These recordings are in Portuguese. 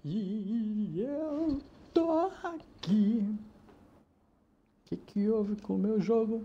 E eu tô aqui. Que houve com o meu jogo?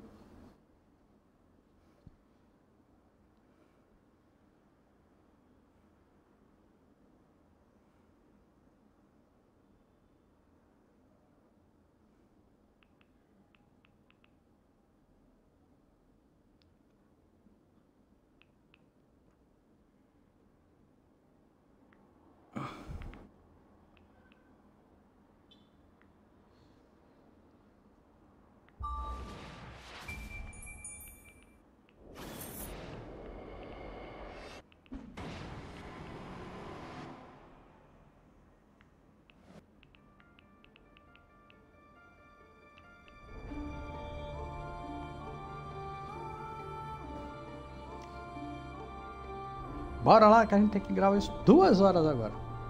Bora lá que a gente tem que gravar isso 2 horas agora.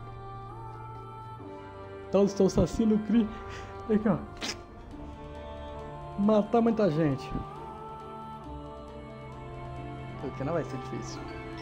Então estou assassino Cri. Aqui, ó. Matar muita gente. Porque não vai ser difícil.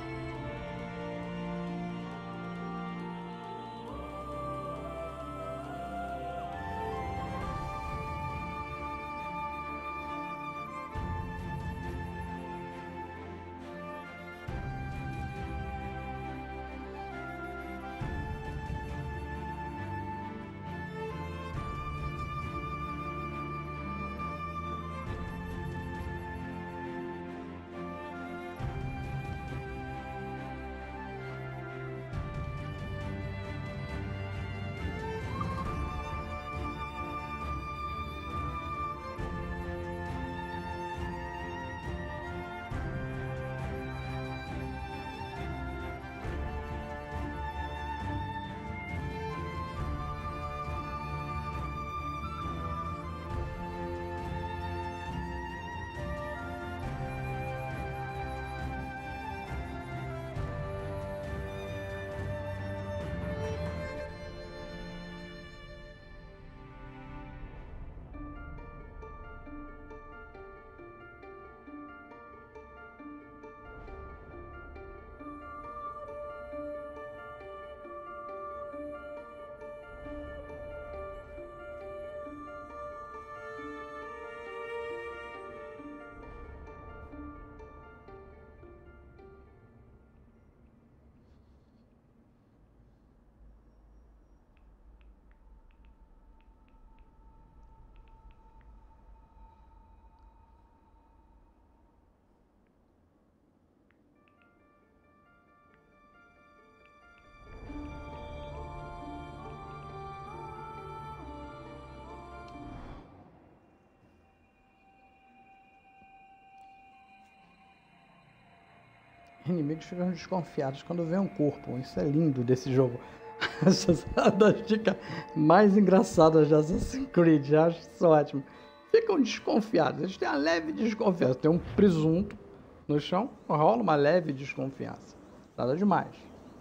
Inimigos ficam desconfiados quando vê um corpo. Isso é lindo desse jogo. Essa é das dicas mais engraçadas de Assassin's Creed. Eu acho isso ótimo. Ficam desconfiados. Eles têm uma leve desconfiança. Tem um presunto no chão, rola uma leve desconfiança. Nada demais.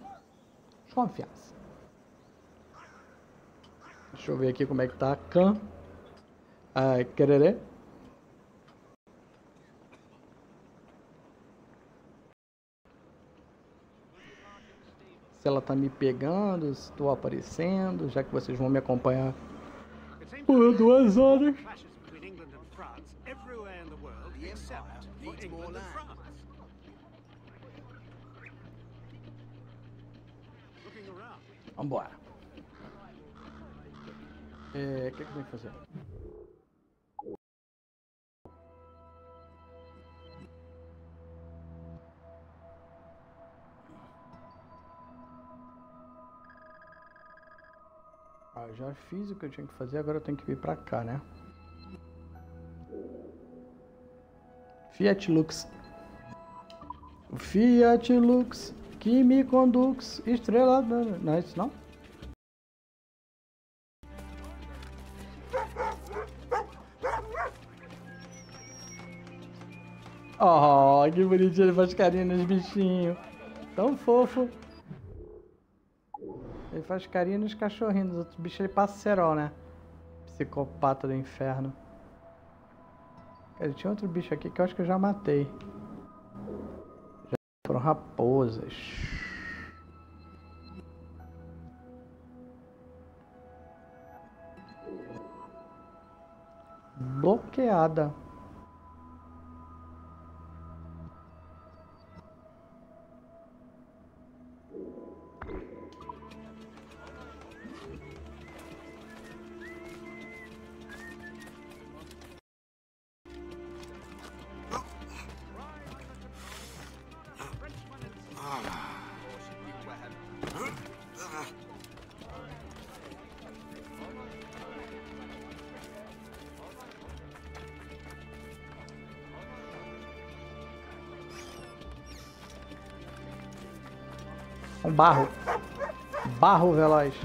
Desconfiança. Deixa eu ver aqui como é que tá a Khan. Quererê. Se ela tá me pegando, se tô aparecendo, já que vocês vão me acompanhar por 2 horas. Vambora. O que eu tenho que fazer? Já fiz o que eu tinha que fazer, agora eu tenho que vir pra cá, né? Fiat Lux. Fiat Lux, que me conduz, estrela... Não é isso, não? Oh, que bonitinho, ele faz carinho nos bichinhos. Tão fofo. Ele faz carinho nos cachorrinhos, os outros bichos ele passa cerol, né? Psicopata do inferno. Tinha outro bicho aqui que eu acho que eu já matei. Já foram raposas. bloqueada. Um barro. Barro veloz.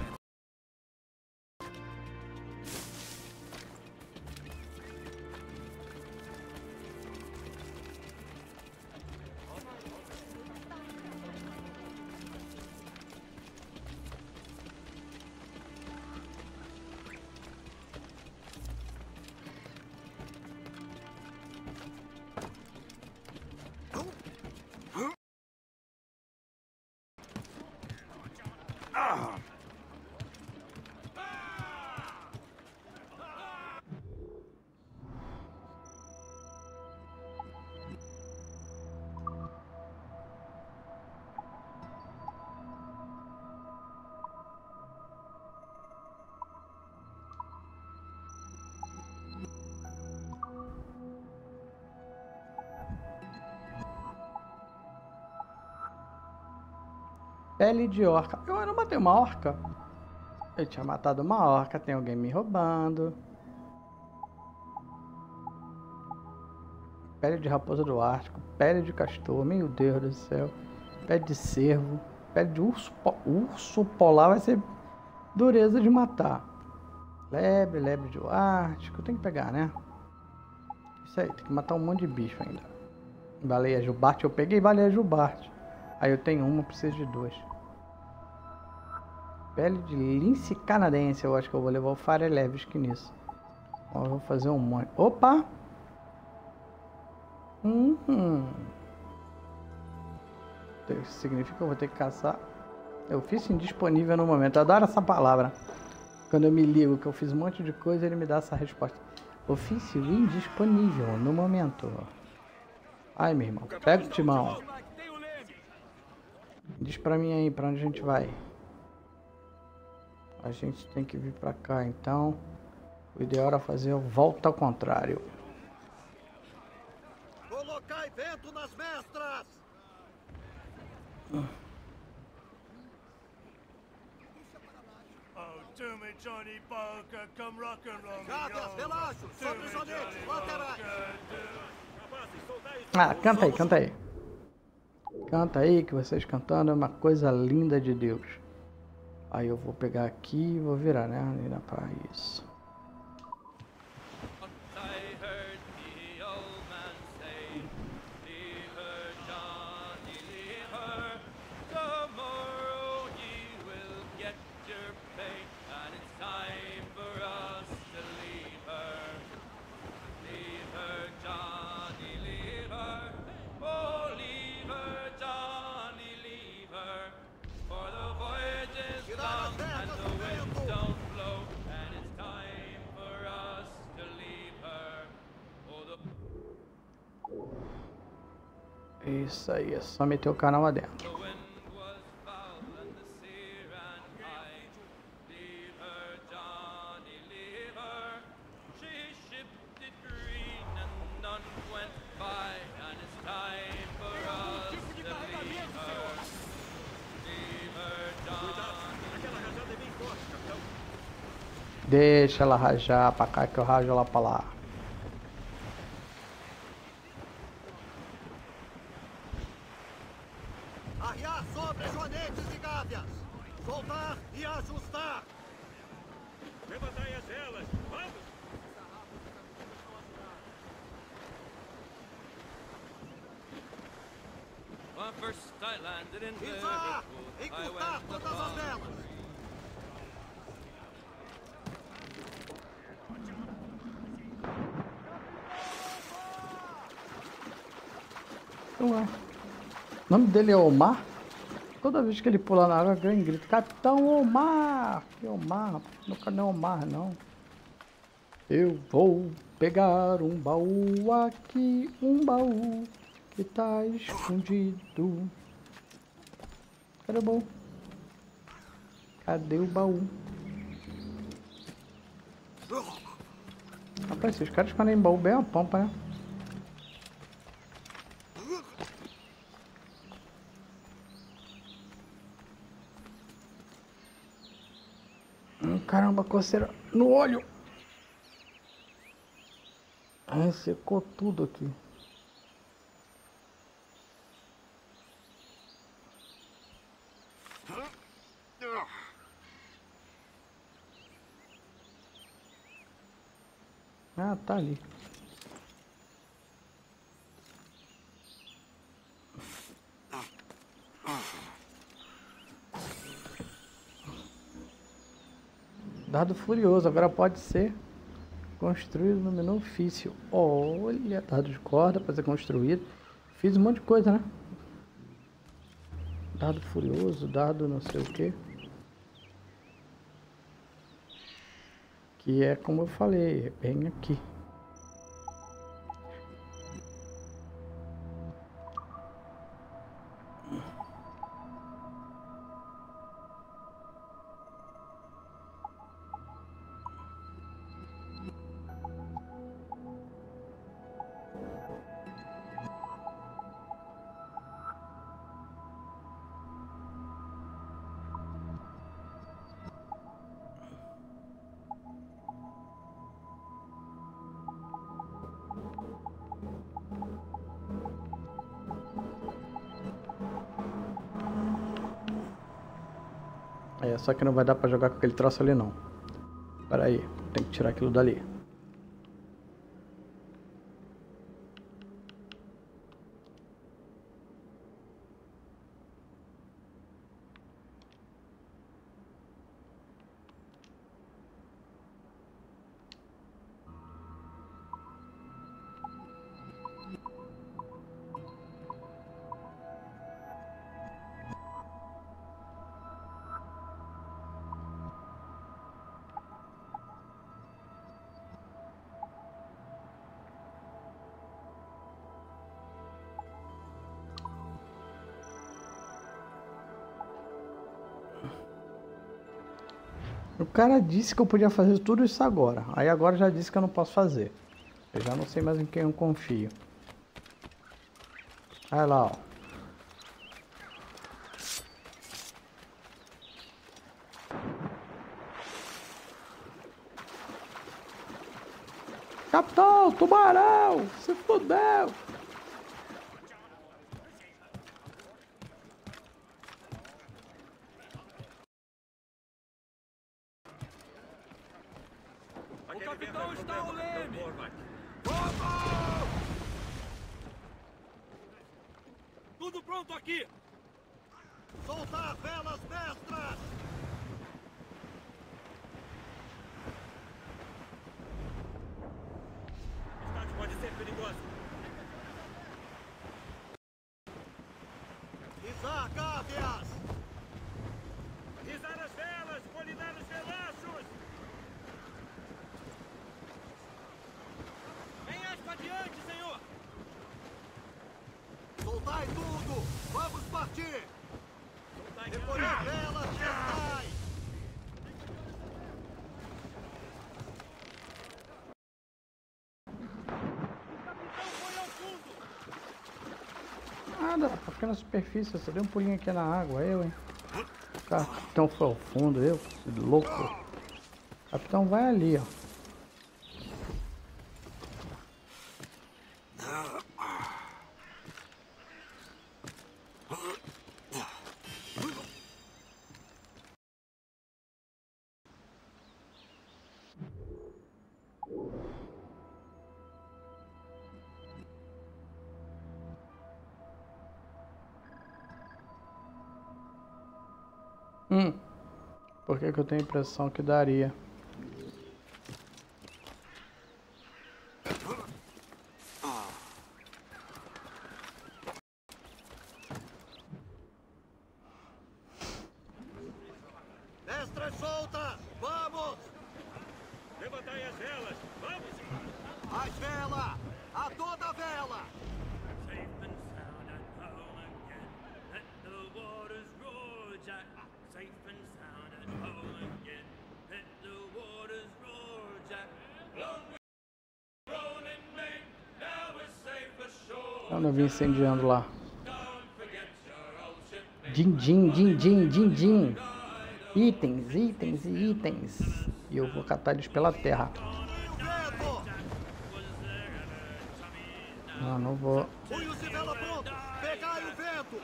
Pele de orca. Eu não matei uma orca. Eu tinha matado uma orca. Tem alguém me roubando. Pele de raposa do Ártico. Pele de castor. Meu Deus do céu. Pele de cervo. Pele de urso polar vai ser dureza de matar. Lebre do Ártico. Tem que pegar, né? Isso aí. Tem que matar um monte de bicho ainda. Baleia jubarte. Eu peguei baleia jubarte. Aí eu tenho uma, preciso de duas. Pele de lince canadense. Eu acho que eu vou levar o Farelevski nisso. Ó, eu vou fazer um monte. Opa! Isso significa que eu vou ter que caçar. Eu fiz indisponível no momento. Eu adoro essa palavra. Quando eu me ligo que eu fiz um monte de coisa, ele me dá essa resposta. Ofício indisponível no momento. Ai, meu irmão. Pega o timão. Diz pra mim aí, pra onde a gente vai? A gente tem que vir pra cá, então. O ideal era fazer a volta ao contrário. Colocai vento nas mestras! Gavias, relajos, sobre os jonetes, laterais! Ah, canta aí, canta aí. Canta aí, que vocês cantando é uma coisa linda de Deus. Aí eu vou pegar aqui e vou virar, né? Virar pra isso. Isso aí, é só meter o canal lá dentro. Deixa ela rajar pra cá que eu rajo ela pra lá. Arriar sobre joanetes e gávias! Soltar e ajustar! Levantai as velas! Vamos! Pisar! Encurtar todas as velas! O nome dele é Omar. Toda vez que ele pula na água, alguém grita: Capitão Omar! Que Omar? Nunca não é Omar, não. Eu vou pegar um baú aqui, um baú que tá escondido. Cadê o baú? Cadê o baú? Rapaz, esses caras escondem baú bem a pampa, né? Caramba, coceira no olho. Secou tudo aqui. Ah, tá ali. Dado furioso, agora pode ser construído no menu ofício. Olha, dado de corda para ser construído. Fiz um monte de coisa, né? Dado furioso, dado não sei o que. Que é como eu falei, é bem aqui. Só que não vai dar pra jogar com aquele troço ali não. Pera aí, tem que tirar aquilo dali. O cara disse que eu podia fazer tudo isso agora. Aí agora já disse que eu não posso fazer. Eu já não sei mais em quem eu confio. Olha lá, ó. Capitão, tubarão! Se fudeu! O capitão está ao leme! Vamos! Tudo pronto aqui! Soltar velas mestras! Estade pode ser perigoso. Izar gávias! Izar as velas! Colinar os velaços! Adiante, senhor! Soltai tudo! Vamos partir! Recolher velas, soltai! O capitão foi ao fundo! Nada, tá ficando na superfície, eu só dei um pulinho aqui na água, eu, hein? O capitão foi ao fundo, eu, louco. O capitão vai ali, ó. Por que eu tenho a impressão que daria? Mestre solta! Vamos! Levantai as velas! Vamos! vela! A toda vela! Safe and sound at home again. Let the waters roar, Jack. Safe and sound at home again. Let the waters roar, Jack. Long we've grown in Maine, now we're safe ashore. Eu não vi incendiando lá. Don't forget your old ship. Din, din, din, din, din, din. Itens, itens e itens. E eu vou catar eles pela terra. Diminui o vento! Não, não vou. Punhos de vela prontos! Pegai o vento!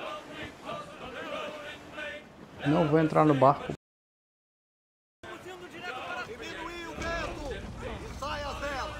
Não vou entrar no barco. Diminui o vento! E sai as velas!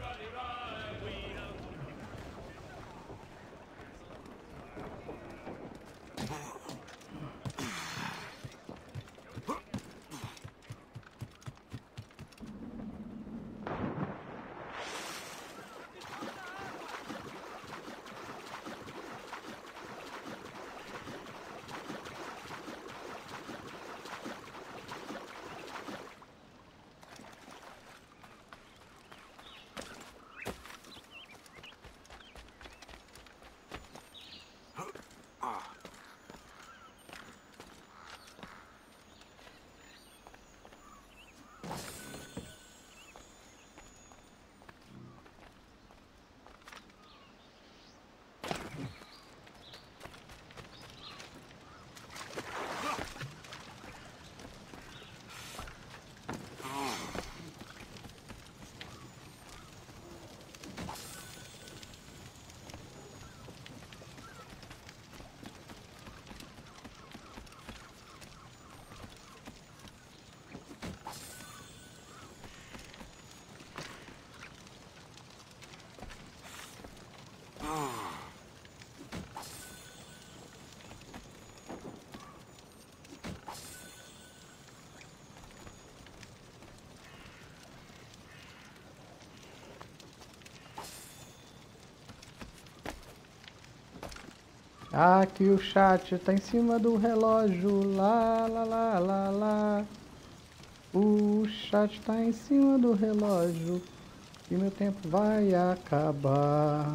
Aqui o chat tá em cima do relógio. Lá, lá, lá, lá, lá. O chat tá em cima do relógio. E meu tempo vai acabar.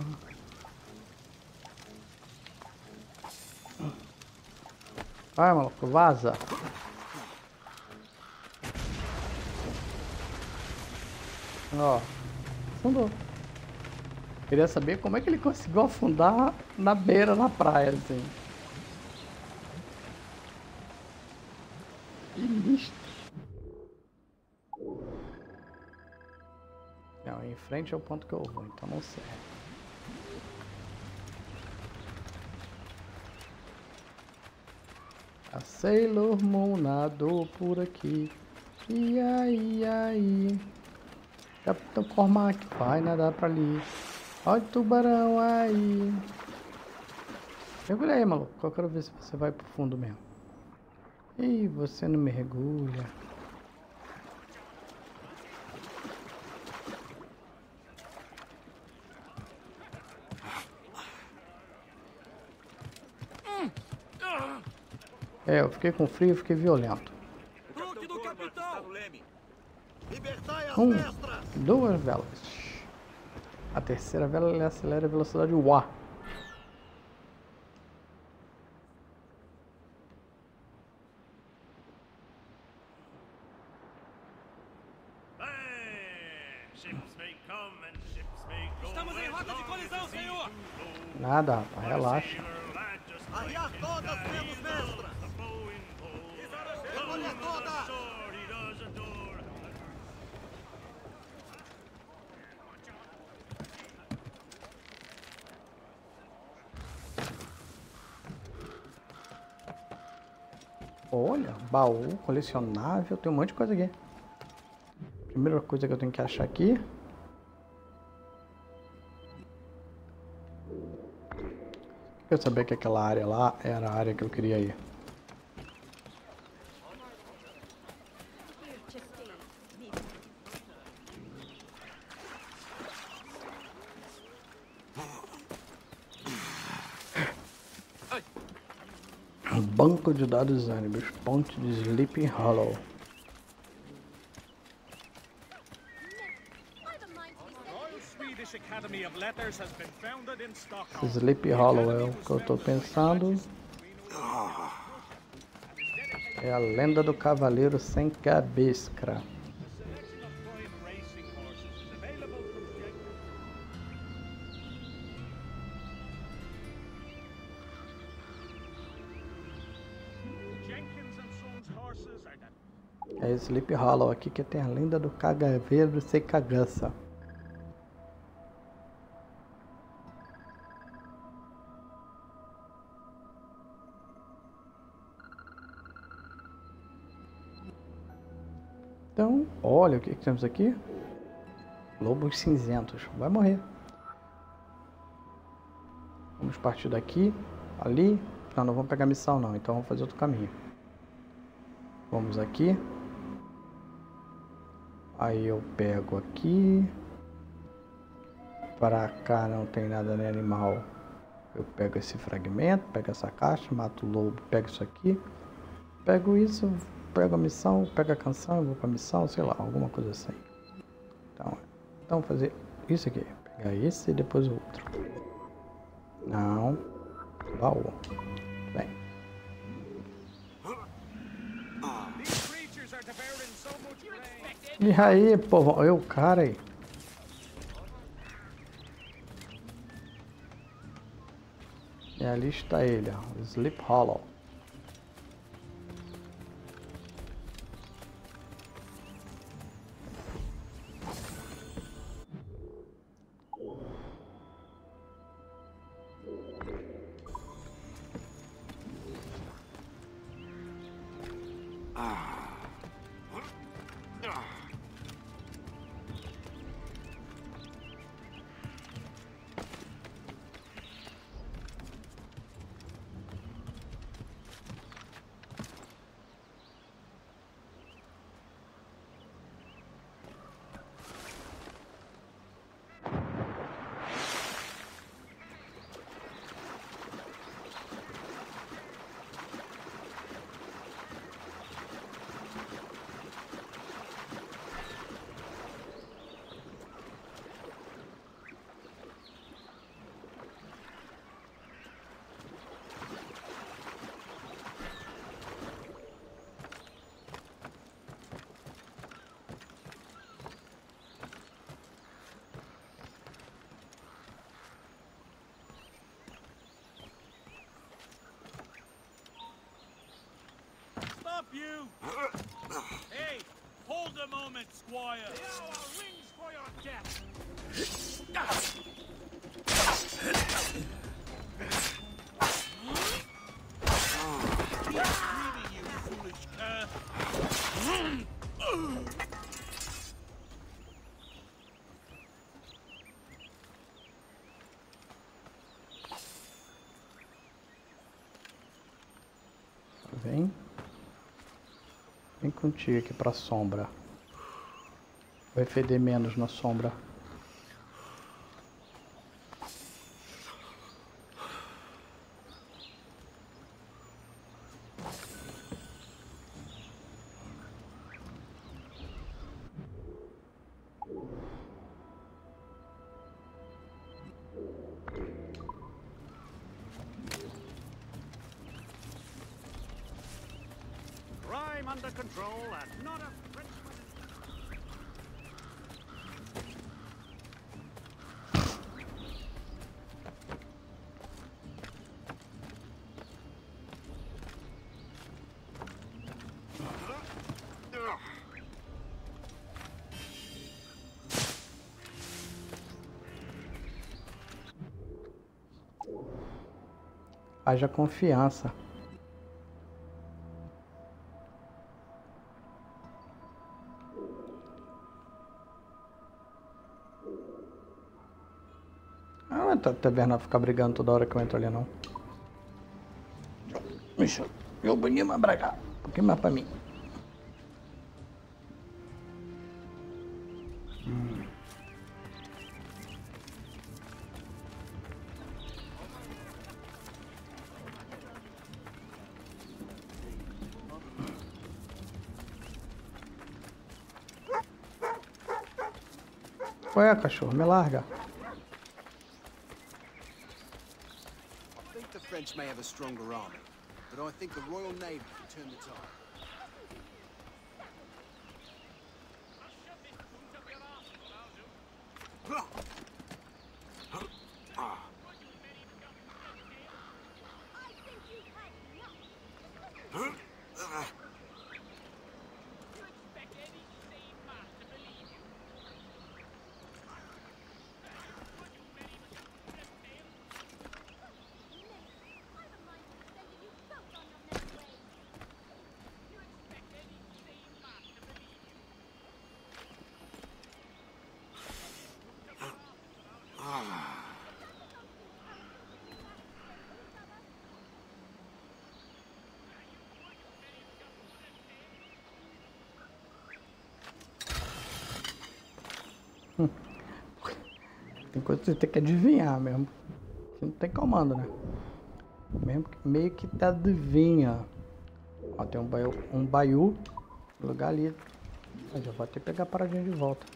Vai, maluco, vaza. Ó, afundou. Queria saber como é que ele conseguiu afundar na beira da praia, assim. Que lixo. Não, em frente é o ponto que eu vou, então não serve. A Sailor Moon nadou por aqui. E aí. Capitão Cormac vai nadar pra ali. Olha o tubarão aí. Mergulha aí, maluco. Eu quero ver se você vai pro fundo mesmo. Ih, você não mergulha. É, eu fiquei com frio, fiquei violento. Truque do capitão! Libertai as 1, mestras! 2 velas. A terceira vela ele acelera a velocidade UA. Ships may come and ships may go. Estamos em rota de colisão, senhor! Nada, rapaz, relaxa. Arriar todas menos mestras! Recolher todas! Olha, baú colecionável, tem um monte de coisa aqui. Primeira coisa que eu tenho que achar aqui. Eu sabia que aquela área lá era a área que eu queria ir. Banco de dados ônibus, ponte de Sleepy Hollow. Academy of Letters has been founded in Stockholm. Sleepy Hollow é o que eu tô pensando. É a lenda do cavaleiro sem cabeça. Selection of prime racing horses is available from Jenkins and Sons horses are the É Sleepy Hollow aqui que tem a lenda do cavaleiro sem cabeça. Então, olha o que temos aqui. Lobos cinzentos. Vai morrer. Vamos partir daqui. Ali. Não vamos pegar missão não. Então vamos fazer outro caminho. Vamos aqui. Aí eu pego aqui. Para cá não tem nada nem animal. Eu pego esse fragmento. Pego essa caixa. Mato o lobo. Pego isso aqui. Pego isso. Pego a missão, pego a canção, vou pra missão, sei lá, alguma coisa assim. Então fazer isso aqui. Pegar esse e depois o outro. Não. Baú. Bem. E aí, povo? Eu, cara aí. E ali está ele, ó. Sleep Hollow. Stop you! Hey, hold a moment, Squire. The hour rings for your death. Keep screaming, you foolish cur. Vem. Vem contigo aqui pra sombra. Vai feder menos na sombra. Crime under control and not a Frenchman. Haja confiança. Não é taverna ficar brigando toda hora que eu entro ali, não. Bicho, eu bonito mais pra cá. Um pouquinho mais pra mim. Qual é, cachorro? Me larga. have a stronger army, but I think the Royal Navy can turn the tide. Tem coisa que você tem que adivinhar mesmo. Você não tem comando, né? Mesmo que meio que te adivinha. Ó, tem um baiú no lugar ali. Eu já vou até pegar a paradinha de volta.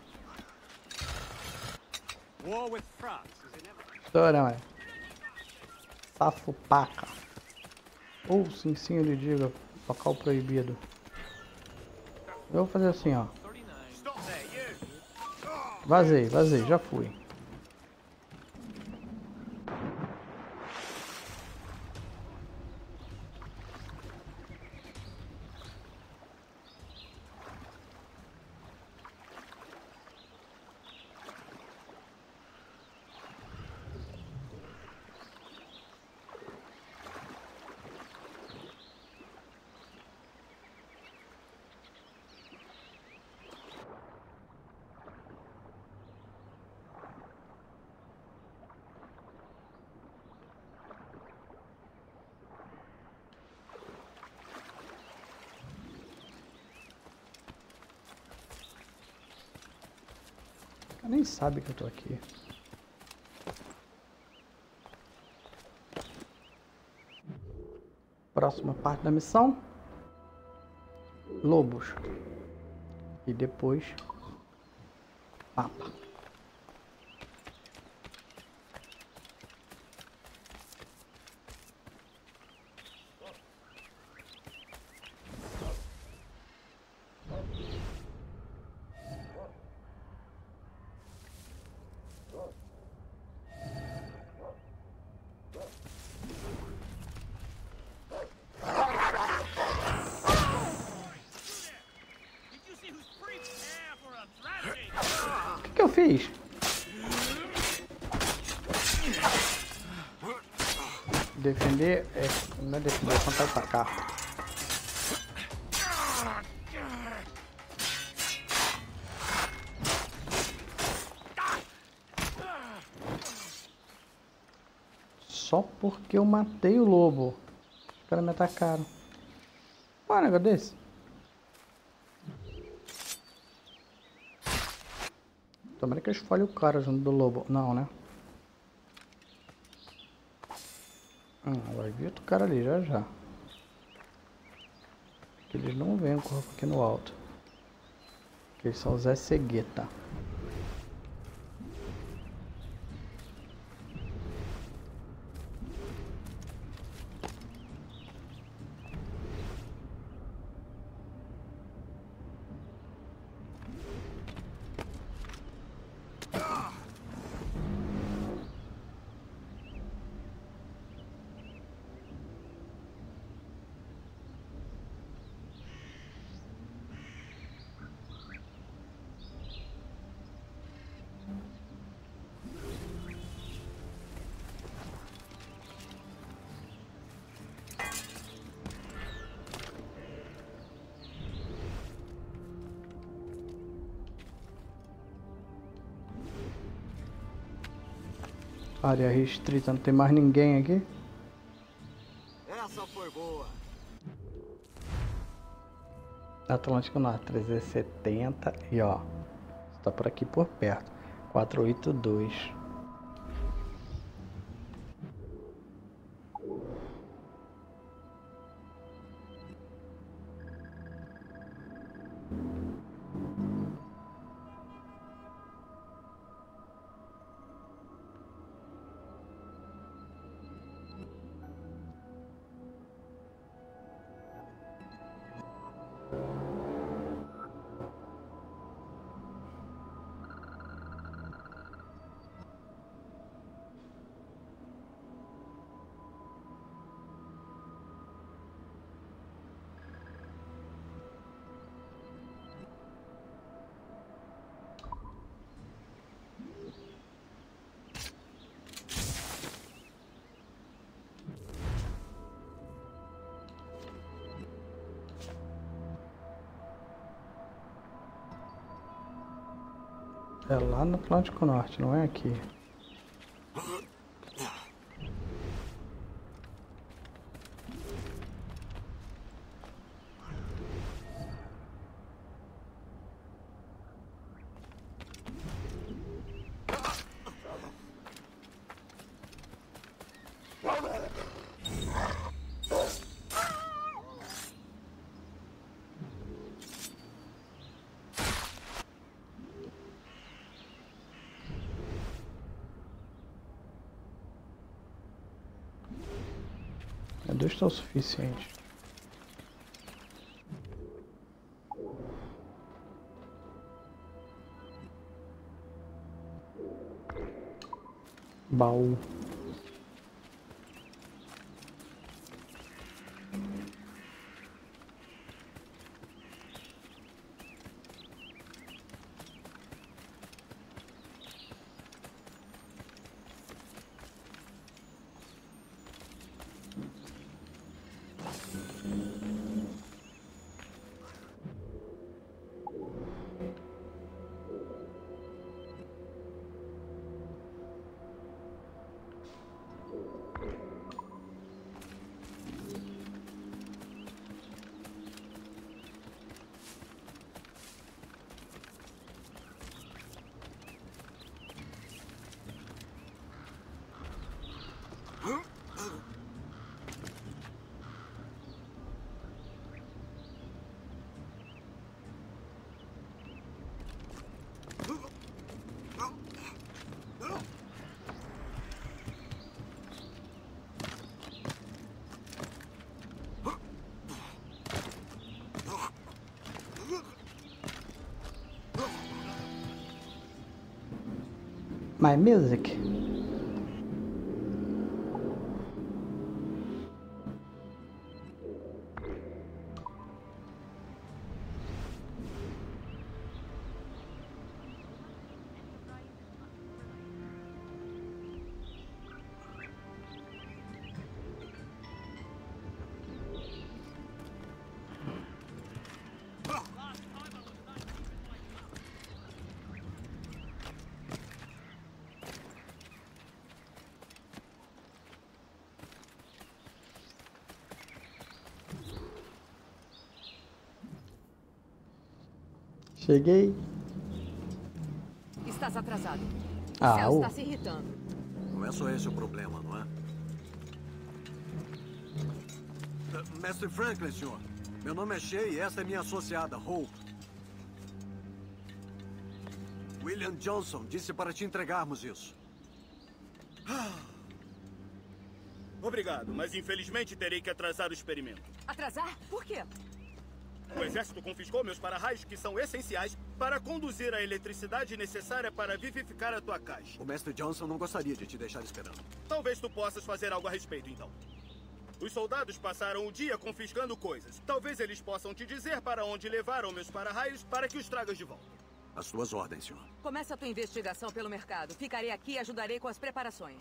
War with France is inevitable. Estourão, é. Safo paca. Ou sim, sim, eu lhe digo. Local proibido. Eu vou fazer assim, ó. Stop there, you! Vazei, já fui. Ela nem sabe que eu tô aqui. Próxima parte da missão. Lobos. E depois mapa. Did you see who's prepare for a thrashing? O que que eu fiz? Defender é. Não é defender, é contra atacar. Só porque eu matei o lobo. Os caras me atacaram. Qual é um negócio desse? Tomara que eu esfolhe o cara junto do lobo. Não, né? Vai vir outro cara ali já já. Que eles não veem o corpo aqui no alto. Que eles são o Zé Cegueta. Área restrita, não tem mais ninguém aqui. Essa foi boa. Atlântico Norte 370 e ó, está por aqui por perto. 482. É lá no Atlântico Norte, não é aqui. Dois está o suficiente. Baú. My music. Cheguei. Estás atrasado. Ah, O céu o- está se irritando. Não é só esse o problema, não é? Mestre Franklin, senhor. Meu nome é Shay e essa é minha associada, Hope. William Johnson disse para te entregarmos isso. Obrigado, mas infelizmente terei que atrasar o experimento. Atrasar? Por quê? O exército confiscou meus para-raios que são essenciais para conduzir a eletricidade necessária para vivificar a tua caixa. O mestre Johnson não gostaria de te deixar esperando. Talvez tu possas fazer algo a respeito, então. Os soldados passaram o dia confiscando coisas. Talvez eles possam te dizer para onde levaram meus para-raios para que os tragas de volta. As suas ordens, senhor. Começa a tua investigação pelo mercado. Ficarei aqui e ajudarei com as preparações.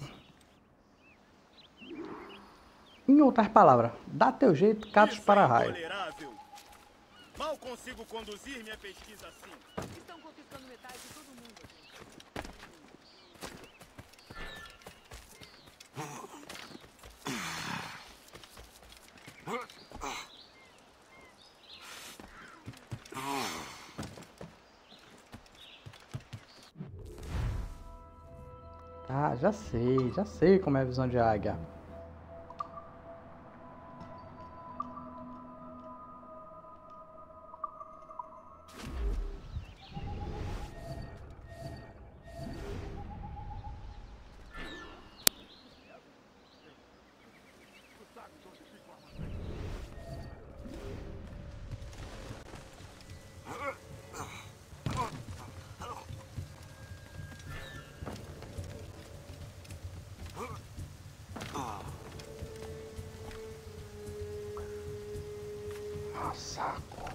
Em outras palavras, dá teu jeito, cata os Isso é para-raio. intolerável. Mal consigo conduzir minha pesquisa assim. Estão confiscando metais de todo mundo. Ah, já sei como é a visão de águia. Ah, saco.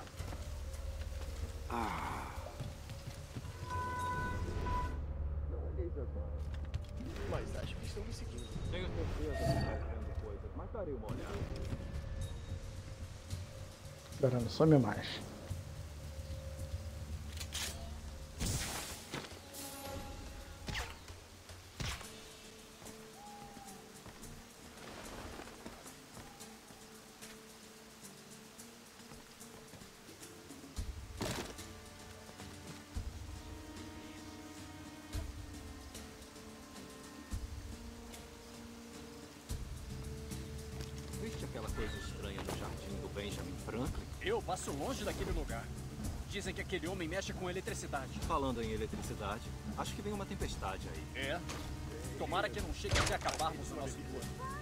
Mas acho que estão me seguindo. Tenho certeza que estão vendo coisas, mas darei uma olhada. Agora não some mais. Eu passo longe daquele lugar. Dizem que aquele homem mexe com eletricidade. Falando em eletricidade, acho que vem uma tempestade aí. É? Tomara que não chegue até acabarmos o nosso plano.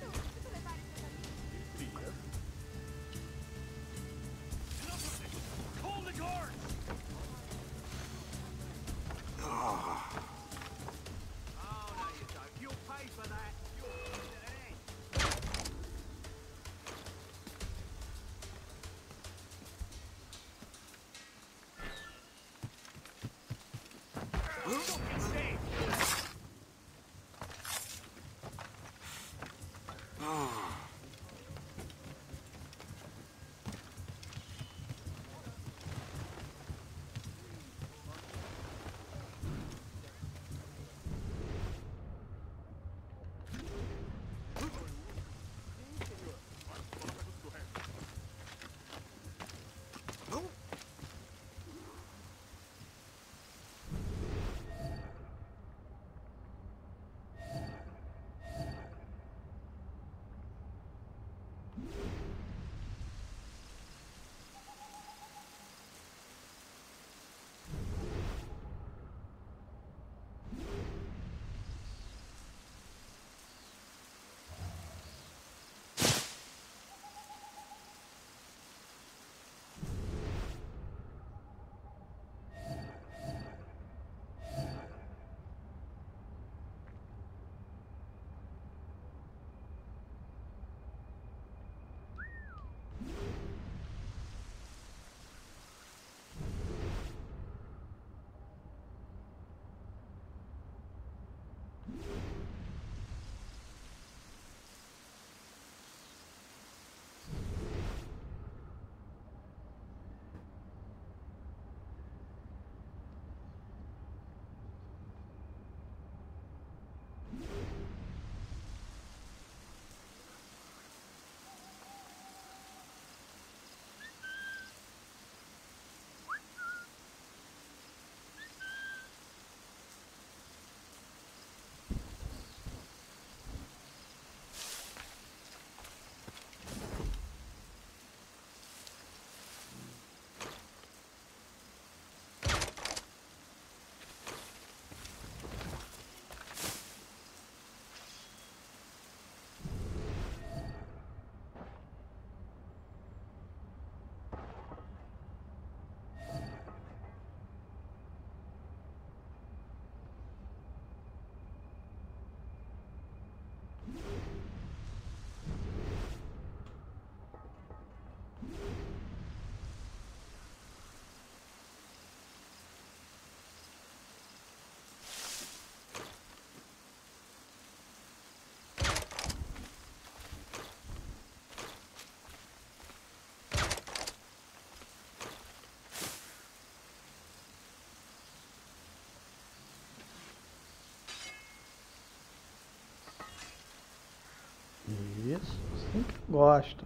Isso, assim que eu gosto.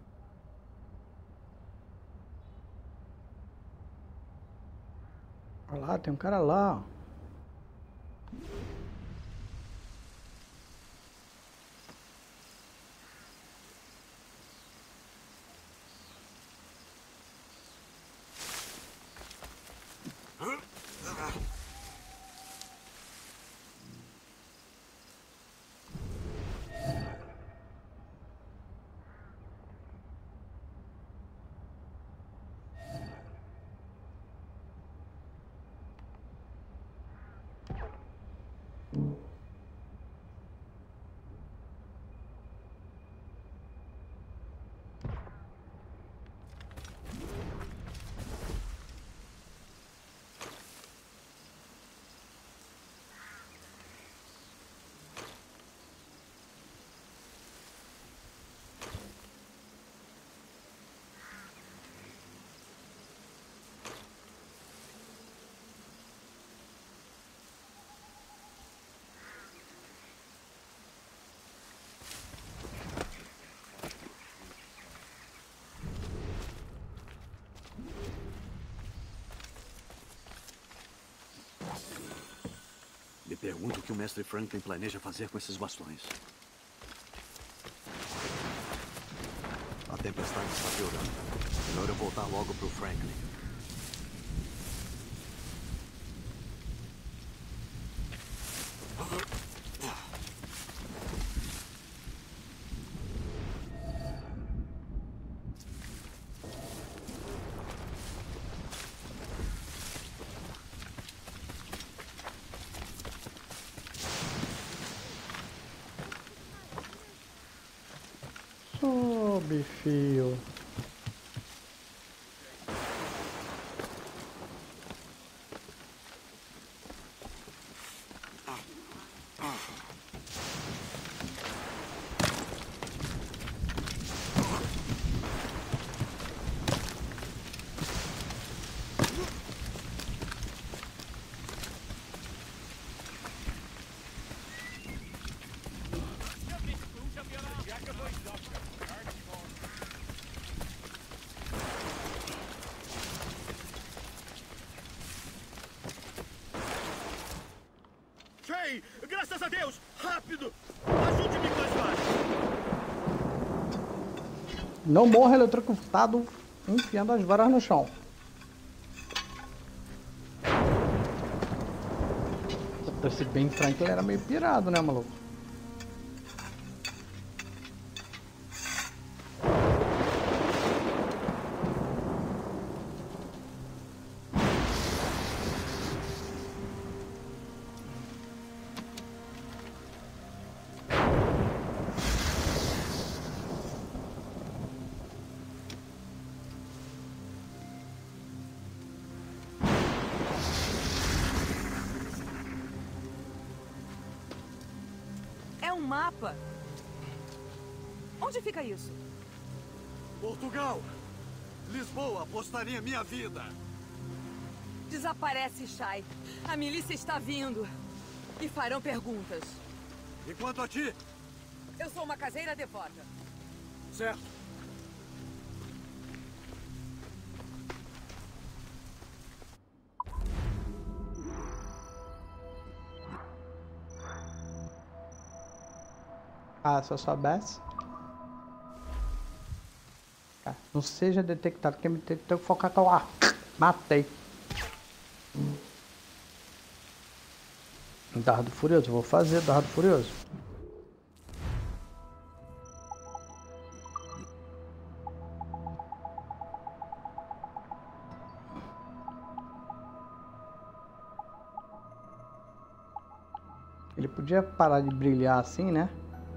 Olha lá, tem um cara lá, ó. Me pergunto o que o mestre Franklin planeja fazer com esses bastões. tempestade está piorando. Melhor eu voltar logo pro Franklin. Sobe, fio. Shay, graças a Deus! Rápido! Ajude-me com as varas! Não morra eletrocutado enfiando as varas no chão. Esse Ben Franklin era meio pirado, né, maluco? É um mapa. Onde fica isso? Portugal! Lisboa apostaria minha vida! Desaparece, Shay. A milícia está vindo. E farão perguntas. E quanto a ti? Eu sou uma caseira devota. Certo. Ah, se eu soubesse. Não seja detectado. Quem me detectou focar com a... Matei. Dardo Furioso. Vou fazer Dardo Furioso. Ele podia parar de brilhar assim, né?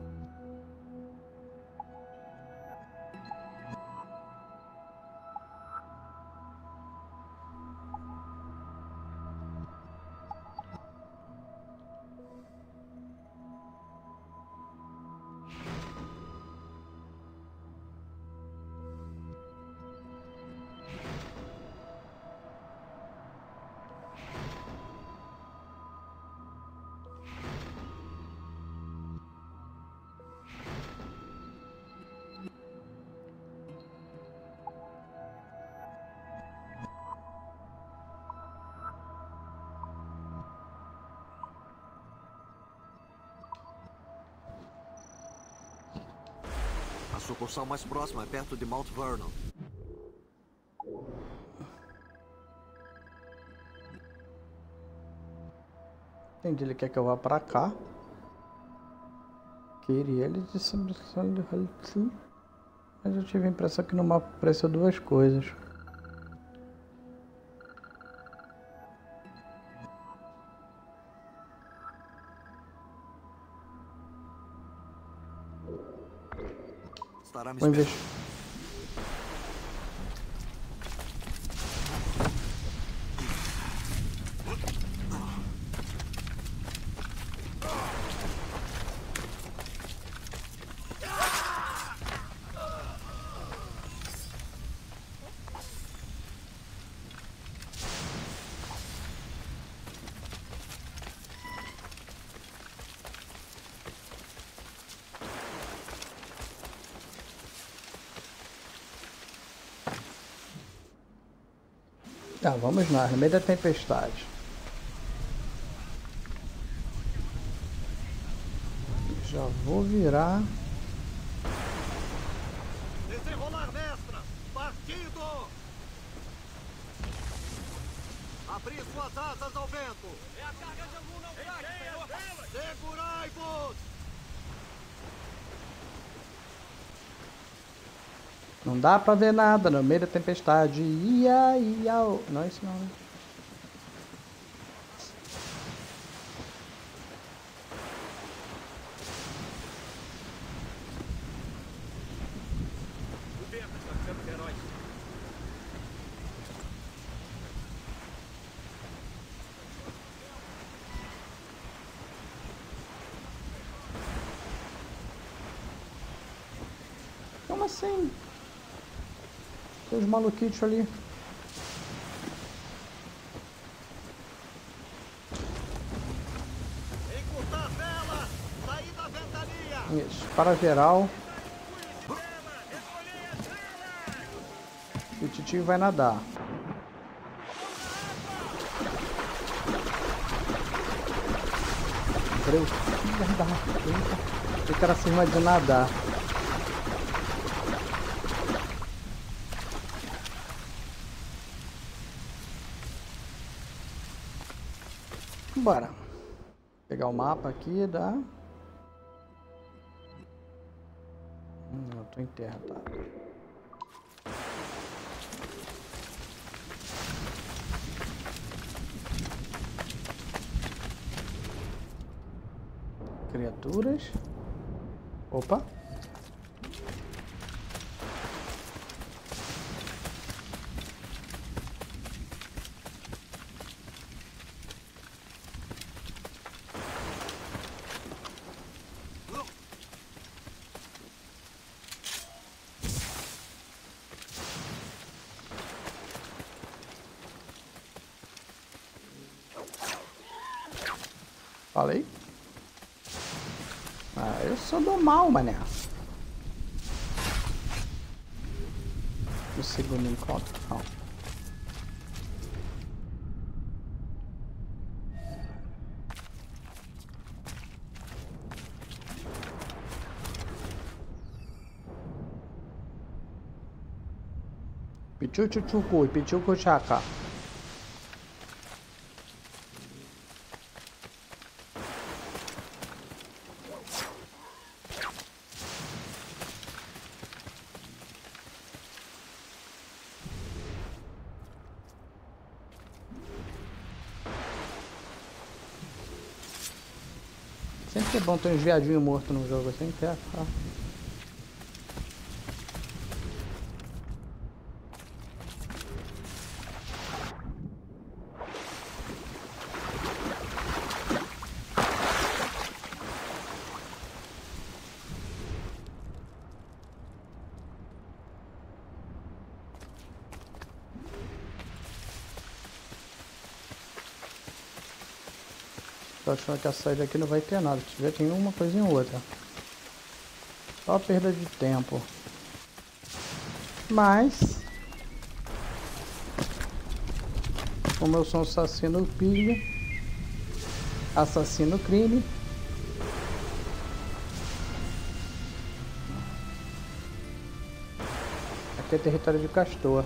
A sucursal mais próxima é perto de Mount Vernon. Entendi, ele quer que eu vá pra cá. Queria ele de mas eu tive a impressão que no mapa apareceu duas coisas. Estará me Vou esperando. investir. Tá, vamos lá, no meio da tempestade. Já vou virar. Desenrolar! Perdido! Abrir suas asas ao vento! É a carga de algum naufrágio, senhor! Segurai-vos! Não dá pra ver nada no meio da tempestade. Ia, ia. Não é isso não, né? O vento está ficando os heróis. Como assim? Tem os maluquitos ali. Encurtar a vela! Sair da ventania! Isso, para geral. E o titio vai nadar. Deus, filha da puta. O cara acima de nadar. Bora. Pegar o mapa aqui da... eu tô em terra, tá? Criaturas. Opa. Falei? Ah, eu sou do mal, mané. No segundo encontro, não. Pichu-chu-chu-cu, pichu-cu-chaca. Sempre é bom ter uns viadinhos mortos no jogo assim, que é. Tô achando que a saída aqui não vai ter nada. Se tiver, tem uma coisinha ou outra. Só perda de tempo. Mas... como eu sou um assassino pilha, assassino crime, aqui é território de Castor.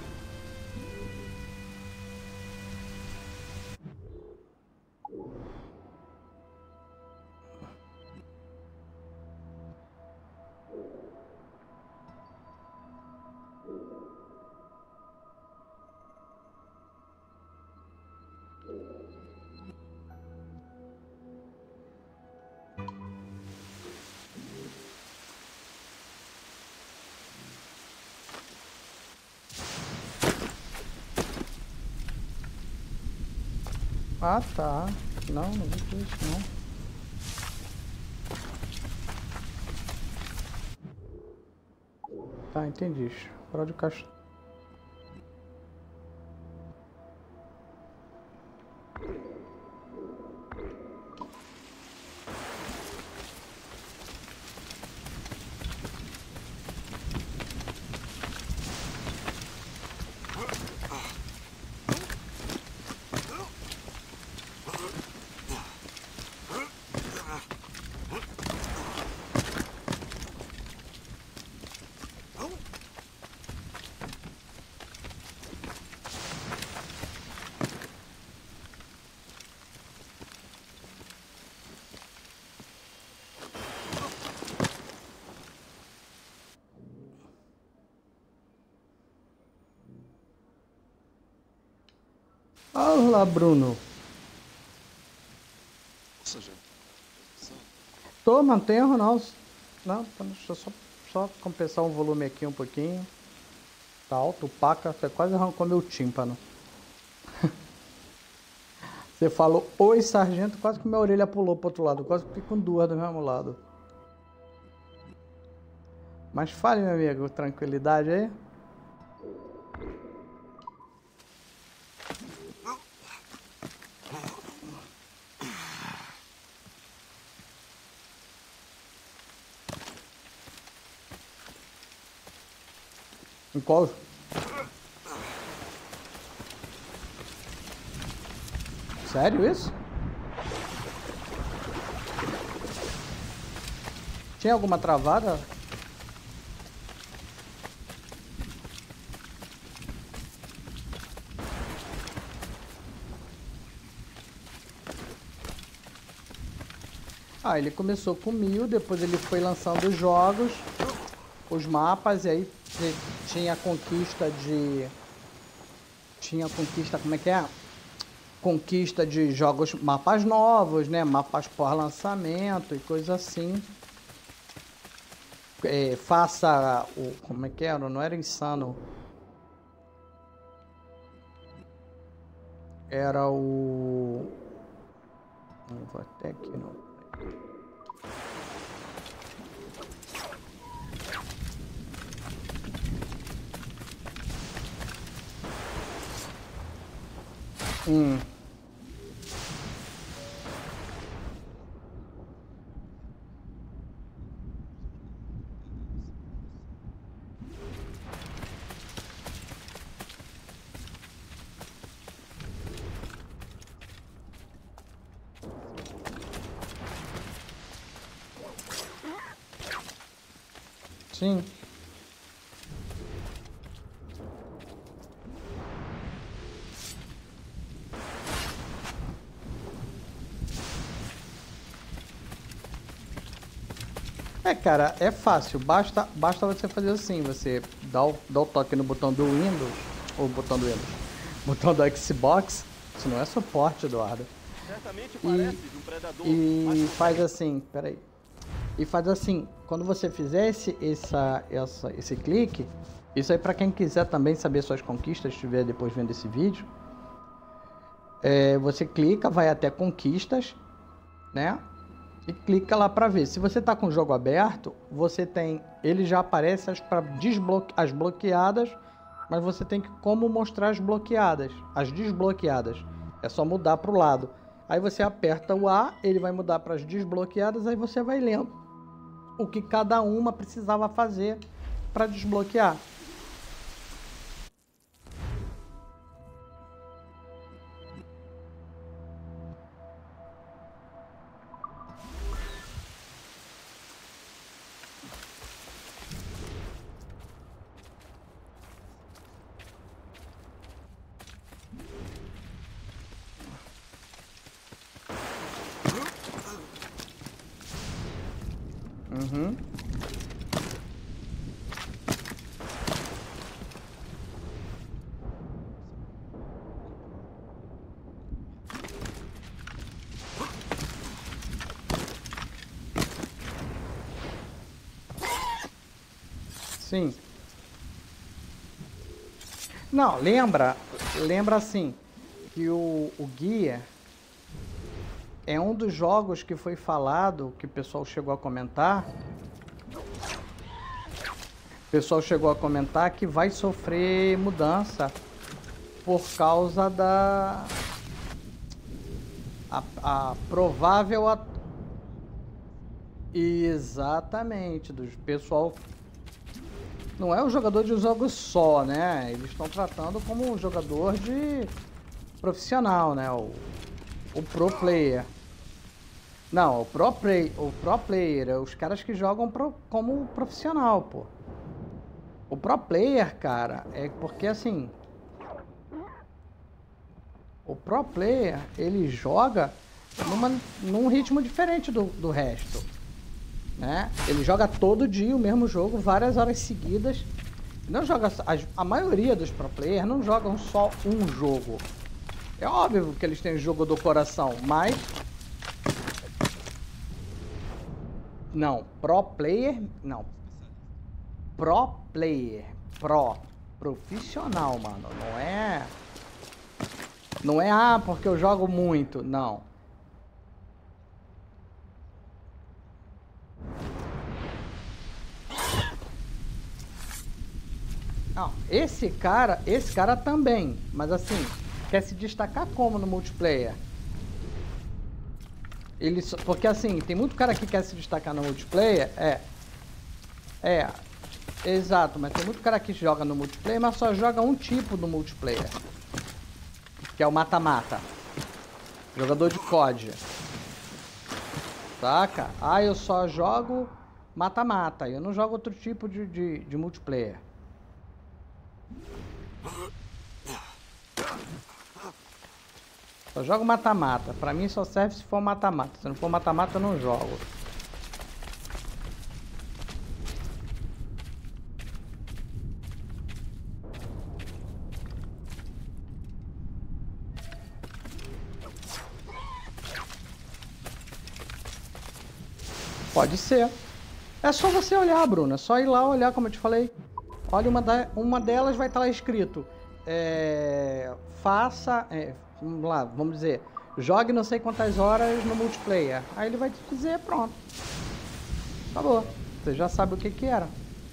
Ah, tá. Não vi isso, não. Tá, entendi. Fora de caixa. Olá, Bruno. Tô, mantenho, não. Não, deixa eu só compensar o volume aqui um pouquinho. Tá alto, paca, você quase arrancou meu tímpano. Você falou, oi, sargento, quase que minha orelha pulou pro outro lado, quase que fiquei com duas do mesmo lado. Mas fale, meu amigo, tranquilidade aí? Em qual? Sério isso? Tinha alguma travada? Ah, ele começou com 1000, depois ele foi lançando os jogos, os mapas, e aí tinha a conquista de... como é que é? Conquista de jogos, mapas novos, né? Mapas pós-lançamento e coisa assim. Faça o... como é que era? Não era insano. Era o... não vou até aqui, não. Sim. Cara, é fácil, basta você fazer assim, você dá o toque no botão do Windows, ou botão do Windows, botão do Xbox, isso não é suporte, Eduardo, e faz assim, peraí, e faz assim, quando você fizer esse clique, isso aí pra quem quiser também saber suas conquistas, estiver depois vendo esse vídeo, você clica, vai até conquistas, né? E clica lá para ver. Se você tá com o jogo aberto, você tem... ele já aparece as bloqueadas, mas você tem que como mostrar as bloqueadas. As desbloqueadas. É só mudar para o lado. Aí você aperta o A, ele vai mudar para as desbloqueadas, aí você vai lendo o que cada uma precisava fazer para desbloquear. Sim. Não, lembra assim, que o guia é um dos jogos que foi falado, que o pessoal chegou a comentar. O pessoal chegou a comentar que vai sofrer mudança por causa da a provável exatamente, do pessoal. Não é um jogador de jogos só, né? Eles estão tratando como um jogador de profissional, né? O pro player. Não, o pro player é os caras que jogam como profissional, pô. O pro player, cara, é porque assim... o pro player, ele joga num ritmo diferente do resto. Né? Ele joga todo dia o mesmo jogo, várias horas seguidas. Não joga, a maioria dos pro players não jogam só um jogo. É óbvio que eles têm jogo do coração, mas... Não, pro player... Não. Pro player. Profissional, mano. Não é... Não é, porque eu jogo muito. Não. Não, esse cara também. Mas assim, quer se destacar como no multiplayer? Porque assim, tem muito cara que quer se destacar no multiplayer. Exato, mas tem muito cara que joga no multiplayer, mas só joga um tipo do multiplayer. Que é o mata-mata. Jogador de COD. Saca? Eu só jogo mata-mata. Eu não jogo outro tipo de multiplayer. Só jogo mata-mata. Pra mim só serve se for mata-mata. Se não for mata-mata, eu não jogo. Pode ser. É só você olhar, Bruno. É só ir lá olhar, como eu te falei. Olha, uma delas vai estar lá escrito. Faça... vamos lá, vamos dizer. Jogue não sei quantas horas no multiplayer. Aí ele vai te dizer, pronto. Acabou. Você já sabe o que era.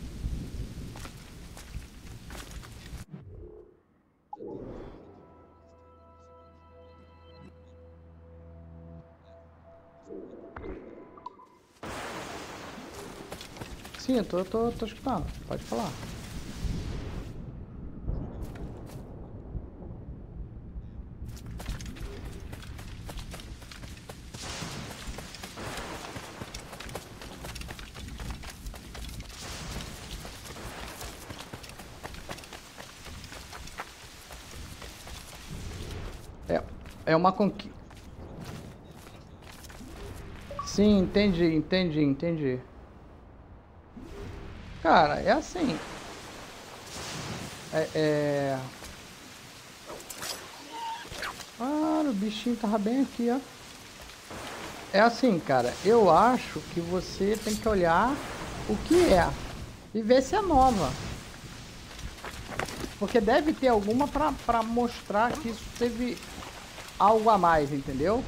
Sim, eu tô escutando. Pode falar. É uma conquista. Sim, entendi. Cara, é assim. O bichinho tava bem aqui, ó. É assim, cara. Eu acho que você tem que olhar o que é e ver se é nova. Porque deve ter alguma pra mostrar que isso teve algo a mais, entendeu?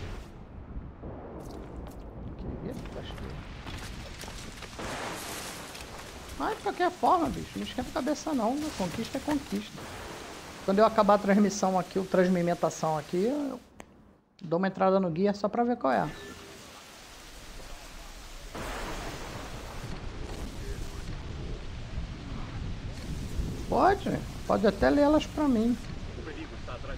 Mas de qualquer forma, bicho, não esquenta a cabeça não. Conquista é conquista. Quando eu acabar a transmissão aqui, a transmimentação aqui, eu dou uma entrada no guia só pra ver qual é. Pode até ler elas pra mim. O perigo está atrás.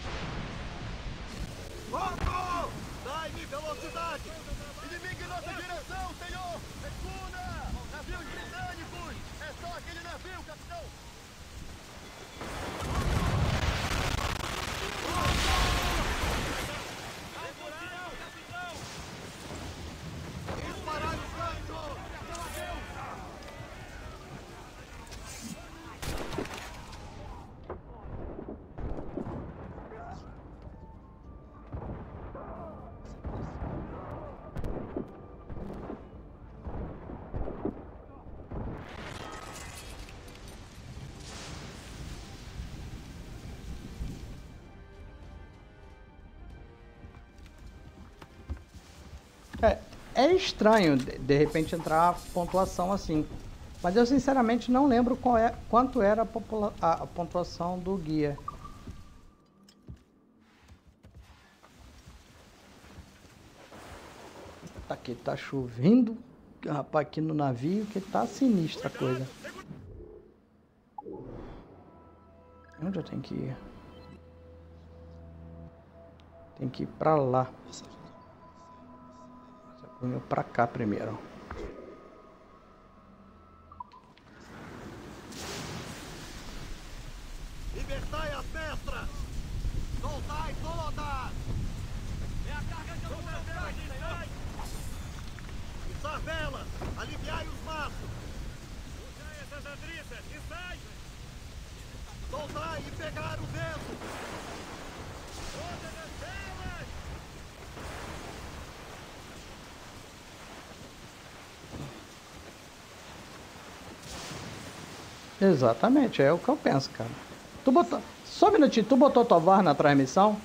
Fogo! Dai-me velocidade! Inimigo em nossa direção, senhor! Recuna! Navios britânicos! É só aquele navio, capitão! Disparar os ganchos! É estranho, de repente, entrar a pontuação assim. Mas eu, sinceramente, não lembro quanto era a pontuação do guia. Aqui tá chovendo, rapaz, aqui no navio, que tá sinistra a coisa. Onde eu tenho que ir? Tem que ir pra lá. Vou pra cá primeiro. Libertai as mestras! Soltai todas! É a carga que eu vou fazer! Içar velas! Aliviai os mastros! Puxai essas adriças e sai! Soltai e pegar o vento! Outro Exatamente, é o que eu penso, cara. Tu botou... Só um minutinho, tu botou tua VAR na transmissão?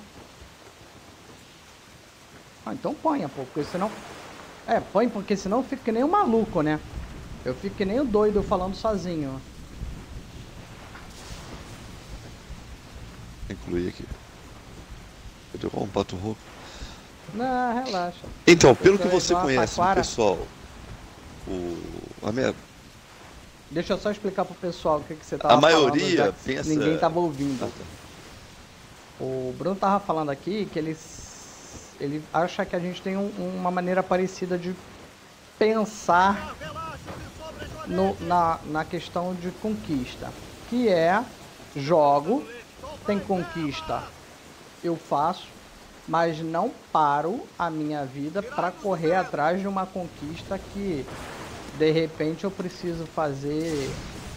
Ah, então ponha, pô, porque senão... põe, porque senão eu fico que nem um maluco, né? Eu fico que nem o doido falando sozinho. Incluir aqui. Eu dou um pato rouco. Não, relaxa. Então, pelo que você conhece, pessoal, Deixa eu só explicar pro pessoal o que você tava falando. A maioria falando, pensa... Ninguém tava ouvindo. O Bruno tava falando aqui que ele acha que a gente tem uma maneira parecida de pensar na questão de conquista. Que é, jogo, tem conquista, eu faço, mas não paro a minha vida para correr atrás de uma conquista que... De repente eu preciso fazer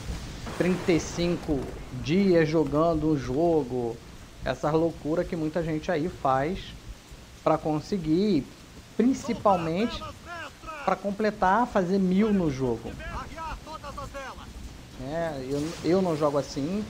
35 dias jogando um jogo. Essa loucura que muita gente aí faz para conseguir, principalmente para completar, fazer 1000 no jogo. Eu não jogo assim.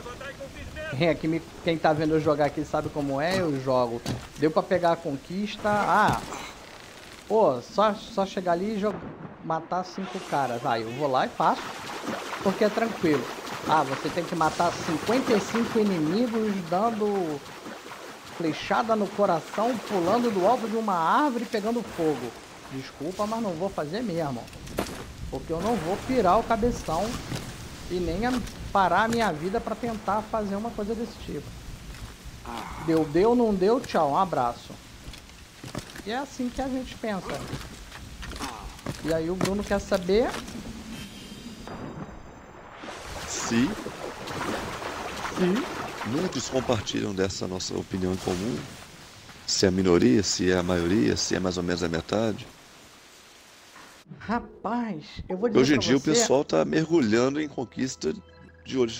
Quem tá vendo eu jogar aqui sabe como é, eu jogo. Deu para pegar a conquista. Pô, só chegar ali e matar 5 caras. Eu vou lá e faço, porque é tranquilo. Você tem que matar 55 inimigos dando flechada no coração, pulando do alto de uma árvore e pegando fogo. Desculpa, mas não vou fazer mesmo. Porque eu não vou pirar o cabeção e nem parar a minha vida para tentar fazer uma coisa desse tipo. Deu, não deu, tchau, um abraço. E é assim que a gente pensa. E aí o Bruno quer saber... Se muitos compartilham dessa nossa opinião em comum, se é a minoria, se é a maioria, se é mais ou menos a metade. Rapaz, eu vou dizer hoje em pra dia você... o pessoal tá mergulhando em conquista de olhos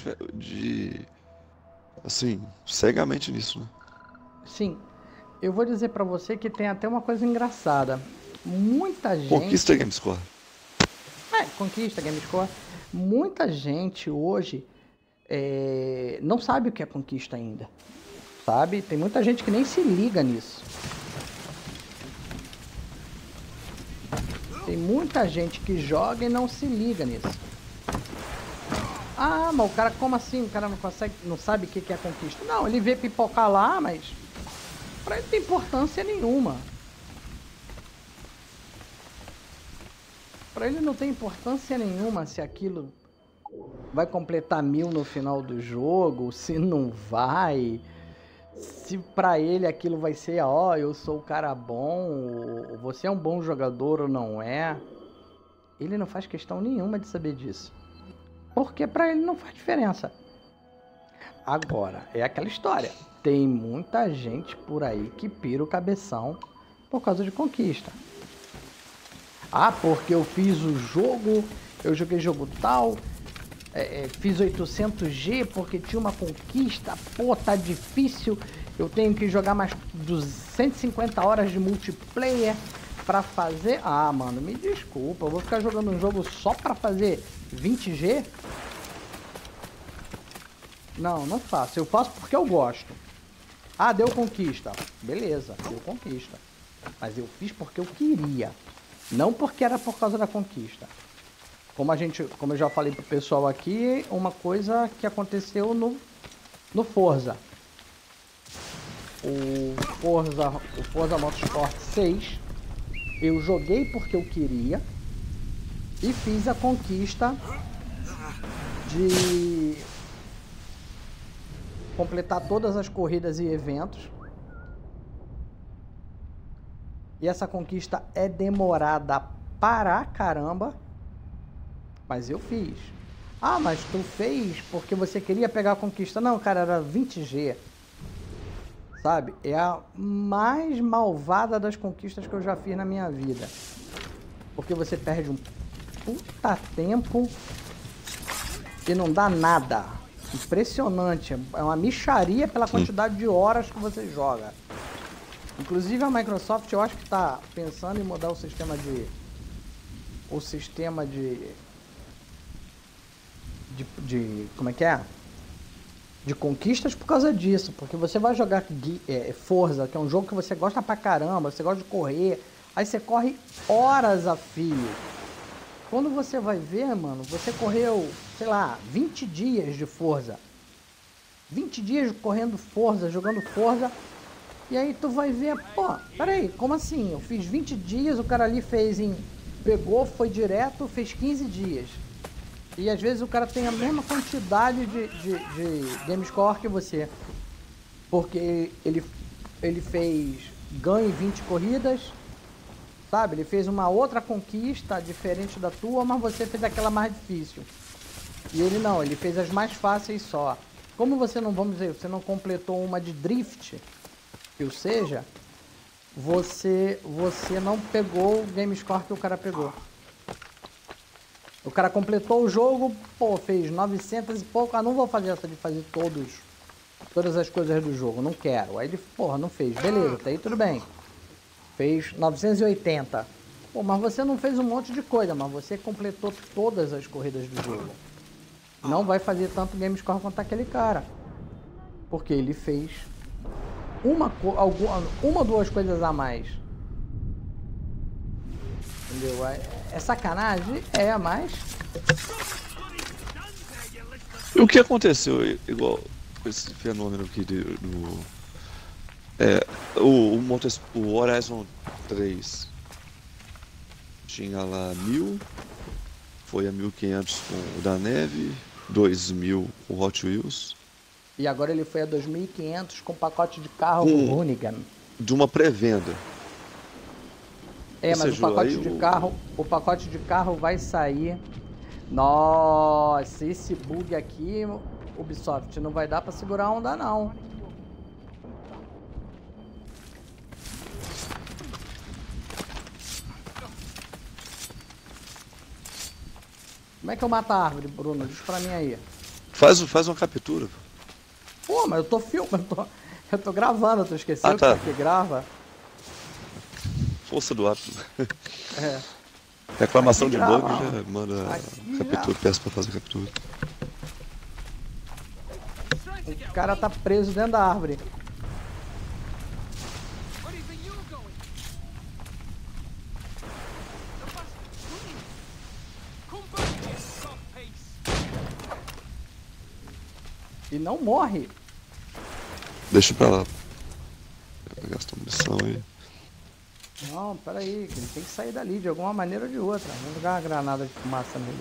assim, cegamente nisso, né? Sim. Eu vou dizer pra você que tem até uma coisa engraçada. Muita gente... Conquista GameScore. Conquista GameScore. Muita gente hoje não sabe o que é conquista ainda. Sabe? Tem muita gente que nem se liga nisso. Tem muita gente que joga e não se liga nisso. Mas o cara, como assim? O cara não sabe o que é conquista. Não, ele vê pipocar lá, mas... Pra ele não tem importância nenhuma. Pra ele não tem importância nenhuma se aquilo vai completar 1000 no final do jogo, se não vai. Se pra ele aquilo vai ser, eu sou o cara bom, ou você é um bom jogador ou não é. Ele não faz questão nenhuma de saber disso. Porque pra ele não faz diferença. Agora, é aquela história. Tem muita gente por aí que pira o cabeção por causa de conquista. Porque eu fiz o jogo, eu joguei jogo tal, fiz 800G porque tinha uma conquista, tá difícil, eu tenho que jogar mais 150 horas de multiplayer pra fazer... mano, me desculpa, eu vou ficar jogando um jogo só pra fazer 20G? Não faço, eu faço porque eu gosto. Deu conquista. Beleza, deu conquista. Mas eu fiz porque eu queria. Não porque era por causa da conquista. Como eu já falei pro pessoal aqui, uma coisa que aconteceu no Forza. O Forza Motorsport 6, eu joguei porque eu queria e fiz a conquista de completar todas as corridas e eventos. E essa conquista é demorada para caramba, mas eu fiz. Mas tu fez porque você queria pegar a conquista. Não, cara, era 20G. Sabe? É a mais malvada das conquistas que eu já fiz na minha vida. Porque você perde um puta tempo e não dá nada. Impressionante. É uma mixaria pela quantidade de horas que você joga. Inclusive a Microsoft, eu acho que tá pensando em mudar o sistema de como é que é? De conquistas por causa disso, porque você vai jogar Forza, que é um jogo que você gosta pra caramba, você gosta de correr, aí você corre horas a fio. Quando você vai ver, mano, você correu, sei lá, 20 dias de Forza. 20 dias correndo Forza, jogando Forza, e aí tu vai ver, pô, peraí, como assim? Eu fiz 20 dias, o cara ali pegou, foi direto, fez 15 dias. E às vezes o cara tem a mesma quantidade de game score que você. Porque ele fez ganho em 20 corridas, sabe? Ele fez uma outra conquista diferente da tua, mas você fez aquela mais difícil. E ele não, ele fez as mais fáceis só. Como você não, vamos dizer, você não completou uma de drift, ou seja, você não pegou o game score que o cara pegou. O cara completou o jogo, pô, fez 900 e pouco. Ah, não vou fazer essa de fazer todas as coisas do jogo, não quero. Aí ele, porra, não fez. Beleza, até aí tudo bem. Fez 980. Pô, mas você não fez um monte de coisa, mas você completou todas as corridas do jogo. Não vai fazer tanto game score quanto aquele cara. Porque ele fez uma ou duas coisas a mais. Entendeu? É sacanagem? É, mas... E o que aconteceu, igual esse fenômeno aqui o Horizon 3 tinha lá 1000, foi a 1500 com o da neve, 2000 com o Hot Wheels. E agora ele foi a 2500 com pacote de carro com Hoonigan. De uma pré-venda. É, mas o pacote de carro vai sair. Nossa, esse bug aqui, Ubisoft, não vai dar pra segurar a onda, não. Como é que eu mato a árvore, Bruno? Diz pra mim aí. Faz uma captura. Pô, mas eu tô filmando, eu tô gravando, tu esqueceu que você grava? Força do átomo. É. Reclamação de bug, já manda captura, peço pra fazer captura. O cara tá preso dentro da árvore. E não morre. Deixa pra lá. Gastou munição aí. Não, peraí, ele tem que sair dali de alguma maneira ou de outra. Vamos jogar uma granada de fumaça nele.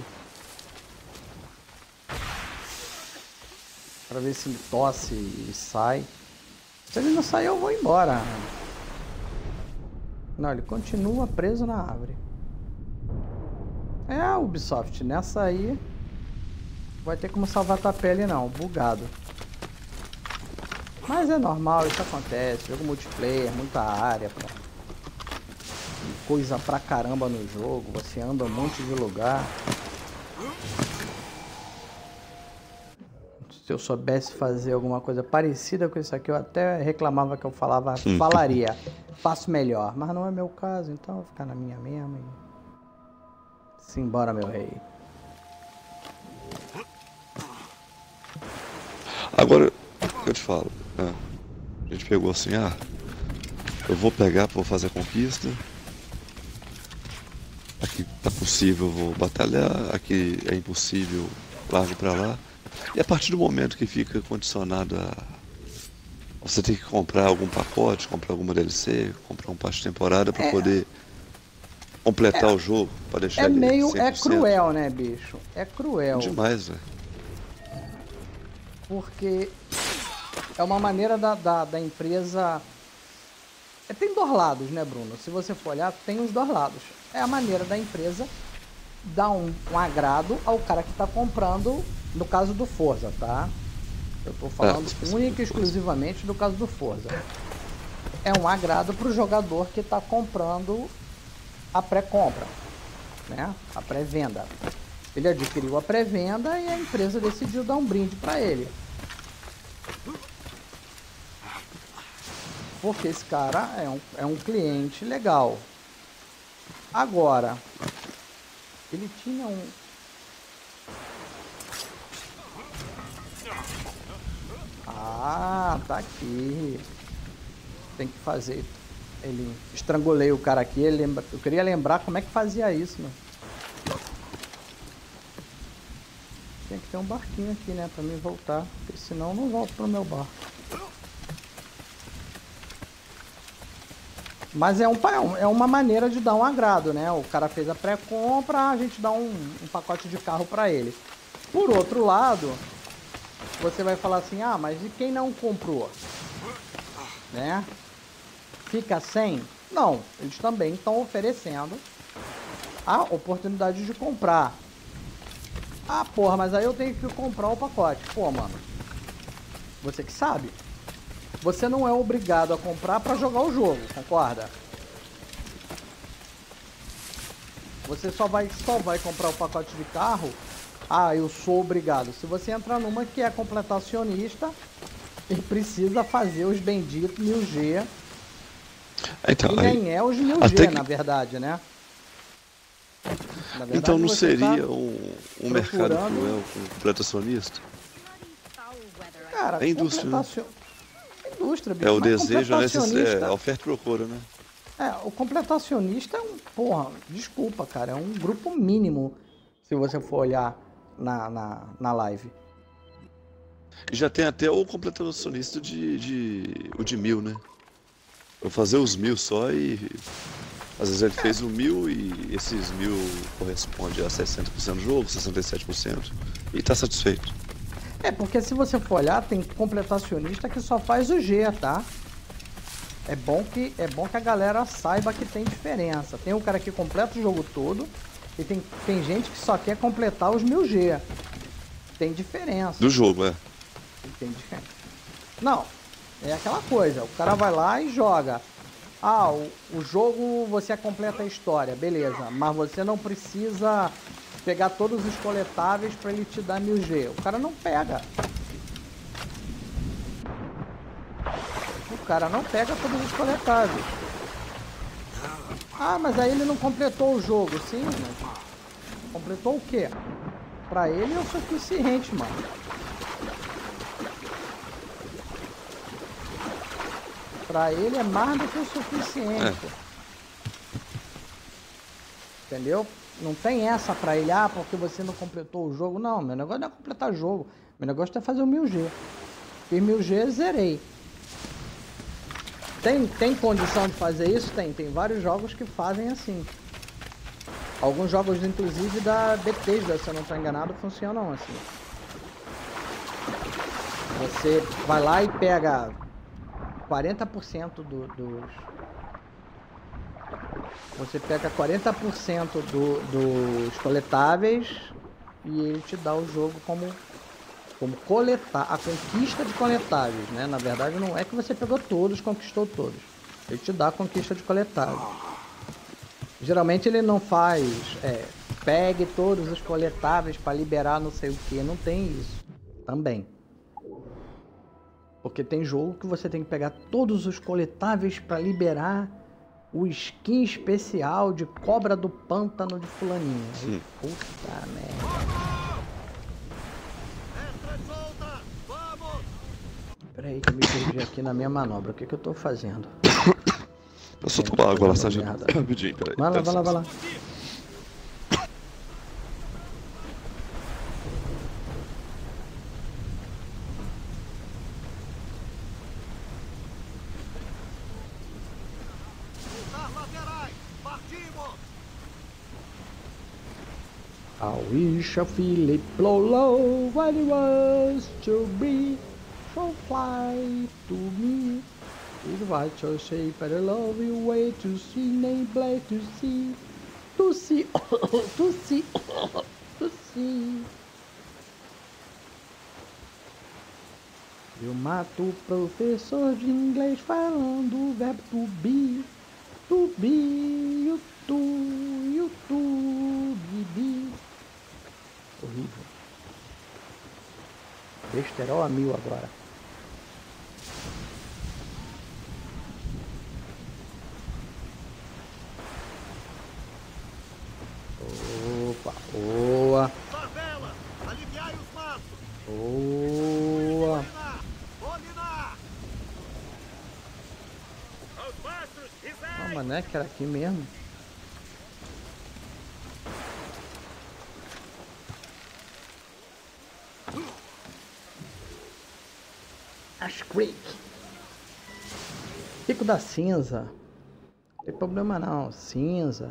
Pra ver se ele tosse e sai. Se ele não sair, eu vou embora. Não, ele continua preso na árvore. É, Ubisoft, nessa aí vai ter como salvar tua pele não, bugado. Mas é normal, isso acontece. Jogo multiplayer, muita área, coisa pra caramba no jogo, você anda um monte de lugar. Se eu soubesse fazer alguma coisa parecida com isso aqui, eu até reclamava que eu falaria, faço melhor, mas não é meu caso, então eu vou ficar na minha mesma e simbora, meu rei. Agora, eu te falo, a gente pegou assim, eu vou fazer a conquista. Aqui tá possível, eu vou batalhar. Aqui é impossível, largo pra lá. E a partir do momento que fica condicionado a você ter que comprar algum pacote, comprar alguma DLC, comprar um passe de temporada pra poder completar o jogo, pra deixar ele 100%. É cruel, né, bicho? É cruel. Demais, velho. Porque é uma maneira da empresa... Tem dois lados, né, Bruno? Se você for olhar, tem os dois lados. É a maneira da empresa dar um agrado ao cara que está comprando, no caso do Forza, tá? Eu tô falando única e exclusivamente do caso do Forza. É um agrado para o jogador que está comprando a pré-compra, né? A pré-venda. Ele adquiriu a pré-venda e a empresa decidiu dar um brinde para ele. Porque esse cara é um cliente legal. Agora, ele tinha um... Ah, tá aqui. Tem que fazer. Ele estrangulei o cara aqui. Eu queria lembrar como é que fazia isso, né? Tem que ter um barquinho aqui, né? Pra mim voltar. Porque senão eu não volto pro meu barco. Mas é uma maneira de dar um agrado, né? O cara fez a pré-compra, a gente dá um pacote de carro pra ele. Por outro lado, você vai falar assim, ah, mas e quem não comprou? Né? Fica sem? Não, eles também estão oferecendo a oportunidade de comprar. Ah, porra, mas aí eu tenho que comprar o pacote. Pô, mano, você que sabe. Você não é obrigado a comprar para jogar o jogo, concorda? Você só vai comprar o pacote de carro. Ah, eu sou obrigado. Se você entrar numa que é completacionista e precisa fazer os benditos 1000G. Então, e nem é os 1000G, na verdade, né? Na verdade, então não seria tá um mercado cruel com completacionista? Cara, é indústria, né? Indústria, bicho, é o desejo, a oferta e procura, né? O completacionista é porra, desculpa, cara, é um grupo mínimo, se você for olhar na live. E já tem até o completacionista o de 1000, né? Vou fazer os 1000 só e... Às vezes ele fez o 1000 e esses 1000 corresponde a 60% do jogo, 67%, e tá satisfeito. Porque se você for olhar, tem completacionista que só faz o G, tá? É bom que a galera saiba que tem diferença. Tem o cara que completa o jogo todo e tem gente que só quer completar os 1000G. Tem diferença. Do jogo, Tem diferença. Não, é aquela coisa, o cara vai lá e joga. Ah, o jogo você completa a história, beleza, mas você não precisa pegar todos os coletáveis para ele te dar 1000G. O cara não pega. O cara não pega todos os coletáveis. Ah, mas aí ele não completou o jogo. Sim, mas completou o quê? Pra ele é o suficiente, mano. Pra ele é mais do que o suficiente. Entendeu? Não tem essa pra ele, porque você não completou o jogo. Não, meu negócio não é completar o jogo. Meu negócio é fazer o 1000G. Fiz 1000G, zerei. Tem condição de fazer isso? Tem vários jogos que fazem assim. Alguns jogos, inclusive, da Bethesda, se eu não estou enganado, funcionam assim. Você vai lá e pega 40% Você pega 40% dos coletáveis e ele te dá o jogo como coletar, a conquista de coletáveis, né? Na verdade não é que você pegou todos, conquistou todos. Ele te dá a conquista de coletáveis. Geralmente ele não faz, pegue todos os coletáveis para liberar não sei o que, não tem isso também. Porque tem jogo que você tem que pegar todos os coletáveis para liberar o skin especial de cobra do pântano de fulaninho. Puta merda. Peraí que eu me perdi aqui na minha manobra. O que eu tô fazendo? Eu só tomar água lá, sargento. Rapidinho, peraí. Vai lá. I wish a Philip Lolo when he was to be, so fly to me. It was your shape and a lovely way to see, name black to see, to see, to see, to see. Eu mato o professor de inglês falando o verbo to be, be. Horrível. Besterol a 1000 agora. Mas não é que era aqui mesmo? Ash Creek. Pico da Cinza. Não tem problema não. Cinza.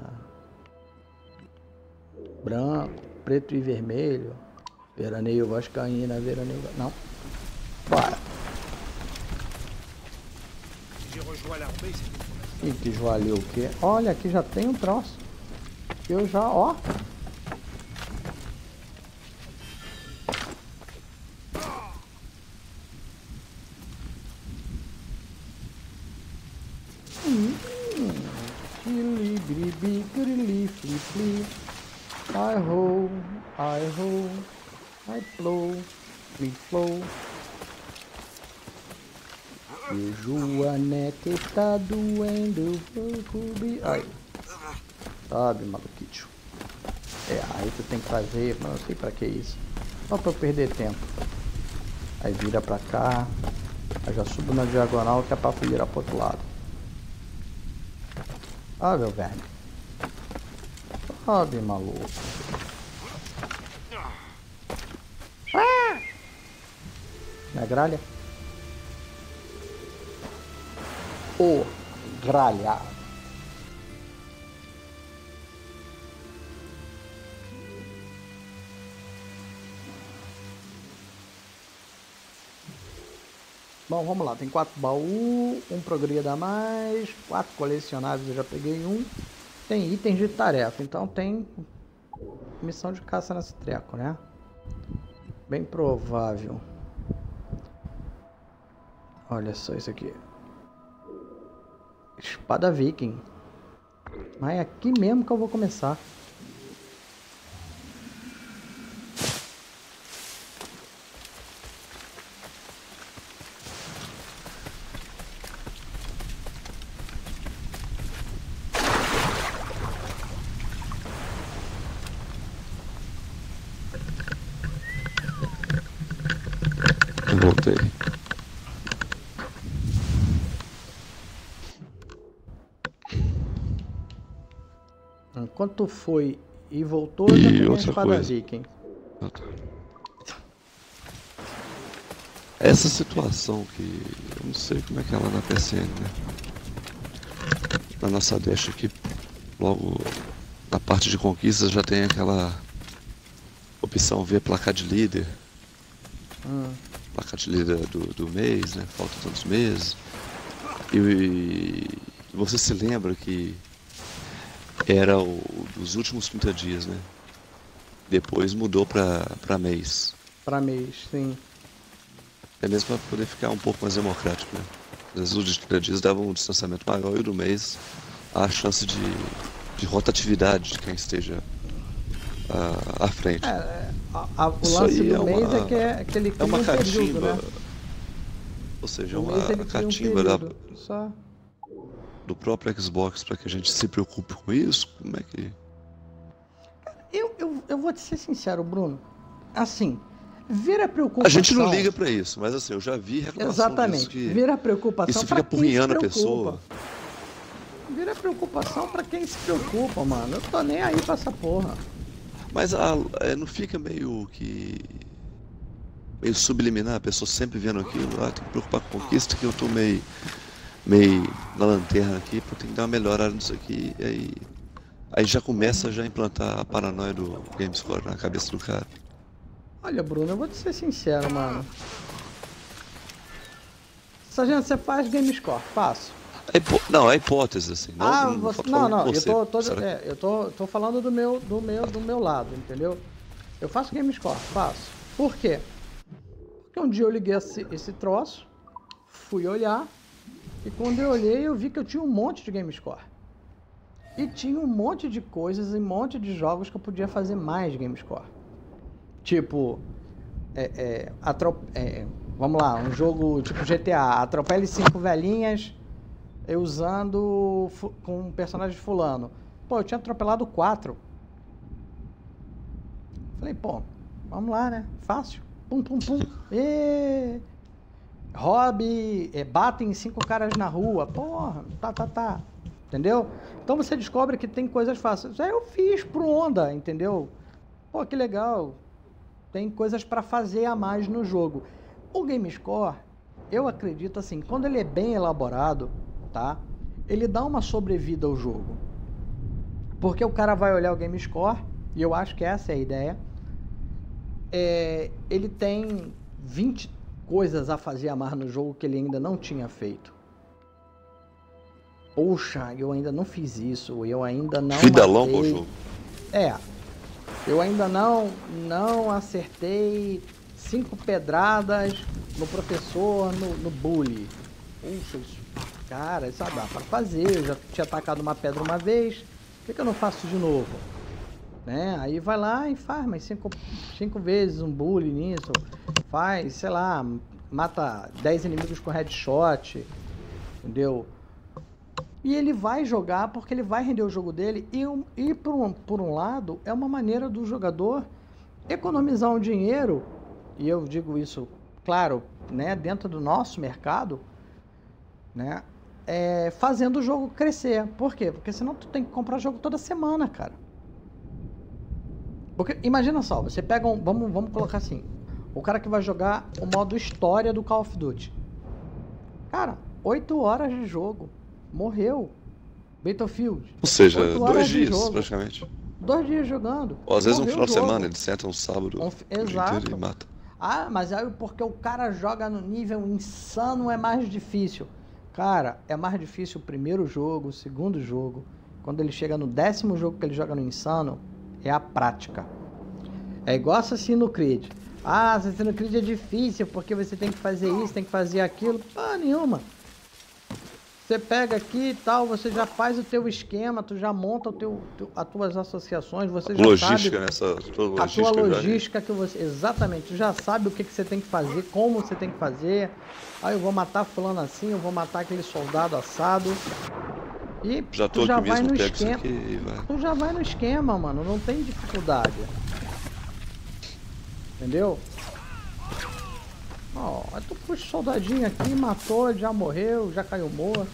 Branco. Preto e vermelho. Veraneio vascaína. Veraneio... Não. Bora. E que joalhou o quê? Olha, aqui já tem um troço. Eu já, ó. I ho, I flow, me flow. E o Joanete tá doendo, vou cobrir. Ai, sabe, maluquinho. É, aí tu tem que fazer, mas não sei pra que isso. Só pra eu perder tempo. Aí vira pra cá. Aí já subo na diagonal que é pra virar pro outro lado. Ah, meu velho. Sabe, maluco. Ah! Na gralha? O gralha. Bom, vamos lá. Tem 4 baús, um progredo a mais, 4 colecionáveis, eu já peguei um. Tem itens de tarefa, então tem missão de caça nesse treco, né? Bem provável. Olha só isso aqui. Espada viking. Mas é aqui mesmo que eu vou começar. Voltei. Enquanto tu foi e voltou, eu já peguei a espada viking. Ah, tá. Essa situação que eu não sei como é que é lá na PSN, né? Na nossa deixa aqui, logo na parte de conquistas já tem aquela opção ver placar de líder. Placar de líder do mês, né? Falta tantos meses. E você se lembra que era dos últimos 30 dias, né? Depois mudou pra mês. Pra mês, sim. É mesmo para poder ficar um pouco mais democrático, né? Os últimos 30 dias davam um distanciamento maior e o do mês a chance de rotatividade de quem esteja à frente. O lance do mês é que ele cria uma um período, catimba, né? ou seja, O mês ele cria um catimba período, só. do próprio Xbox para que a gente se preocupe com isso? Como é que... Eu vou te ser sincero, Bruno. Assim, vira preocupação... A gente não liga para isso, mas assim, eu já vi reclamação Exatamente, disso, que vira preocupação isso pra fica quem apurrinhando se a pessoa. preocupa. Vira preocupação pra quem se preocupa, mano. Eu tô nem aí pra essa porra. Mas não fica meio subliminar, a pessoa sempre vendo aquilo, tem que preocupar com a conquista, que eu tô meio na lanterna aqui, porque tem que dar uma melhorada nisso aqui, e aí já começa a implantar a paranoia do GameScore na cabeça do cara. Olha, Bruno, eu vou te ser sincero, mano. Sargento, você faz GameScore? Faço. Não, é hipótese, assim. Não, eu tô falando do meu lado, entendeu? Eu faço GameScore, faço. Por quê? Porque um dia eu liguei esse troço, fui olhar, e quando eu olhei eu vi que eu tinha um monte de GameScore. E tinha um monte de coisas e um monte de jogos que eu podia fazer mais GameScore. Tipo, vamos lá, um jogo tipo GTA, atropele 5 velhinhas... Eu usando com um personagem fulano. Pô, eu tinha atropelado 4. Falei, pô, vamos lá, né? Fácil. Pum, pum, pum. Hobby, batem 5 caras na rua. Porra, tá. entendeu? Então você descobre que tem coisas fáceis. Já eu fiz pro Onda, entendeu? Pô, que legal. Tem coisas para fazer a mais no jogo. O GameScore, eu acredito assim, quando ele é bem elaborado, tá? Ele dá uma sobrevida ao jogo. Porque o cara vai olhar o GameScore, e eu acho que essa é a ideia. Ele tem 20 coisas a fazer a mais no jogo que ele ainda não tinha feito. Poxa, eu ainda não fiz isso, eu ainda não... Vida longa o jogo. Eu ainda não acertei 5 pedradas no professor, no bully. Puxa, cara, isso dá pra fazer, eu já tinha atacado uma pedra uma vez, por que eu não faço de novo? Né? Aí vai lá e faz mais 5 vezes um bully nisso, faz, sei lá, mata 10 inimigos com headshot, entendeu? E ele vai jogar porque ele vai render o jogo dele e por um lado é uma maneira do jogador economizar um dinheiro, e eu digo isso, claro, né, dentro do nosso mercado, né, fazendo o jogo crescer. Por quê? Porque senão tu tem que comprar jogo toda semana, cara. Porque imagina só, você pega vamos colocar assim, o cara que vai jogar o modo história do Call of Duty. Cara, 8 horas de jogo. Morreu. Battlefield. Ou seja, 2 dias praticamente. 2 dias jogando. Ou às vezes um final de semana, ele senta um sábado Exato. E mata. Ah, mas aí porque o cara joga no nível insano é mais difícil. Cara, é mais difícil o primeiro jogo, o segundo jogo. Quando ele chega no 10º jogo que ele joga no insano, é a prática. É igual Assassin's Creed. Ah, Assassin's Creed é difícil porque você tem que fazer isso, tem que fazer aquilo. Ah, nenhuma. Você pega aqui e tal, você já faz o teu esquema, tu já monta as tuas associações, você já logística, sabe a tua logística que você... Exatamente, tu já sabe o que você tem que fazer, como você tem que fazer. Aí eu vou matar fulano assim, eu vou matar aquele soldado assado. E tu já vai no esquema. Tu já vai no esquema, mano, não tem dificuldade. Entendeu? Ó, aí tu puxa o soldadinho aqui, matou, já morreu, já caiu morto.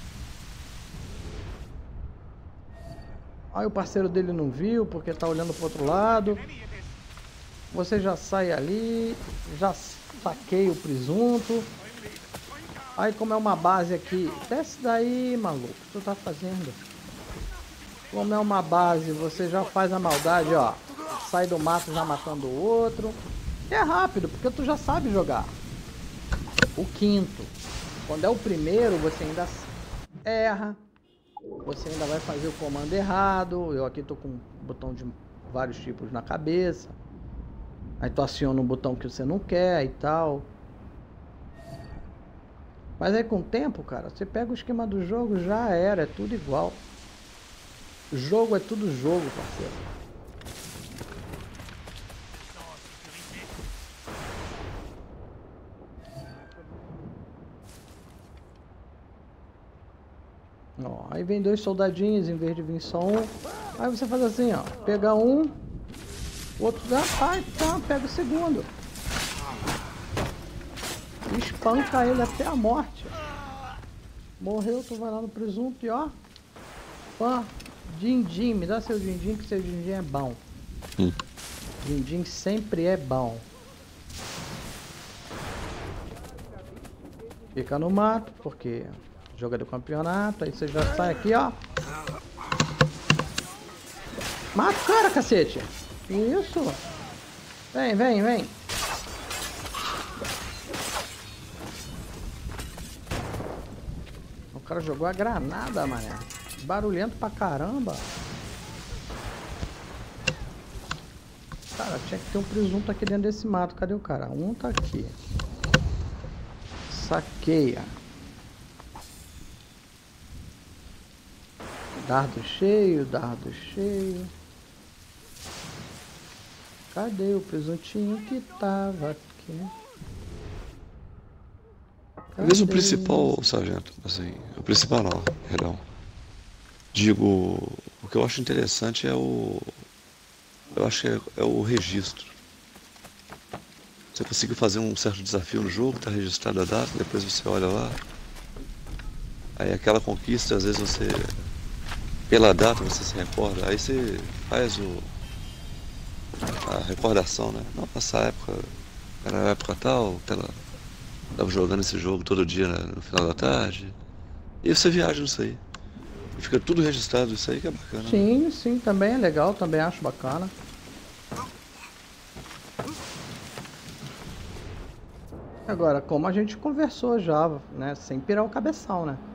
Aí o parceiro dele não viu porque tá olhando pro outro lado. Você já sai ali, já saqueia o presunto. Aí como é uma base aqui, desce daí, maluco, o que tu tá fazendo? Como é uma base, você já faz a maldade, ó. Sai do mato já matando o outro. É rápido, porque tu já sabe jogar. O 5º. Quando é o primeiro, você ainda erra. Você ainda vai fazer o comando errado. Eu aqui tô com um botão de vários tipos na cabeça. Aí tu aciona um botão que você não quer e tal. Mas aí com o tempo, cara, você pega o esquema do jogo, já era, é tudo igual. Jogo é tudo jogo, parceiro. Ó, aí vem 2 soldadinhos em vez de vir só um. Aí você faz assim, ó, pega um, o outro dá, tá, pega o segundo. Espanca ele até a morte. Morreu, tu vai lá no presunto e ó. Pã, din-din, me dá seu din-din que seu din-din é bom. Din-din sempre é bom. Fica no mato, porque joga do campeonato, aí você já sai aqui, ó. Mata o cara, cacete. Isso. Vem, vem, vem. O cara jogou a granada, mané. Barulhento pra caramba. Cara, tinha que ter um presunto aqui dentro desse mato. Cadê o cara? Um tá aqui. Saqueia. Dardo cheio, dardo cheio. Cadê o presuntinho que tava aqui? Talvez o principal, sargento, assim, o principal não, perdão. Digo, o que eu acho interessante é o... Eu acho que é o registro. Você conseguiu fazer um certo desafio no jogo, tá registrada a data, depois você olha lá. Aí aquela conquista, às vezes você Pela data você se recorda, aí você faz a recordação, né? Não, nessa época, era a época tal, tava jogando esse jogo todo dia no final da tarde. E você viaja nisso aí. E fica tudo registrado, isso aí que é bacana. Sim, sim, também é legal, também acho bacana. Agora, como a gente conversou já, né? Sem pirar o cabeção, né?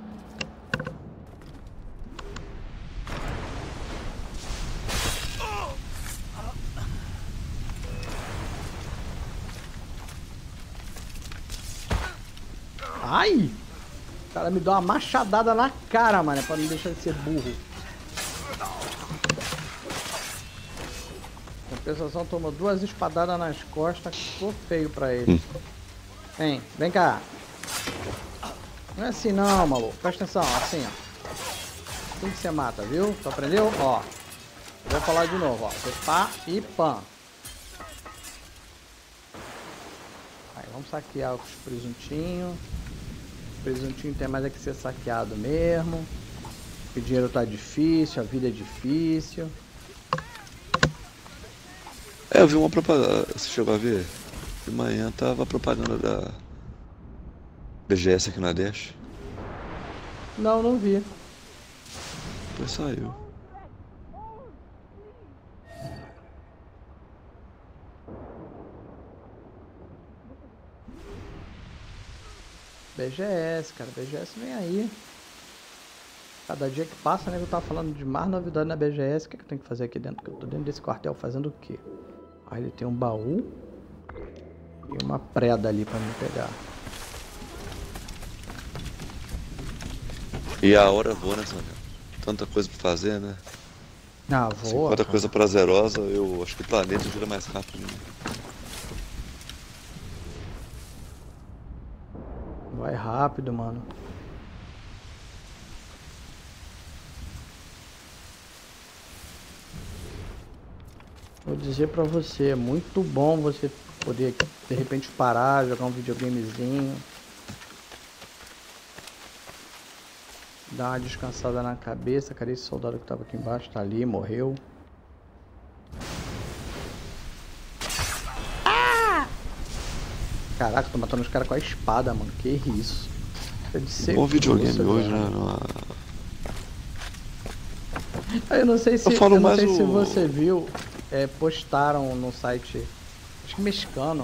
Ai! O cara me deu uma machadada na cara, mano, pra não deixar de ser burro. A compensação tomou 2 espadadas nas costas, ficou feio pra ele. Vem cá. Não é assim não, maluco. Presta atenção, assim, ó. Assim que você mata, viu? Tu aprendeu? Ó. Vou falar de novo, ó. Você pá e pã. Aí, vamos saquear os presuntinhos. O presuntinho tem mais é que ser saqueado mesmo. O dinheiro tá difícil, a vida é difícil. Eu vi uma propaganda, você chegou a ver? De manhã tava a propaganda da BGS aqui na Dash. Não, não vi. Depois saiu. BGS, cara, BGS vem aí. Cada dia que passa, né, eu tava falando de mais novidade na BGS. O que eu tenho que fazer aqui dentro? Porque eu tô dentro desse quartel fazendo o quê? Aí ele tem um baú e uma preda ali pra me pegar. E a hora voa, né, Sandra? Tanta coisa pra fazer, né? Ah, voa. Tanta coisa prazerosa, eu acho que o planeta gira mais rápido, né? Vai rápido, mano. Vou dizer pra você, é muito bom você poder, de repente, parar, jogar um videogamezinho. Dar uma descansada na cabeça. Cadê esse soldado que tava aqui embaixo? Tá ali, morreu. Caraca, tô matando os caras com a espada, mano. Que isso? É de ser bom videogame grosso, hoje, cara. né? Eu não sei se, eu não sei se você viu, postaram no site, acho que mexicano,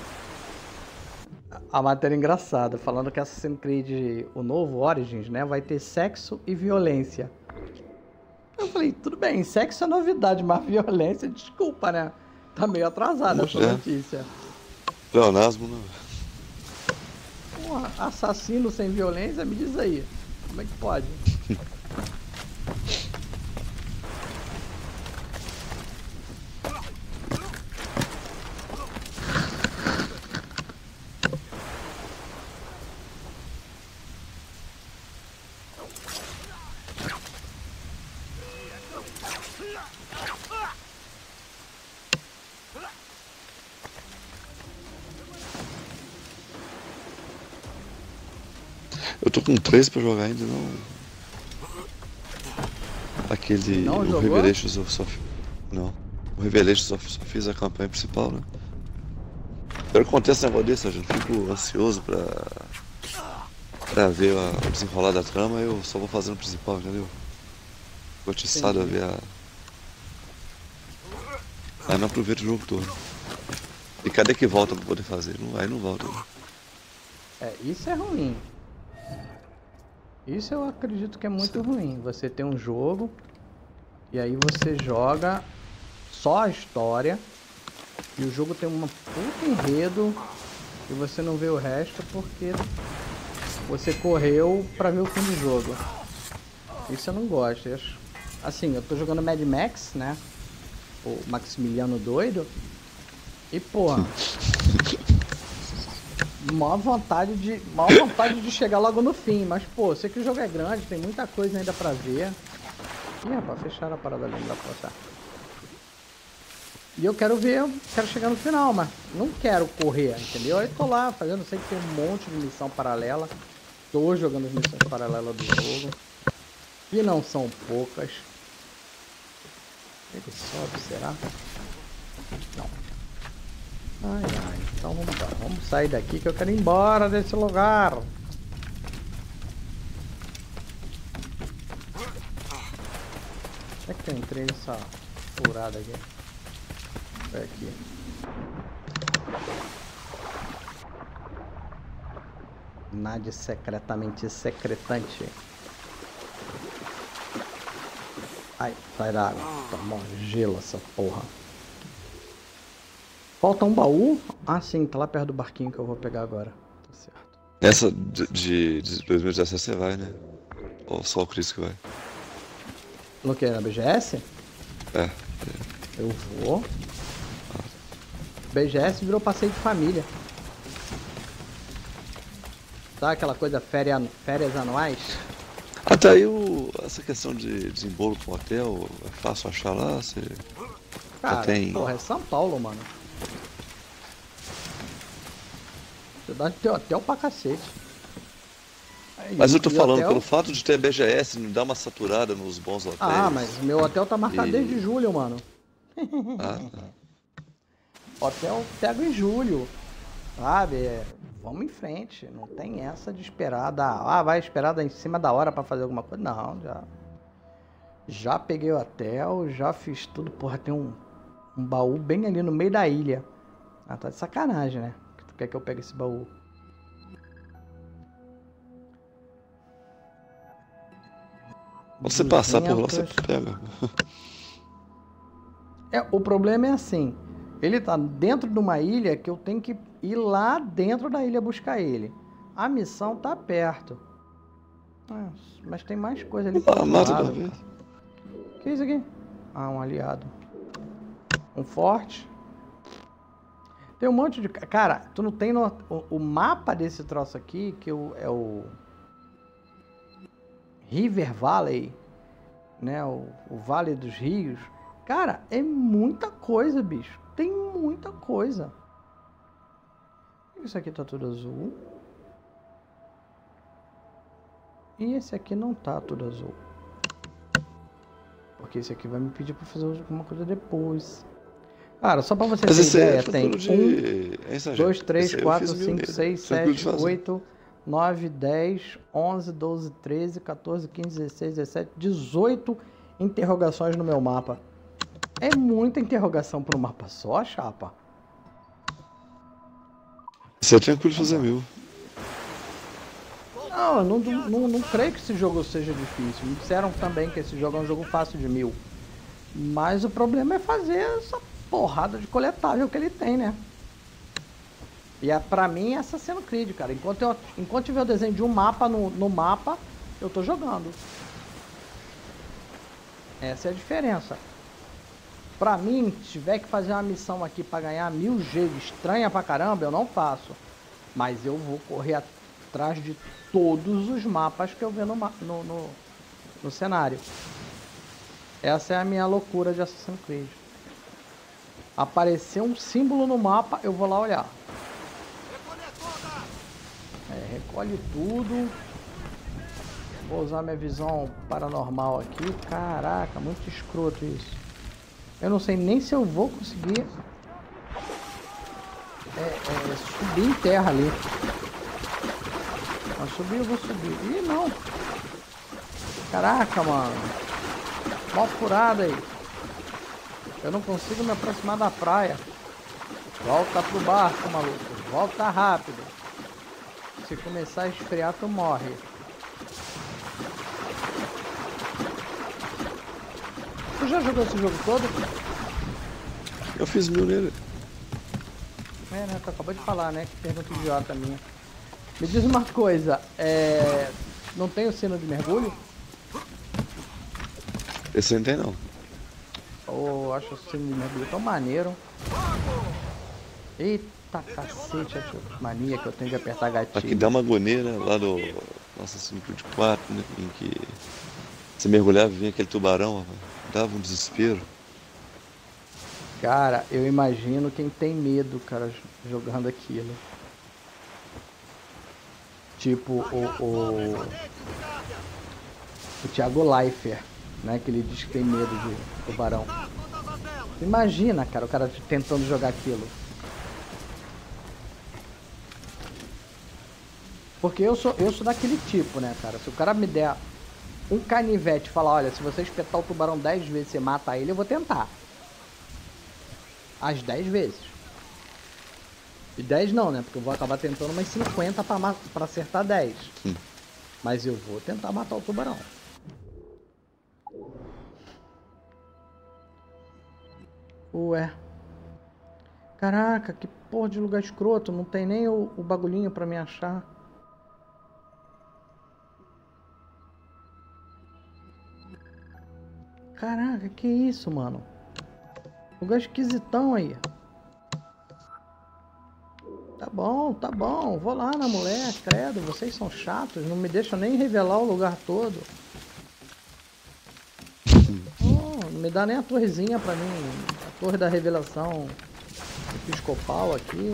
a matéria engraçada, falando que Assassin's Creed, o novo Origins, né, vai ter sexo e violência. Eu falei, tudo bem, sexo é novidade, mas violência, desculpa, né? Tá meio atrasada essa notícia. Pleonasmo, né? Porra, assassino sem violência, me diz aí, como é que pode? Eu tô com 3 pra jogar ainda, não. Aquele. Não o jogou? Revelations of Sophie. Não. O Revelations of só fiz a campanha principal, né? Espero que aconteça um negócio desse, gente. Fico ansioso pra ver o desenrolar da trama, eu só vou fazendo o principal, entendeu? Fico atiçado a ver Aí não aproveito o jogo todo. E cadê que volta pra poder fazer? Aí não volta. Isso é ruim. Isso eu acredito que é muito ruim. Você tem um jogo e aí você joga só a história e o jogo tem um puta enredo e você não vê o resto porque você correu pra ver o fim do jogo. Isso eu não gosto. Assim, eu tô jogando Mad Max, né? O Maximiliano doido. E porra, maior vontade de chegar logo no fim, mas pô, sei que o jogo é grande, tem muita coisa ainda pra ver. Ih, rapaz, fecharam a parada ali, não dá pra passar. E eu quero chegar no final, mas não quero correr, entendeu? Aí tô lá fazendo, sei que tem um monte de missão paralela. Tô jogando as missões paralelas do jogo. E não são poucas. Ele sobe, será? Não. Ai, ai. Então vamos embora. Vamos sair daqui que eu quero ir embora desse lugar. Como é que eu entrei nessa furada aqui? É aqui. Nada secretamente secretante. Ai, sai da água. Toma gelo essa porra. Falta um baú? Ah, sim, tá lá perto do barquinho que eu vou pegar agora. Tá certo. Essa de 2017 você vai, né? Ou só o Chris que vai? No que? Na BGS? É. Eu vou. BGS virou passeio de família. Sabe aquela coisa férias anuais? Até aí essa questão de desembolso com hotel, é fácil achar lá? Você Cara, tem... porra, é São Paulo, mano. Cidade tem hotel pra cacete. Mas eu tô falando, hotel... pelo fato de ter BGS, não dá uma saturada nos bons hotéis. Ah, mas meu hotel tá marcado desde julho, mano. Hotel pego em julho. Sabe? Vamos em frente. Não tem essa de esperar. Vai esperar em cima da hora pra fazer alguma coisa. Não, já peguei o hotel, já fiz tudo. Porra, tem um baú bem ali no meio da ilha. Ah, tá de sacanagem, né? Tu quer que eu pegue esse baú? Quando você passar por lá, você pega. O problema é assim. Ele tá dentro de uma ilha que eu tenho que ir lá dentro da ilha buscar ele. A missão tá perto. Mas tem mais coisa ali para lado. Que é isso aqui? Ah, um aliado. Um forte. Tem um monte de... Cara, tu não tem o mapa desse troço aqui, que é o River Valley, né? O Vale dos Rios. Cara, é muita coisa, bicho. Tem muita coisa. Isso aqui tá tudo azul. E esse aqui não tá tudo azul. Porque esse aqui vai me pedir pra fazer alguma coisa depois. Cara, só pra você ter ideia, tem 1, 2, 3, 4, 5, 6, 7, 8, 9, 10, 11, 12, 13, 14, 15, 16, 17, 18 interrogações no meu mapa. É muita interrogação para um mapa só, chapa. Você é tranquilo de fazer 1000. Não, eu não creio que esse jogo seja difícil. Me disseram também que esse jogo é um jogo fácil de 1000. Mas o problema é fazer essa porrada de coletável que ele tem, né? E pra mim é Assassin's Creed, cara. Enquanto tiver o desenho de um mapa no mapa, eu tô jogando. Essa é a diferença. Pra mim, se tiver que fazer uma missão aqui pra ganhar 1000 G estranha pra caramba, eu não faço. Mas eu vou correr atrás de todos os mapas que eu ver no cenário. Essa é a minha loucura de Assassin's Creed. Apareceu um símbolo no mapa, eu vou lá olhar. Recolhe tudo. Vou usar minha visão paranormal aqui. Caraca, muito escroto isso. Eu não sei nem se eu vou conseguir subir em terra ali. Mas subir eu vou subir. Ih, não. Caraca, mano. Mal furada aí. Eu não consigo me aproximar da praia. Volta pro barco, maluco. Volta rápido. Se começar a esfriar, tu morre. Tu já jogou esse jogo todo? Eu fiz 1000 nele. Né? Tu acabou de falar, né? Que pergunta idiota minha. Me diz uma coisa, não tem o sino de mergulho? Esse não tem, não. Oh, acho o sino de mergulho tão maneiro. Eita cacete, a mania que eu tenho de apertar gatilho. Aqui dá uma agonia, né? Lá do Assassin's Creed 4, né? Em que você mergulhava e vinha aquele tubarão, rapaz. Dava um desespero. Cara, eu imagino quem tem medo, cara, jogando aquilo. Tipo, o Thiago Leifert, né? Que ele diz que tem medo de tubarão. Imagina, cara, o cara tentando jogar aquilo. Porque eu sou daquele tipo, né, cara? Se o cara me der um canivete e falar, olha, se você espetar o tubarão 10 vezes e você mata ele, eu vou tentar. As 10 vezes. E 10 não, né? Porque eu vou acabar tentando umas 50 pra acertar 10. Mas eu vou tentar matar o tubarão. Ué. Caraca, que porra de lugar escroto. Não tem nem o bagulhinho pra me achar. Caraca, que isso, mano? Lugar esquisitão aí. Tá bom. Vou lá na mulher, credo. Vocês são chatos. Não me deixam nem revelar o lugar todo. Oh, não me dá nem a torrezinha pra mim. A torre da revelação episcopal aqui.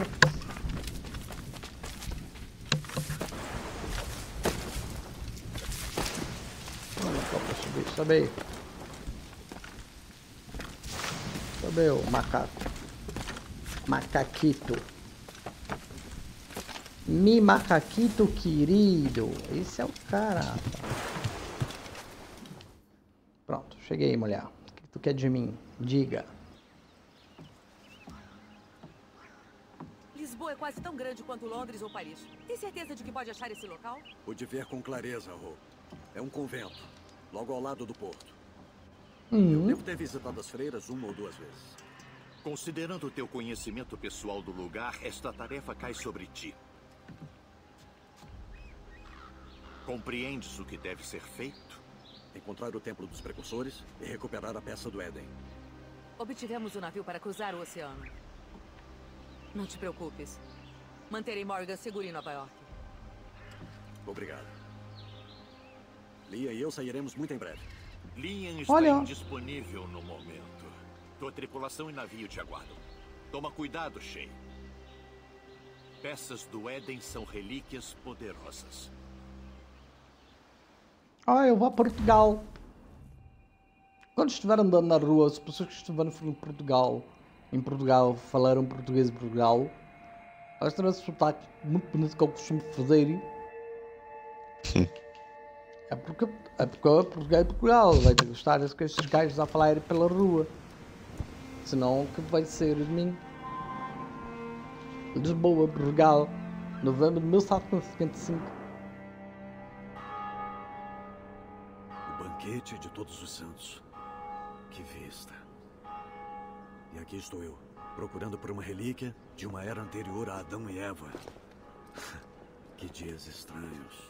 Sobe aí. Sobe aí, o macaco. Macaquito. Mi macaquito querido. Esse é o cara. Pronto, cheguei, mulher. O que tu quer de mim? Diga. Lisboa é quase tão grande quanto Londres ou Paris. Tem certeza de que pode achar esse local? Pude ver com clareza, Ro. É um convento, logo ao lado do porto. Eu devo ter visitado as freiras 1 ou 2 vezes. Considerando o teu conhecimento pessoal do lugar, esta tarefa cai sobre ti. Compreendes o que deve ser feito? Encontrar o Templo dos Precursores e recuperar a peça do Éden. Obtivemos o navio para cruzar o oceano. Não te preocupes. Manterei Morgan seguro em Nova York. Obrigado. Lia e eu sairemos muito em breve. Liam está indisponível no momento. Tua tripulação e navio te aguardam. Toma cuidado, Shay. Peças do Éden são relíquias poderosas. Eu vou a Portugal. Quando estiver andando na rua, as pessoas que estiverem em Portugal, falaram português em Portugal, elas terão esse sotaque muito bonito que eu costumo fazer. É porque Portugal é Portugal. Vai ter que gostar com estes gajos a falarem pela rua. Senão, o que vai ser de mim? Lisboa, Portugal, novembro de 1755. Banquete de Todos os Santos. Que vista. E aqui estou eu, procurando por uma relíquia de uma era anterior a Adão e Eva. Que dias estranhos.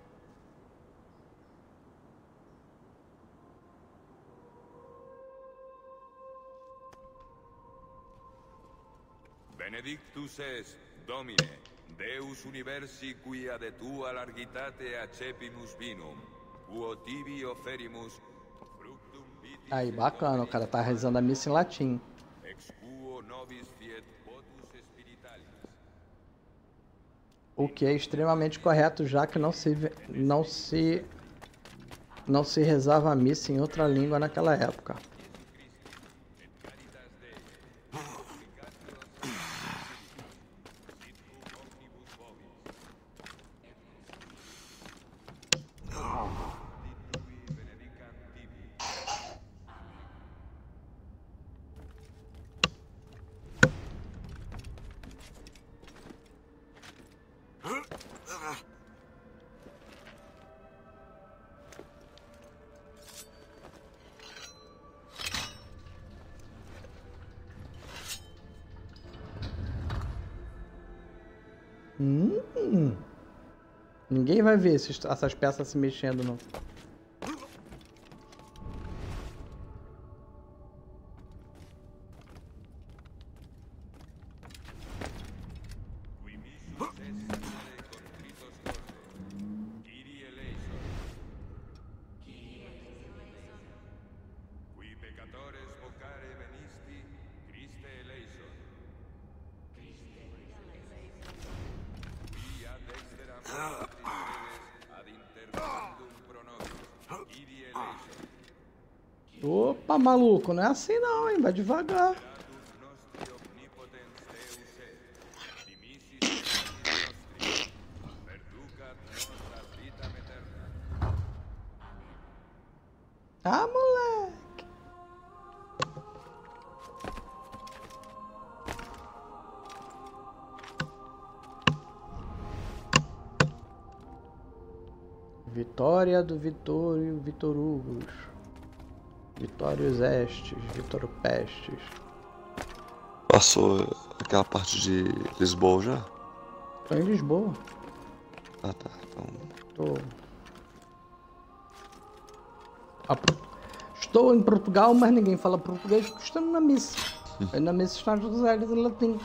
Benedictus est, Domine, Deus universi quia de tua largitate accepimus vinum, quo tibi oferimus fructum vitis. Aí, bacana, o cara tá rezando a missa em latim. Ex quo nobis fiet votus spiritualis. O que é extremamente correto, já que não se rezava a missa em outra língua naquela época. Ninguém vai ver essas peças se mexendo, não. Opa, maluco, não é assim não, hein? Vai devagar. Ah, moleque. Vitória do Vitório Vitorugos. Vitórios Estes, Vitor Pestes. Passou aquela parte de Lisboa já? Tô em Lisboa. Ah, tá. Então... Estou em Portugal, mas ninguém fala português porque estamos na missa. E na missa estão as regras em latim.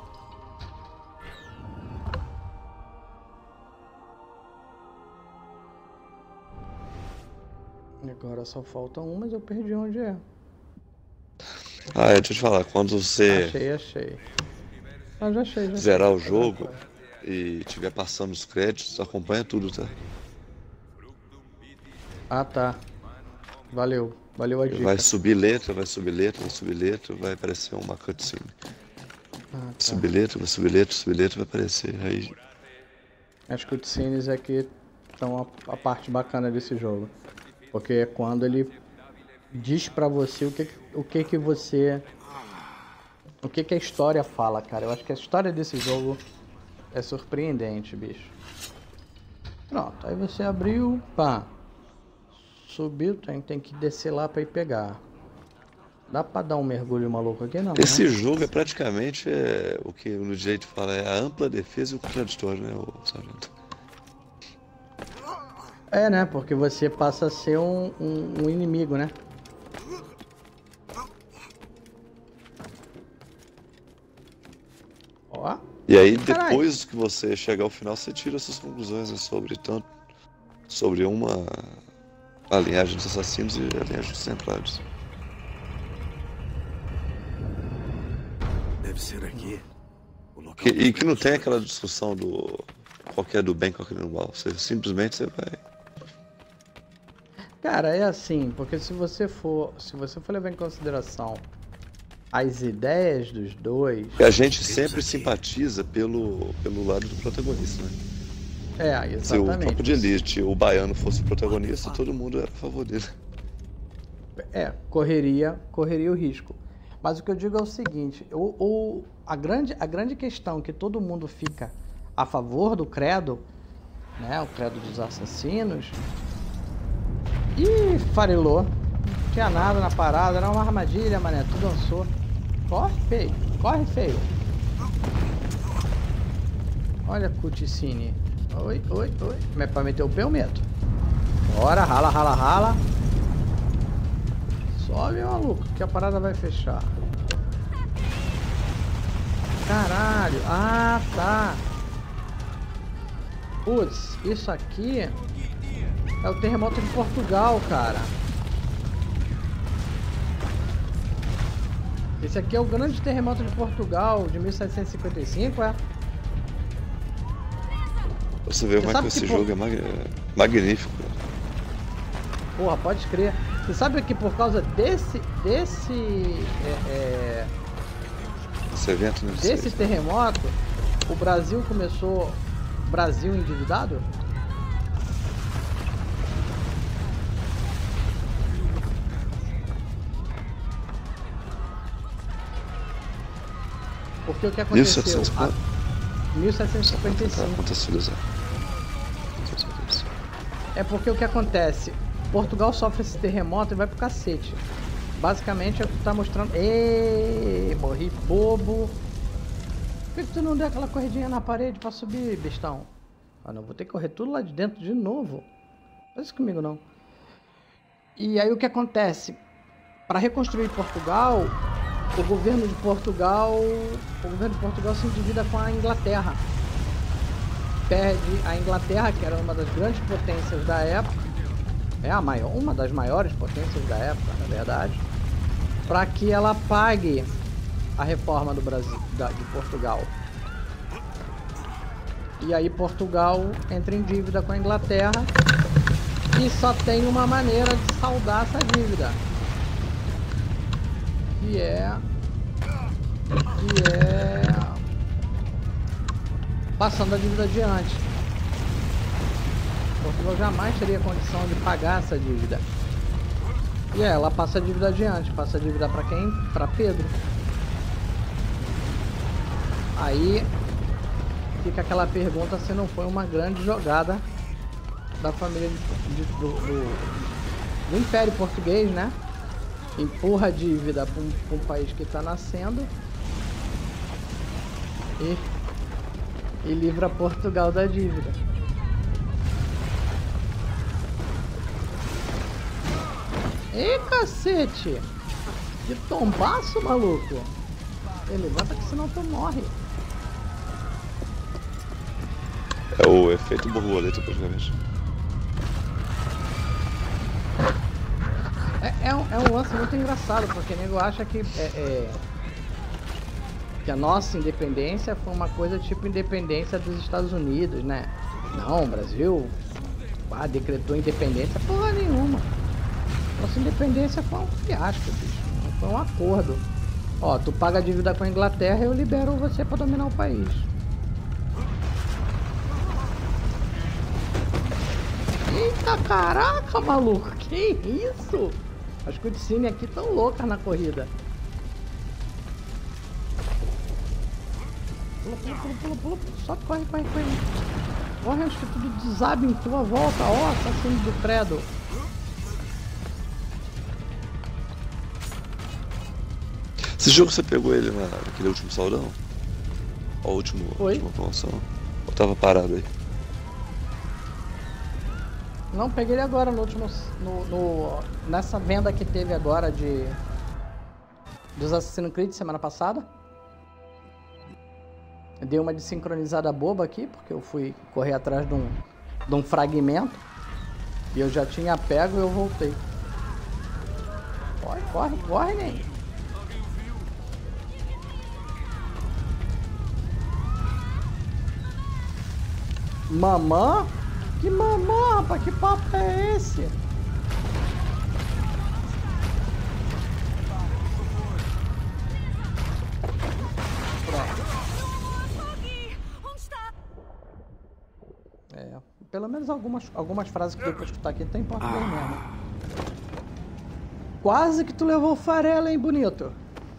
E agora só falta um, mas eu perdi onde é. Ah, deixa eu te falar, quando você Achei. Ah, já achei. zerar o jogo e tiver passando os créditos, acompanha tudo, tá? Ah, tá. Valeu a dica. Vai subir letra, vai aparecer uma cutscene. Ah, tá. Subir letra, vai aparecer. Aí... As cutscenes aqui são a parte bacana desse jogo. Porque é quando ele diz pra você o que a história fala, cara. Eu acho que a história desse jogo é surpreendente, bicho. Pronto, aí você abriu, pá. Subiu, tem que descer lá pra ir pegar. Dá pra dar um mergulho maluco aqui, não? Esse né? jogo é praticamente o que no direito fala, é a ampla defesa e o contraditório, né, o sargento? É, né? Porque você passa a ser um inimigo, né? Ó. E aí, depois que você chegar ao final, você tira suas conclusões, né, sobre uma... a linhagem dos assassinos e a linhagem dos templários. Deve ser aqui. O local E que não tem aquela discussão do qual que é do bem, qual que é do mal. Você simplesmente vai... Cara, é assim, porque se você for levar em consideração as ideias dos dois... A gente sempre simpatiza pelo lado do protagonista, né? É, exatamente. Se o Tropa de Elite, o baiano, fosse o protagonista, todo mundo era a favor dele. É, correria o risco. Mas o que eu digo é o seguinte, a grande questão que todo mundo fica a favor do credo, né, o credo dos assassinos, e farelou, não tinha nada na parada, era uma armadilha, mané, tu dançou. Corre feio. Olha a cutscene. Oi. Mas pra meter o pé eu meto. Bora, rala. Sobe, maluco, que a parada vai fechar. Caralho. Ah, tá. Putz, isso aqui é o terremoto de Portugal, cara. Esse aqui é o grande terremoto de Portugal de 1755, é? Você vê como é que esse jogo é magnífico. Porra, pode crer. Você sabe que por causa desse evento, né? Desse terremoto, o Brasil começou... Brasil endividado? Porque o que aconteceu? 1755. É porque o que acontece? Portugal sofre esse terremoto e vai pro cacete. Basicamente é o que tá mostrando. Êêêê, morri bobo. Por que tu não deu aquela corridinha na parede pra subir, bestão? Ah, não, vou ter que correr tudo lá de dentro de novo. Não faz isso comigo, não. E aí o que acontece? Para reconstruir Portugal, o governo de Portugal se endivida com a Inglaterra. Perde a Inglaterra, que era uma das grandes potências da época, uma das maiores potências da época, na verdade, para que ela pague a reforma do Brasil, de Portugal. E aí Portugal entra em dívida com a Inglaterra e só tem uma maneira de saldar essa dívida, Que é passando a dívida adiante. Portugal jamais teria condição de pagar essa dívida. E ela passa a dívida adiante. Passa a dívida para quem? Para Pedro. Aí fica aquela pergunta se não foi uma grande jogada da família do Império Português, né? Empurra a dívida para um país que está nascendo e livra Portugal da dívida. Ei, cacete! Que tombaço, maluco! Ele levanta que senão tu morre. É o efeito borboleta, praticamente. É um lance muito engraçado, porque o nego acha que que a nossa independência foi uma coisa tipo independência dos Estados Unidos, né? Não, o Brasil decretou independência porra nenhuma. Nossa independência foi um fiasco, bicho. Foi um acordo. Ó, tu paga a dívida com a Inglaterra e eu libero você pra dominar o país. Eita caraca, maluco, que isso? As cutscenes aqui tão loucas na corrida. Pula. Só corre. Corre antes que tudo desabe em tua volta. Ó, tá saindo do credo. Esse jogo você pegou ele naquele último saldão? Ou última promoção? Ou tava parado aí? Não, peguei ele agora no último. Nessa venda que teve agora dos Assassin's Creed semana passada. Eu dei uma desincronizada boba aqui, porque eu fui correr atrás de um fragmento. E eu já tinha pego e eu voltei. Corre, nem. Mamã? Que mamã, rapaz? Que papo é esse? Pelo menos algumas frases que deu pra escutar aqui tem português mesmo. Quase que tu levou farela, hein, bonito?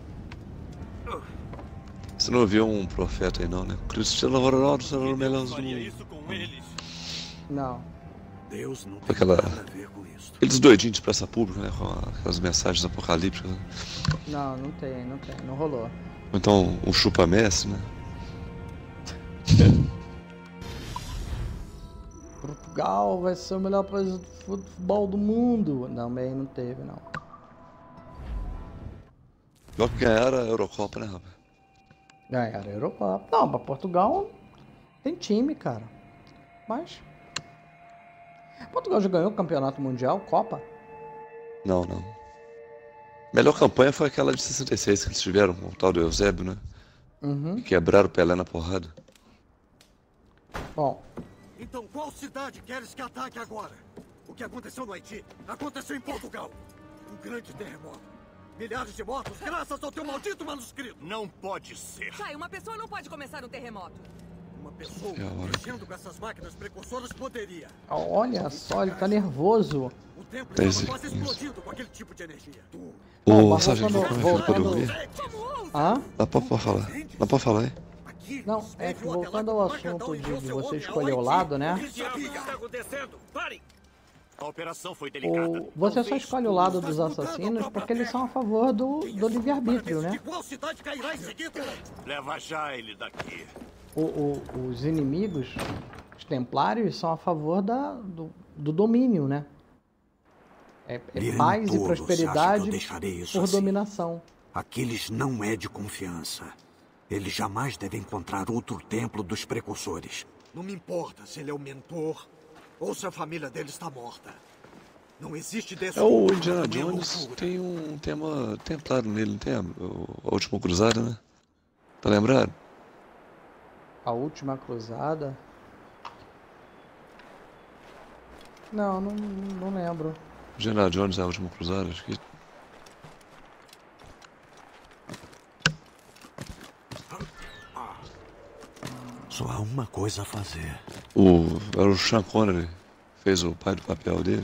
Você não ouviu um profeta aí não, né? Cristiano Ronaldo será o melhor do mundo. Não. Deus não tem Aquela... nada a ver com isso. Aqueles doidinhos de praça pública, né? Com aquelas mensagens apocalípticas. Né? Não tem, não rolou. Ou então um chupa-mestre, né? Portugal vai ser o melhor país de futebol do mundo. Não teve, não. Igual que ganharam a Eurocopa, né, rapaz? Ganharam a Eurocopa. Não, mas Portugal tem time, cara. Mas... Portugal já ganhou o Campeonato Mundial, Copa? Não. Melhor campanha foi aquela de 66 que eles tiveram com o tal do Eusébio, né? Uhum. E quebraram o Pelé na porrada. Bom. Então qual cidade queres que ataque agora? O que aconteceu no Haiti aconteceu em Portugal. Um grande terremoto. Milhares de mortos graças ao teu maldito manuscrito. Não pode ser. Sai, uma pessoa não pode começar um terremoto. Uma pessoa mexendo com essas máquinas precursoras poderia. Olha só, ele tá nervoso. O templo estava quase explodindo com aquele tipo de energia. Ô, Sargento, como é que pode ouvir? Hã? Dá pra falar. Dá pra falar, hein? Não, é que voltando ao assunto de você escolher o lado, né? O que está acontecendo? Pare! A operação foi delicada. Você só escolhe o lado dos assassinos porque eles são a favor do livre-arbítrio, né? Leva já ele daqui. Os inimigos, os templários, são a favor do domínio, né? É paz e prosperidade por dominação. Aquiles não é de confiança. Ele jamais deve encontrar outro templo dos precursores. Não me importa se ele é o mentor ou se a família dele está morta. Não existe desse. O Indiana Jones tem um tema templário nele, não tem? A Última Cruzada, né? Tá lembrado? A Última Cruzada? Não lembro. Indiana Jones é a Última Cruzada, acho que... uma coisa a fazer. Era o Sean Connery, fez o pai do papel dele.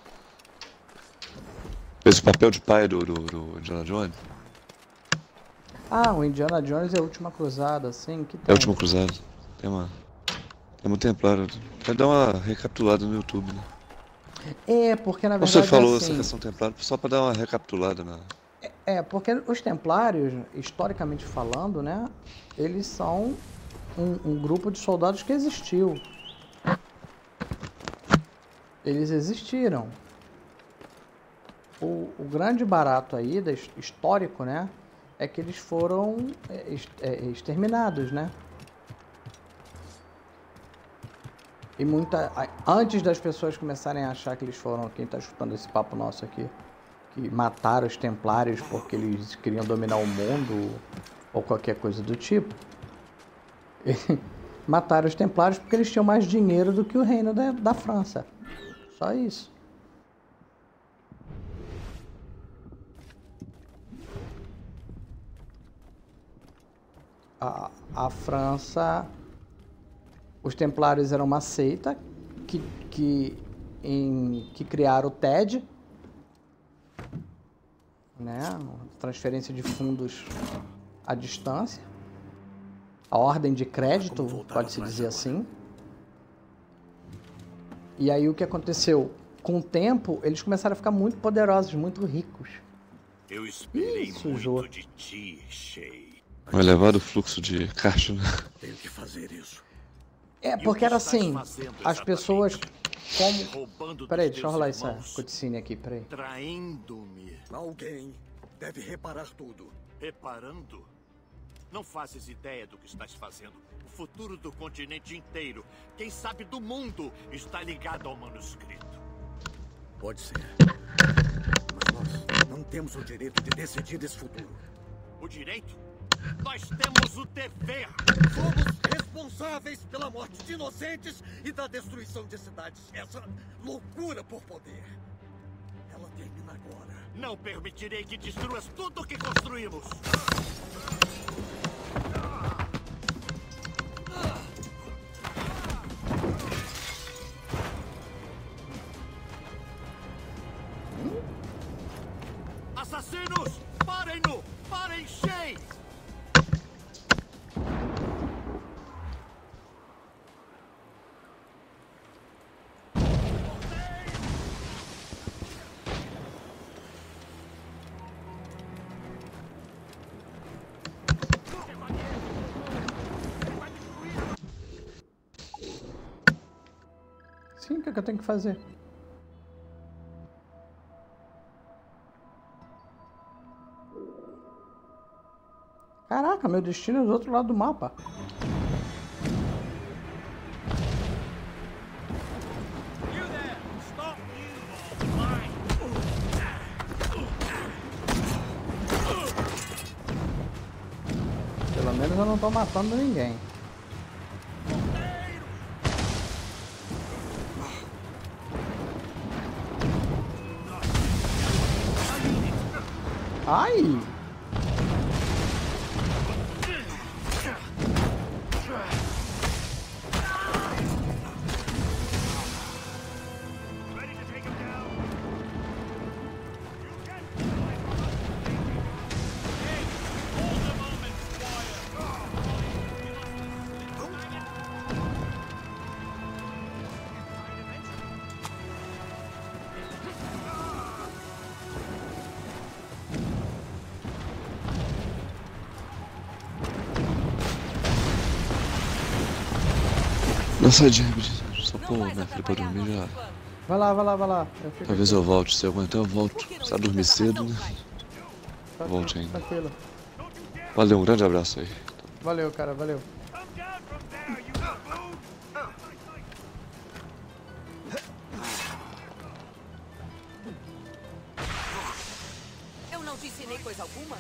Fez o papel de pai do Indiana Jones. Ah, o Indiana Jones é a Última Cruzada, sim, que tem. É a Última Cruzada. Tem um templário. Vai dar uma recapitulada no YouTube, né? É, porque na verdade Você falou assim, essa questão templária só pra dar uma recapitulada na... porque os templários, historicamente falando, né, eles são um grupo de soldados que existiu. Eles existiram. O grande barato aí, histórico, né, é que eles foram exterminados, né? E antes das pessoas começarem a achar que eles foram, quem tá escutando esse papo nosso aqui, que mataram os templários porque eles queriam dominar o mundo ou qualquer coisa do tipo, mataram os templários porque eles tinham mais dinheiro do que o reino da França. Só isso. A França... Os templários eram uma seita que criaram o TED, né? Transferência de fundos à distância. A ordem de crédito, pode-se dizer assim. E aí o que aconteceu? Com o tempo, eles começaram a ficar muito poderosos, muito ricos. Eu esperei sujou. muito de ti, Shay. Um elevado fluxo de caixa, né? Tenho que fazer isso. Porque era assim, as pessoas como... Peraí, deixa eu rolar essa cutscene aqui, peraí. Traindo-me. Alguém deve reparar tudo. Reparando? Não fazes ideia do que estás fazendo. O futuro do continente inteiro, quem sabe do mundo, está ligado ao manuscrito. Pode ser. Mas nós não temos o direito de decidir esse futuro. O direito? Nós temos o dever. Somos responsáveis pela morte de inocentes e da destruição de cidades. Essa loucura por poder. Ela termina agora. Não permitirei que destruas tudo o que construímos. Assassinos! Parem-no! Parem, Shay! Sim, o que eu tenho que fazer? Caraca, meu destino é do outro lado do mapa. Pelo menos eu não tô matando ninguém. Ai! Saidinha, só pôr minha filha pra dormir já. Vai lá. Talvez eu volte, se eu aguentar eu volto. Precisa dormir cedo, né? Volte ainda. Tranquilo. Valeu, um grande abraço aí. Valeu, cara, valeu. Eu não te ensinei coisa alguma?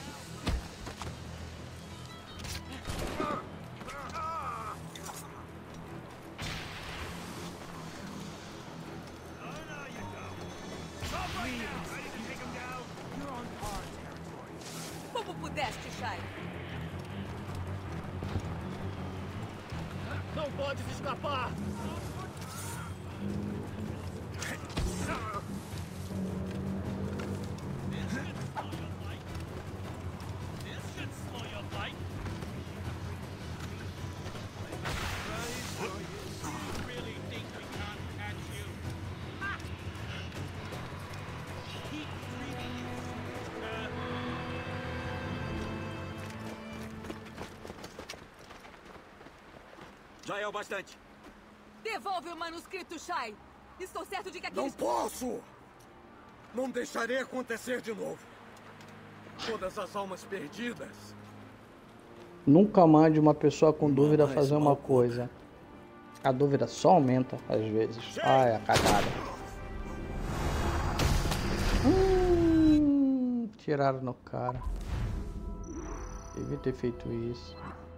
Como pudeste, Shai? Não Não podes escapar! Já é o bastante. Devolve o manuscrito, Shai. Estou certo de que aqueles... Não posso! Não deixarei acontecer de novo. Todas as almas perdidas. Nunca mande uma pessoa com dúvida fazer uma coisa. A dúvida só aumenta às vezes. Ai, a cagada. Tiraram no cara. Devia ter feito isso.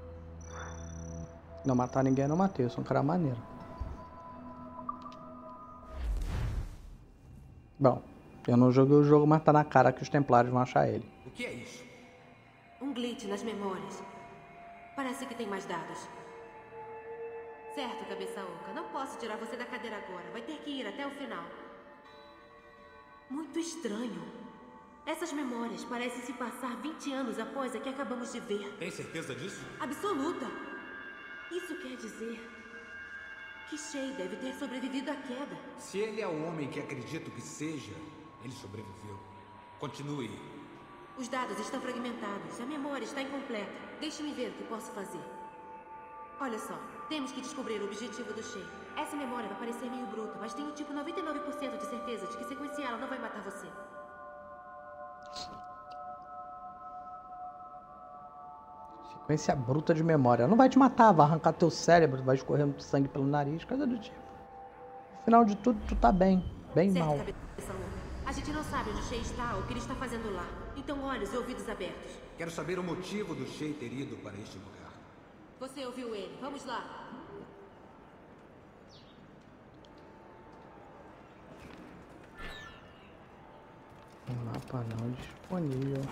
Não matar ninguém, não matei. Eu sou um cara maneiro. Bom, eu não joguei o jogo, mas tá na cara que os templários vão achar ele. O que é isso? Um glitch nas memórias. Parece que tem mais dados. Certo, cabeça oca. Não posso tirar você da cadeira agora. Vai ter que ir até o final. Muito estranho. Essas memórias parecem se passar 20 anos após a que acabamos de ver. Tem certeza disso? Absoluta. Isso quer dizer que Shay deve ter sobrevivido à queda. Se ele é o homem que acredito que seja, ele sobreviveu. Continue. Os dados estão fragmentados. A memória está incompleta. Deixe-me ver o que posso fazer. Olha só, temos que descobrir o objetivo do Shay. Essa memória vai parecer meio bruta, mas tenho tipo 99% de certeza de que sequenciá-la não vai matar você. Sequência bruta de memória. Não vai te matar, vai arrancar teu cérebro, vai escorrendo sangue pelo nariz, coisa do tipo. No final de tudo, tu tá bem. Bem certo, mal. Cabeça louca. A gente não sabe onde Shay está ou o que ele está fazendo lá. Então olhos e ouvidos abertos. Quero saber o motivo do Shay ter ido para este lugar. Você ouviu ele. Vamos lá. Mapa não disponível.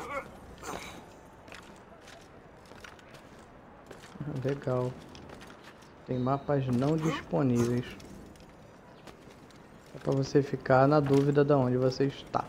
Legal. Tem mapas não disponíveis. É para você ficar na dúvida de onde você está.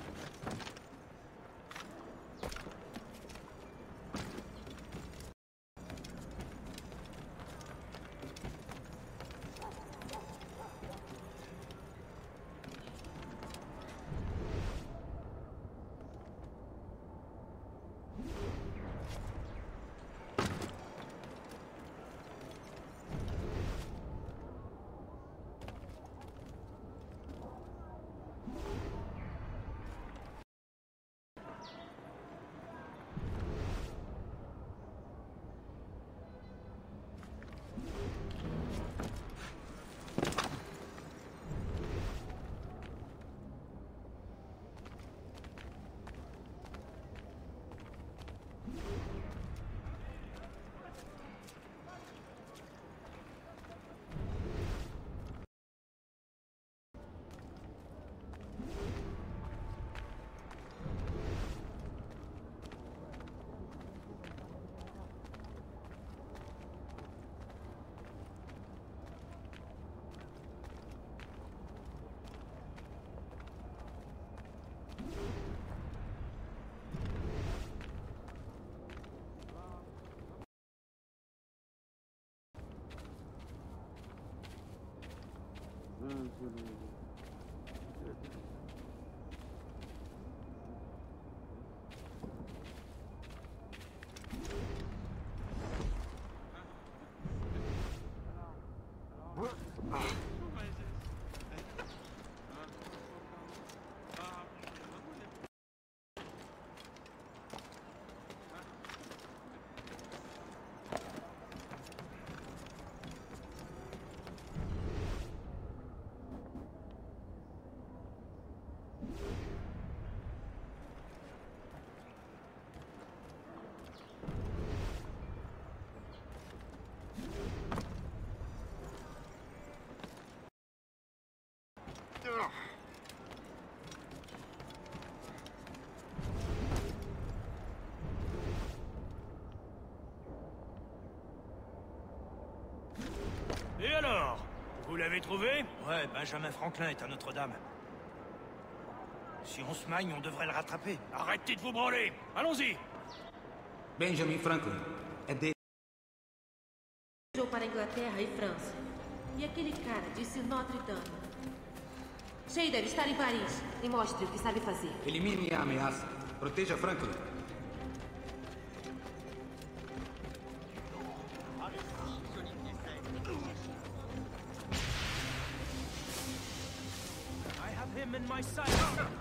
l'avez trouvé? Ouais, Benjamin Franklin est à Notre-Dame. Si on se magne, on devrait le rattraper. Arrêtez de vous branler! Allons-y! Benjamin Franklin. É dele. Viajou para a Inglaterra e França. E aquele cara disse Notre Dame. Shay deve estar em Paris. E mostre o que sabe fazer. Elimine a ameaça. Proteja Franklin. I have him in my sight.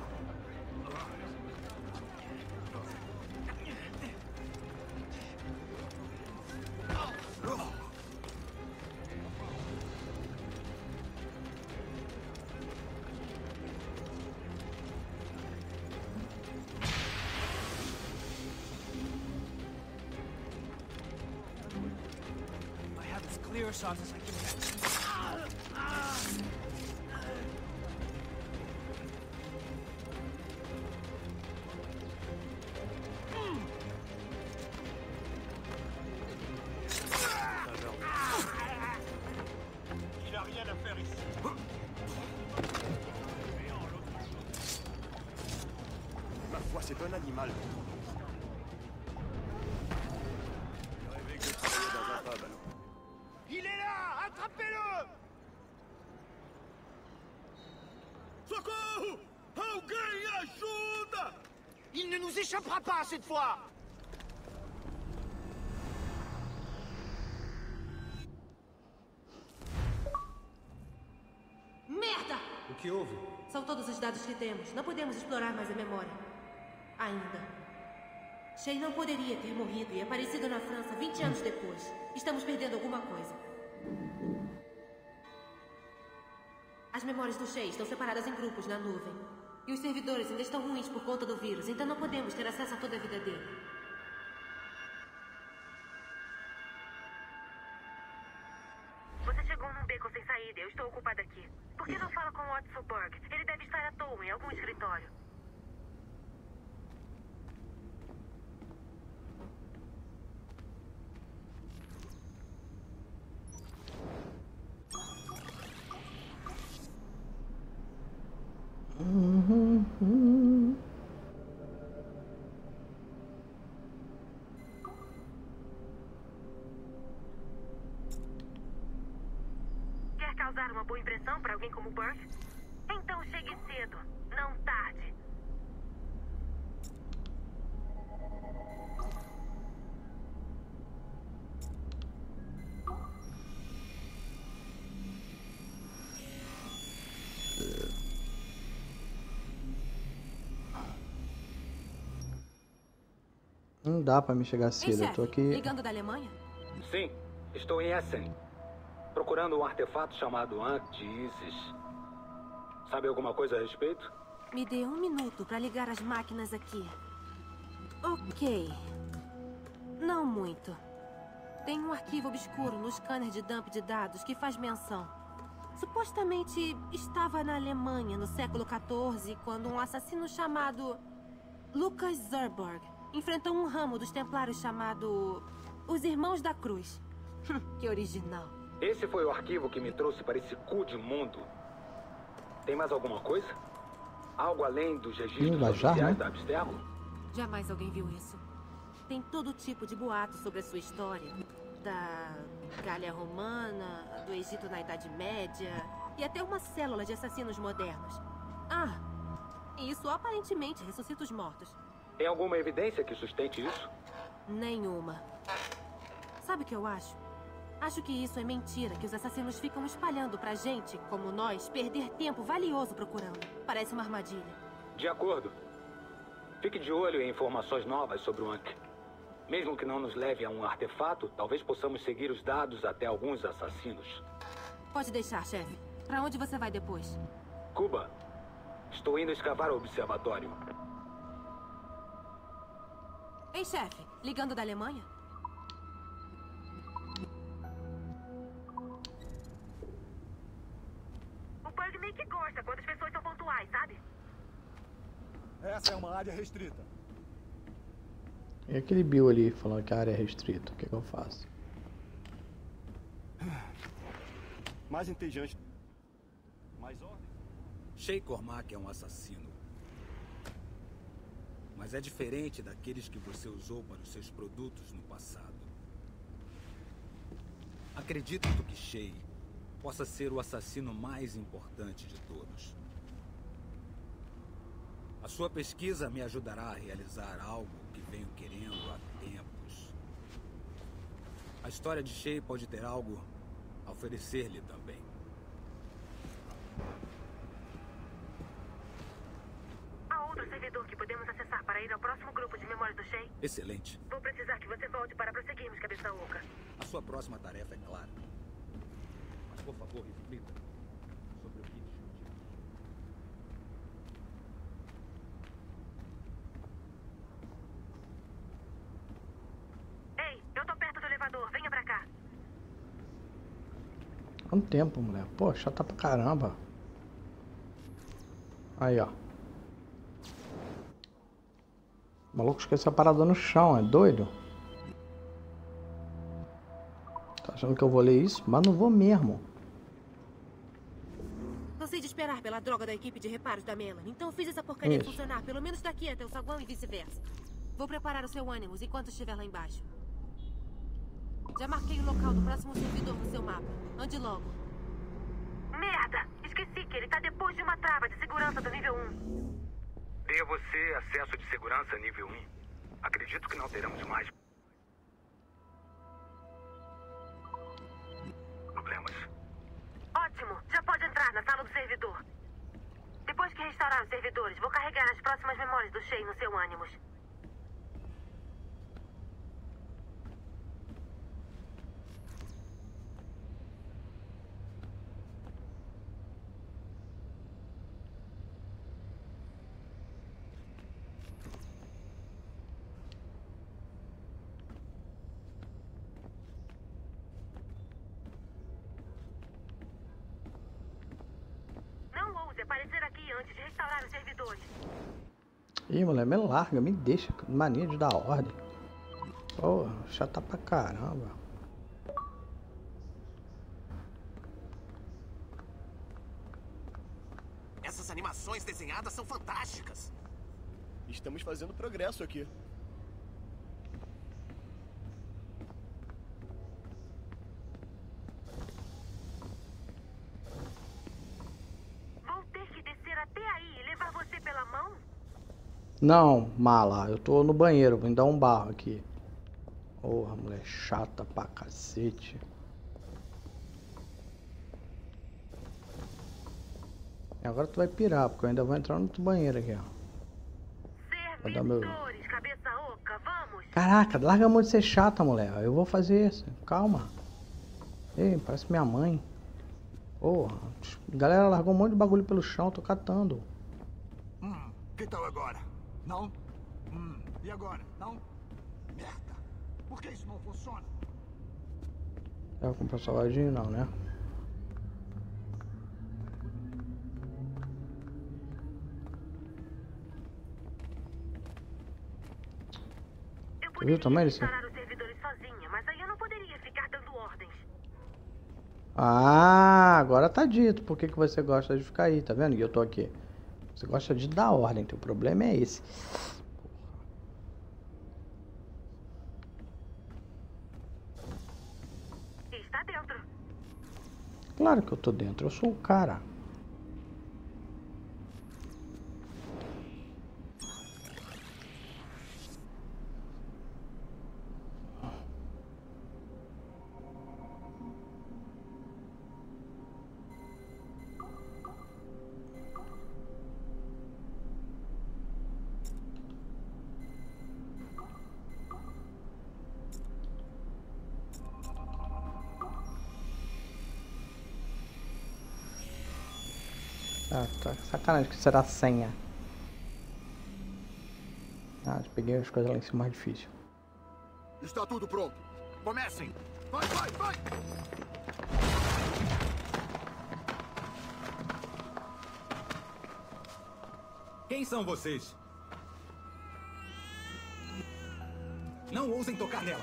I have as clear shots as I can get. Il a rien à faire ici. Ma foi, c'est un animal. J'ai rêvé que je travaillais dans un pub. Il est là! Attrapez-le! Socorro! Alguém ajuda! Il ne nous échappera pas cette fois! Merda! O que houve? São todos os dados que temos. Não podemos explorar mais a memória. Ainda. Shay não poderia ter morrido e aparecido na França 20 anos depois. Estamos perdendo alguma coisa. As memórias do Shay estão separadas em grupos na nuvem. E os servidores ainda estão ruins por conta do vírus, então não podemos ter acesso a toda a vida dele. Você chegou num beco sem saída. Eu estou ocupada aqui. Por que não fala com o Watson Burke? Ele deve estar à toa em algum escritório. Quer causar uma boa impressão para alguém como Burke? Então chegue cedo, não tarde. Não dá pra me chegar cedo, eu tô aqui. Ligando da Alemanha? Sim, estou em Essen. Procurando um artefato chamado Ankh de Isis. Sabe alguma coisa a respeito? Me dê 1 minuto para ligar as máquinas aqui. Ok. Não muito. Tem um arquivo obscuro no scanner de dump de dados que faz menção. Supostamente estava na Alemanha no século XIV, quando um assassino chamado Lucas Zerberg enfrentou um ramo dos templários chamado Os Irmãos da Cruz. Que original. Esse foi o arquivo que me trouxe para esse cu de mundo. Tem mais alguma coisa? Algo além dos registros oficiais da Abstergo? Jamais alguém viu isso. Tem todo tipo de boatos sobre a sua história. Da Gália Romana, do Egito na Idade Média e até uma célula de assassinos modernos. Ah, e isso aparentemente ressuscita os mortos. Tem alguma evidência que sustente isso? Nenhuma. Sabe o que eu acho? Acho que isso é mentira, que os assassinos ficam espalhando pra gente, como nós, perder tempo valioso procurando. Parece uma armadilha. De acordo. Fique de olho em informações novas sobre o Ankh. Mesmo que não nos leve a um artefato, talvez possamos seguir os dados até alguns assassinos. Pode deixar, chefe. Pra onde você vai depois? Cuba. Estou indo escavar o observatório. Ei, chefe. Ligando da Alemanha? O Bug meio que gosta quando as pessoas são pontuais, sabe? Essa é uma área restrita. E aquele Bill ali falando que a área é restrita, o que eu faço? Mais inteligente Mais ordens? Shay Cormac é um assassino. Mas é diferente daqueles que você usou para os seus produtos no passado. Acredito que Shay possa ser o assassino mais importante de todos. A sua pesquisa me ajudará a realizar algo que venho querendo há tempos. A história de Shay pode ter algo a oferecer-lhe também. Há outro servidor que podemos acessar para ir ao próximo grupo de memórias do Shay? Excelente. Vou precisar que você volte para prosseguirmos, cabeça oca. A sua próxima tarefa é clara. Mas, por favor, reflita sobre o que discutimos. Ei, eu tô perto do elevador. Venha pra cá. Quanto tempo, mulher? Pô, chata pra caramba. Aí, ó. O maluco esqueceu a parada no chão, é doido? Tá achando que eu vou ler isso? Mas não vou mesmo. Cansei de esperar pela droga da equipe de reparos da Melanie, então fiz essa porcaria Isso. funcionar, pelo menos daqui até o saguão e vice-versa. Vou preparar o seu ânimos enquanto estiver lá embaixo. Já marquei o local do próximo servidor no seu mapa. Ande logo. Merda! Esqueci que ele tá depois de uma trava de segurança do nível 1. Dê a você acesso de segurança nível 1. Acredito que não teremos mais problemas. Ótimo! Já pode entrar na sala do servidor. Depois que restaurar os servidores, vou carregar as próximas memórias do Shay no seu ânimos. Aparecer aqui antes de restaurar os servidores. Ih, mulher, me larga, me deixa. Mania de dar ordem. Porra, chata pra caramba. Essas animações desenhadas são fantásticas. Estamos fazendo progresso aqui. Não, mala, eu tô no banheiro, vou me dar um barro aqui. Porra, mulher chata pra cacete. E agora tu vai pirar, porque eu ainda vou entrar no outro banheiro aqui, ó. Vai dar meu... cabeça oca, vamos! Caraca, larga a mão de ser chata, mulher. Eu vou fazer isso, calma. Ei, parece minha mãe. Porra, a galera largou um monte de bagulho pelo chão, tô catando. Que tal agora? Não? E agora? Não? Merda! Por que isso não funciona? É, vou comprar salgadinho? Não, né? Eu viu o tamanho poderia instalar os servidores sozinha, mas aí eu não poderia ficar dando ordens. Ah, agora tá dito. Por que você gosta de ficar aí, tá vendo? E eu tô aqui. Você gosta de dar ordem, teu problema é esse. Está dentro. Claro que eu tô dentro, eu sou o cara. Ah, tá sacanagem que será a senha. Ah, peguei as coisas lá em cima mais difícil. Está tudo pronto. Comecem! Vai, vai, vai! Quem são vocês? Não ousem tocar nela.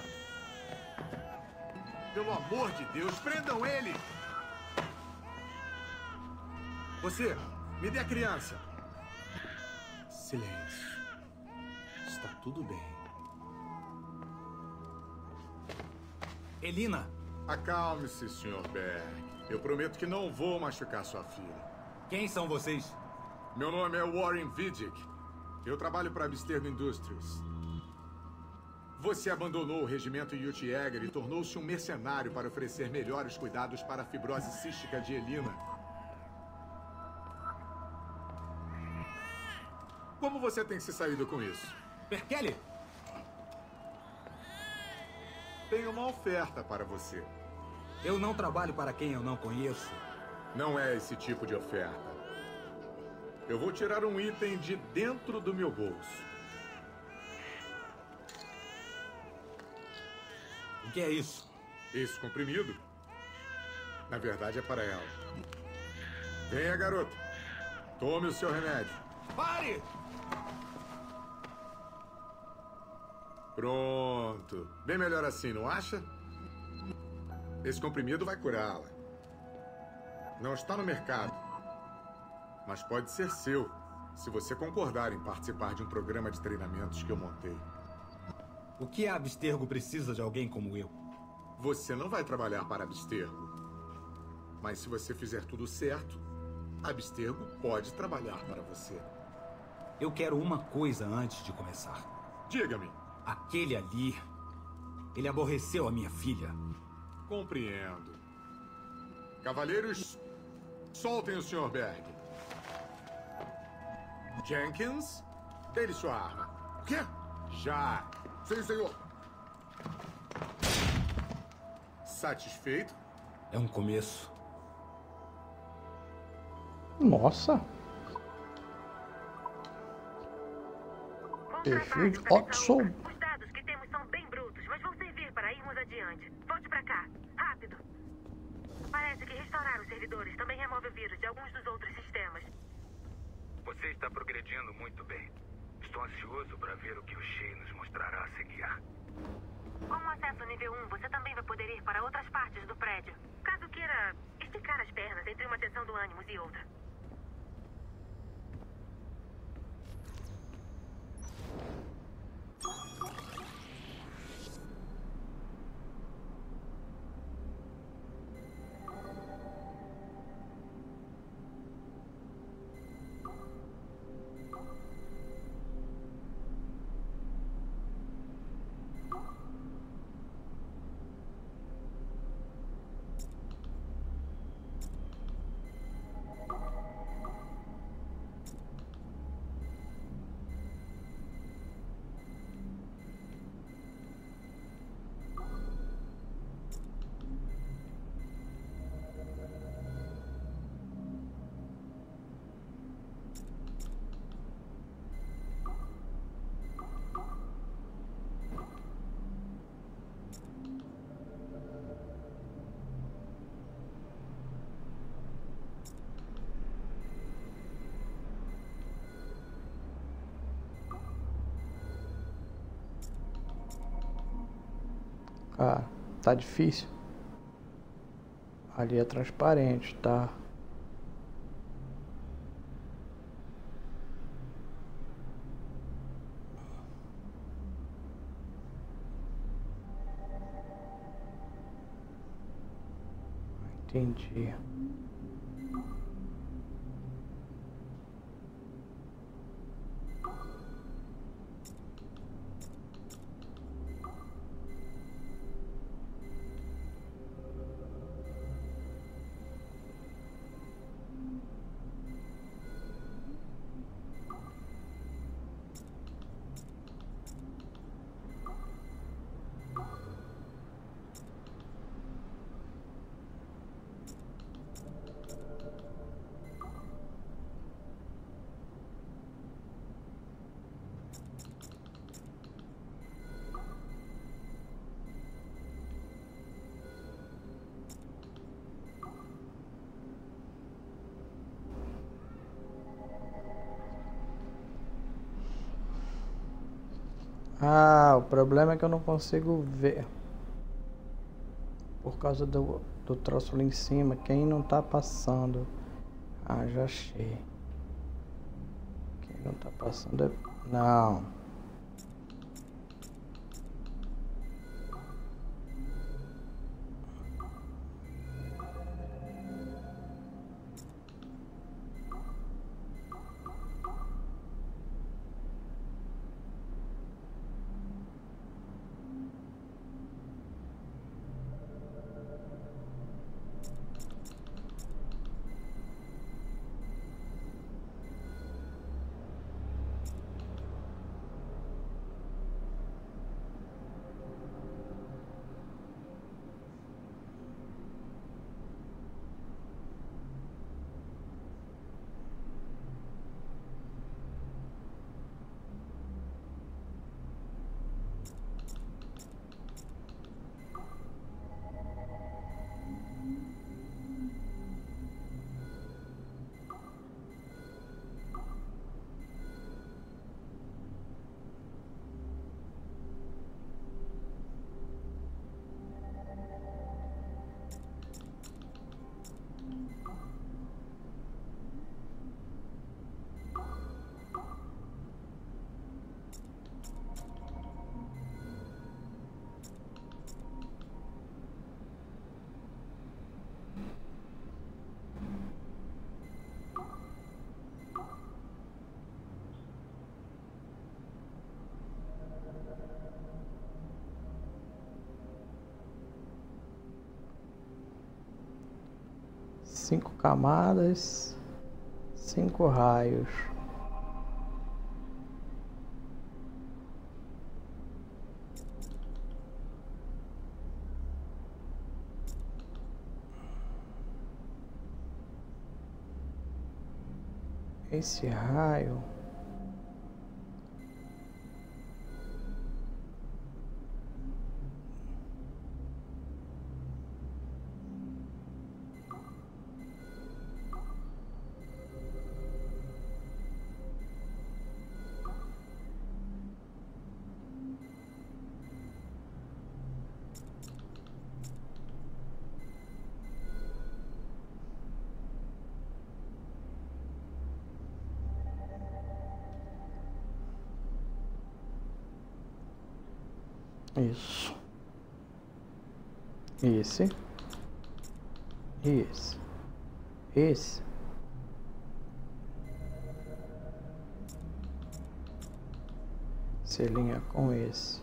Pelo amor de Deus, prendam ele! Você, me dê a criança. Silêncio. Está tudo bem. Elina! Acalme-se, Sr. Berg. Eu prometo que não vou machucar sua filha. Quem são vocês? Meu nome é Warren Vidic. Eu trabalho para Abstergo Industries. Você abandonou o regimento Yutjäger e tornou-se um mercenário para oferecer melhores cuidados para a fibrose cística de Elina. Como você tem se saído com isso? Berkeley! Tenho uma oferta para você. Eu não trabalho para quem eu não conheço. Não é esse tipo de oferta. Eu vou tirar um item de dentro do meu bolso. O que é isso? Esse comprimido? Na verdade é para ela. Venha, garota. Tome o seu remédio. Pare! Pronto. Bem melhor assim, não acha? Esse comprimido vai curá-la. Não está no mercado. Mas pode ser seu, se você concordar em participar de um programa de treinamentos que eu montei. O que a Abstergo precisa de alguém como eu? Você não vai trabalhar para Abstergo. Mas se você fizer tudo certo, Abstergo pode trabalhar para você. Eu quero uma coisa antes de começar. Diga-me. Aquele ali, ele aborreceu a minha filha. Compreendo. Cavalheiros, soltem o Sr. Berg. Jenkins, dê-lhe sua arma. O quê? Já. Sim, senhor. Satisfeito? É um começo. Nossa. Perfil Oxford. Os dados que temos são bem brutos, mas vão servir para irmos adiante. Volte pra cá, rápido. Parece que restaurar os servidores também remove o vírus de alguns dos outros sistemas. Você está progredindo muito bem. Estou ansioso para ver o que o Shay nos mostrará a seguir. Com o acesso nível 1, você também vai poder ir para outras partes do prédio. Caso queira esticar as pernas entre uma seção do Animus e outra. Ah, tá difícil. Ali é transparente, tá? Entendi. Ah, o problema é que eu não consigo ver. Por causa do troço ali em cima, quem não tá passando. Ah, já achei. Quem não tá passando é... Não. Cinco camadas, 5 raios. Esse raio isso. Esse. Esse. Esse. Se alinha com esse.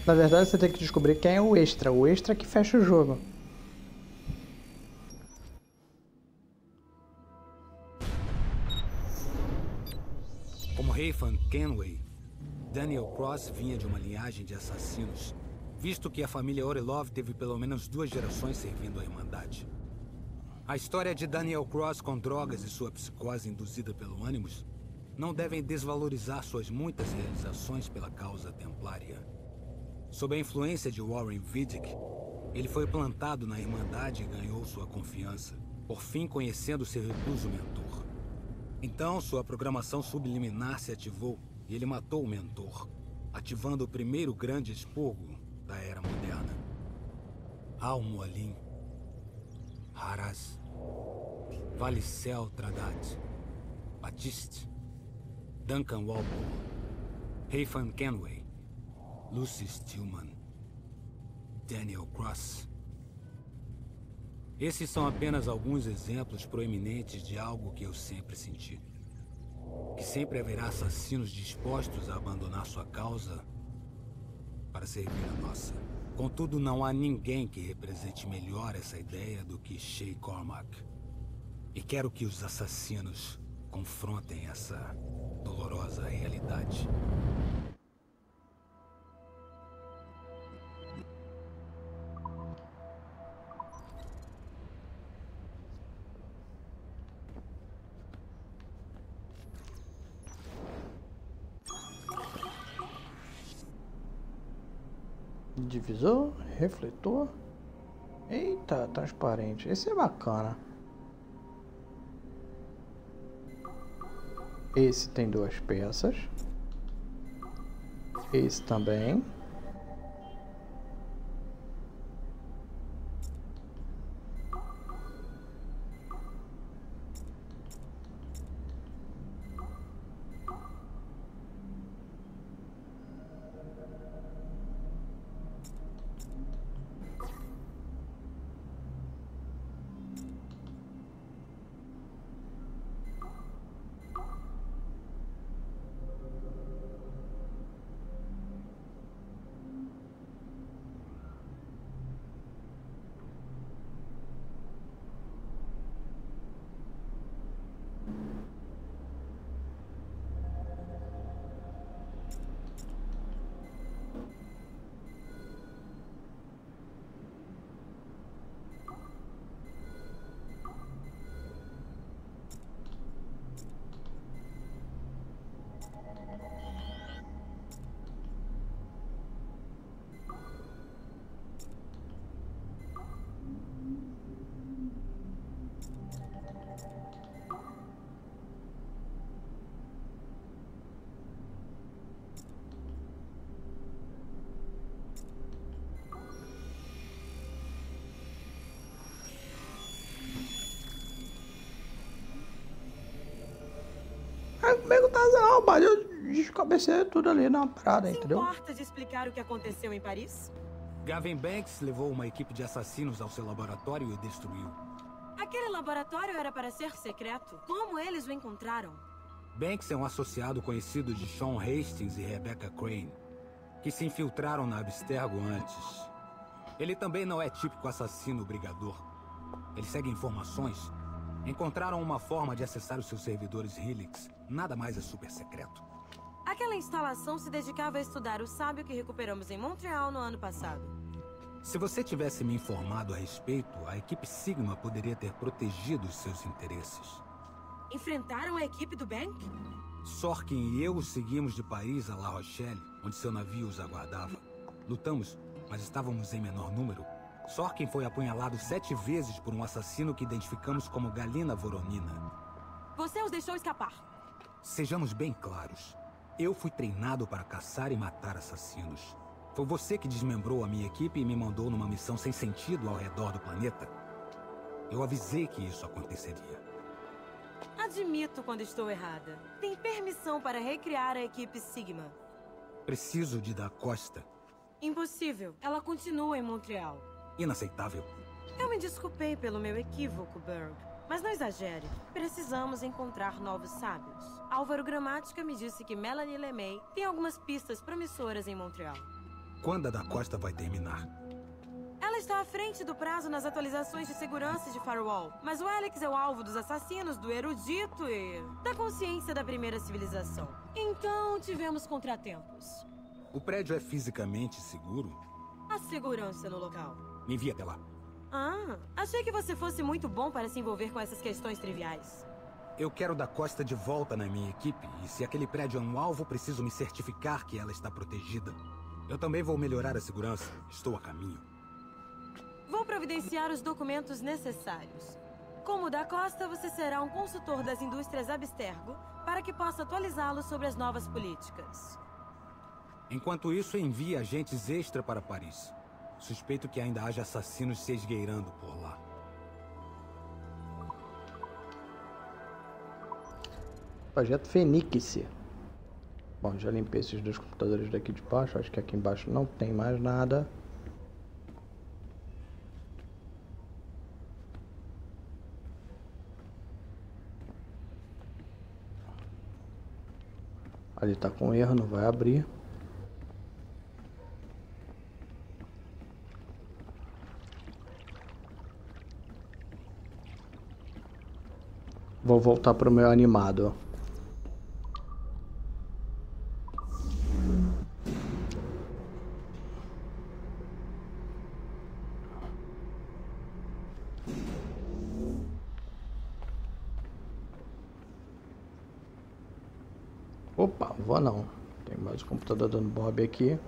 Na verdade, você tem que descobrir quem é o extra. O extra que fecha o jogo. Como Hayfan Kenway, Daniel Cross vinha de uma linhagem de assassinos, visto que a família Orlov teve pelo menos 2 gerações servindo à Irmandade. A história de Daniel Cross com drogas e sua psicose induzida pelo Animus não devem desvalorizar suas muitas realizações pela causa templária. Sob a influência de Warren Vidic, ele foi plantado na Irmandade e ganhou sua confiança, por fim conhecendo seu recluso mentor. Então, sua programação subliminar se ativou e ele matou o mentor, ativando o primeiro grande expurgo da Era Moderna. Al-Mualim, Haraz, Valicel Tradat, Batiste, Duncan Walpole, Hayfan Kenway, Lucy Stillman, Daniel Cross. Esses são apenas alguns exemplos proeminentes de algo que eu sempre senti. Que sempre haverá assassinos dispostos a abandonar sua causa para servir a nossa. Contudo, não há ninguém que represente melhor essa ideia do que Shay Cormac. E quero que os assassinos confrontem essa dolorosa realidade. Divisor, refletor. Eita, transparente. Esse é bacana. Esse tem 2 peças. Esse também. Comigo tá não, mas eu descabecei tudo ali na parada, entendeu? Importa de explicar o que aconteceu em Paris? Gavin Banks levou uma equipe de assassinos ao seu laboratório e destruiu. Aquele laboratório era para ser secreto. Como eles o encontraram? Banks é um associado conhecido de Sean Hastings e Rebecca Crane, que se infiltraram na Abstergo antes. Ele também não é típico assassino brigador. Ele segue informações. Encontraram uma forma de acessar os seus servidores Helix. Nada mais é super secreto. Aquela instalação se dedicava a estudar o sábio que recuperamos em Montreal no ano passado. Se você tivesse me informado a respeito, a equipe Sigma poderia ter protegido os seus interesses. Enfrentaram a equipe do Bank? Sorkin e eu os seguimos de Paris a La Rochelle, onde seu navio os aguardava. Lutamos, mas estávamos em menor número. Sorkin foi apunhalado 7 vezes por um assassino que identificamos como Galina Voronina. Você os deixou escapar. Sejamos bem claros. Eu fui treinado para caçar e matar assassinos. Foi você que desmembrou a minha equipe e me mandou numa missão sem sentido ao redor do planeta. Eu avisei que isso aconteceria. Admito quando estou errada. Tem permissão para recriar a equipe Sigma. Preciso de Da Costa. Impossível. Ela continua em Montreal. Inaceitável. Eu me desculpei pelo meu equívoco, Berg. Mas não exagere. Precisamos encontrar novos sábios. Álvaro Gramática me disse que Melanie LeMay tem algumas pistas promissoras em Montreal. quando a da Costa vai terminar. Ela está à frente do prazo nas atualizações de segurança de Firewall. Mas o Alex é o alvo dos assassinos, do erudito e da consciência da primeira civilização. Então, tivemos contratempos. O prédio é fisicamente seguro? A segurança no local. Me envia até lá. Ah, achei que você fosse muito bom para se envolver com essas questões triviais. Eu quero da Costa de volta na minha equipe. E se aquele prédio é um alvo, preciso me certificar que ela está protegida. Eu também vou melhorar a segurança. Estou a caminho. Vou providenciar os documentos necessários. Como da Costa, você será um consultor das indústrias Abstergo para que possa atualizá-lo sobre as novas políticas. Enquanto isso, envie agentes extra para Paris. Suspeito que ainda haja assassinos se esgueirando por lá. Projeto Fênix. Bom, já limpei esses dois computadores daqui de baixo. Acho que aqui embaixo não tem mais nada. Ali tá com erro, não vai abrir. Vou voltar pro meu animado. Opa, vou não. Tem mais um computador dando bob aqui.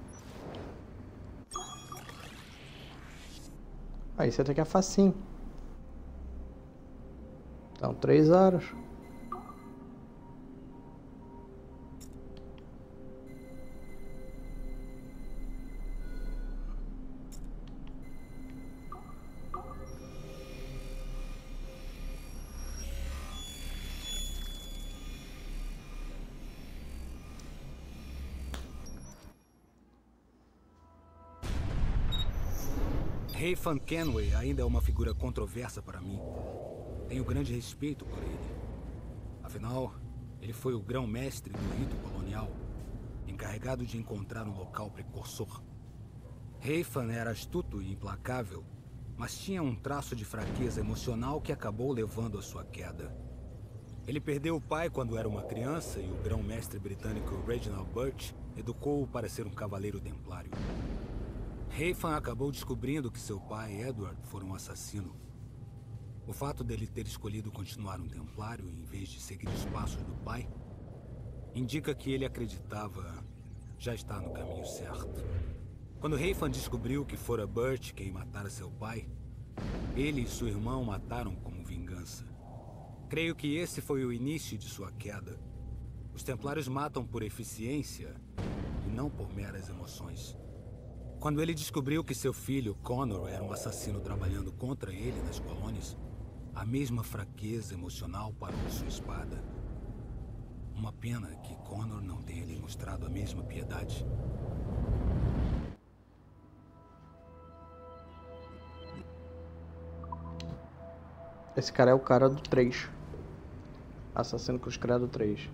Ah, isso até que é facinho. Então, 3 horas. Hayfan Kenway ainda é uma figura controversa para mim. Tenho grande respeito por ele. Afinal, ele foi o grão-mestre do rito colonial, encarregado de encontrar um local precursor. Hayfan era astuto e implacável, mas tinha um traço de fraqueza emocional que acabou levando à sua queda. Ele perdeu o pai quando era uma criança e o grão-mestre britânico Reginald Birch educou-o para ser um cavaleiro templário. Hayfan acabou descobrindo que seu pai, Edward, foi um assassino. O fato dele ter escolhido continuar um templário em vez de seguir os passos do pai indica que ele acreditava já estar no caminho certo. Quando Hayfan descobriu que fora Birch quem matara seu pai, ele e seu irmão mataram como vingança. Creio que esse foi o início de sua queda. Os templários matam por eficiência e não por meras emoções. Quando ele descobriu que seu filho, Connor, era um assassino trabalhando contra ele nas colônias, a mesma fraqueza emocional parou sua espada. Uma pena que Connor não tenha lhe mostrado a mesma piedade. Esse cara é o cara do 3. Assassino Cruz Credo 3.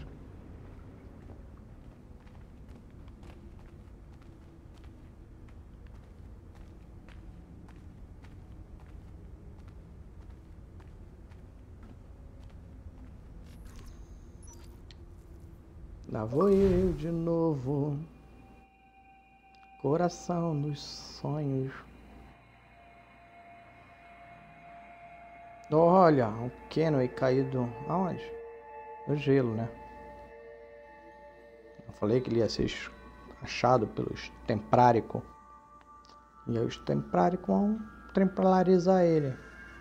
Lá vou eu de novo, coração dos sonhos. Olha, um Kenway caído aonde? No gelo, né? Eu falei que ele ia ser achado pelos Templárico. E aí os Templárico vão templarizar ele.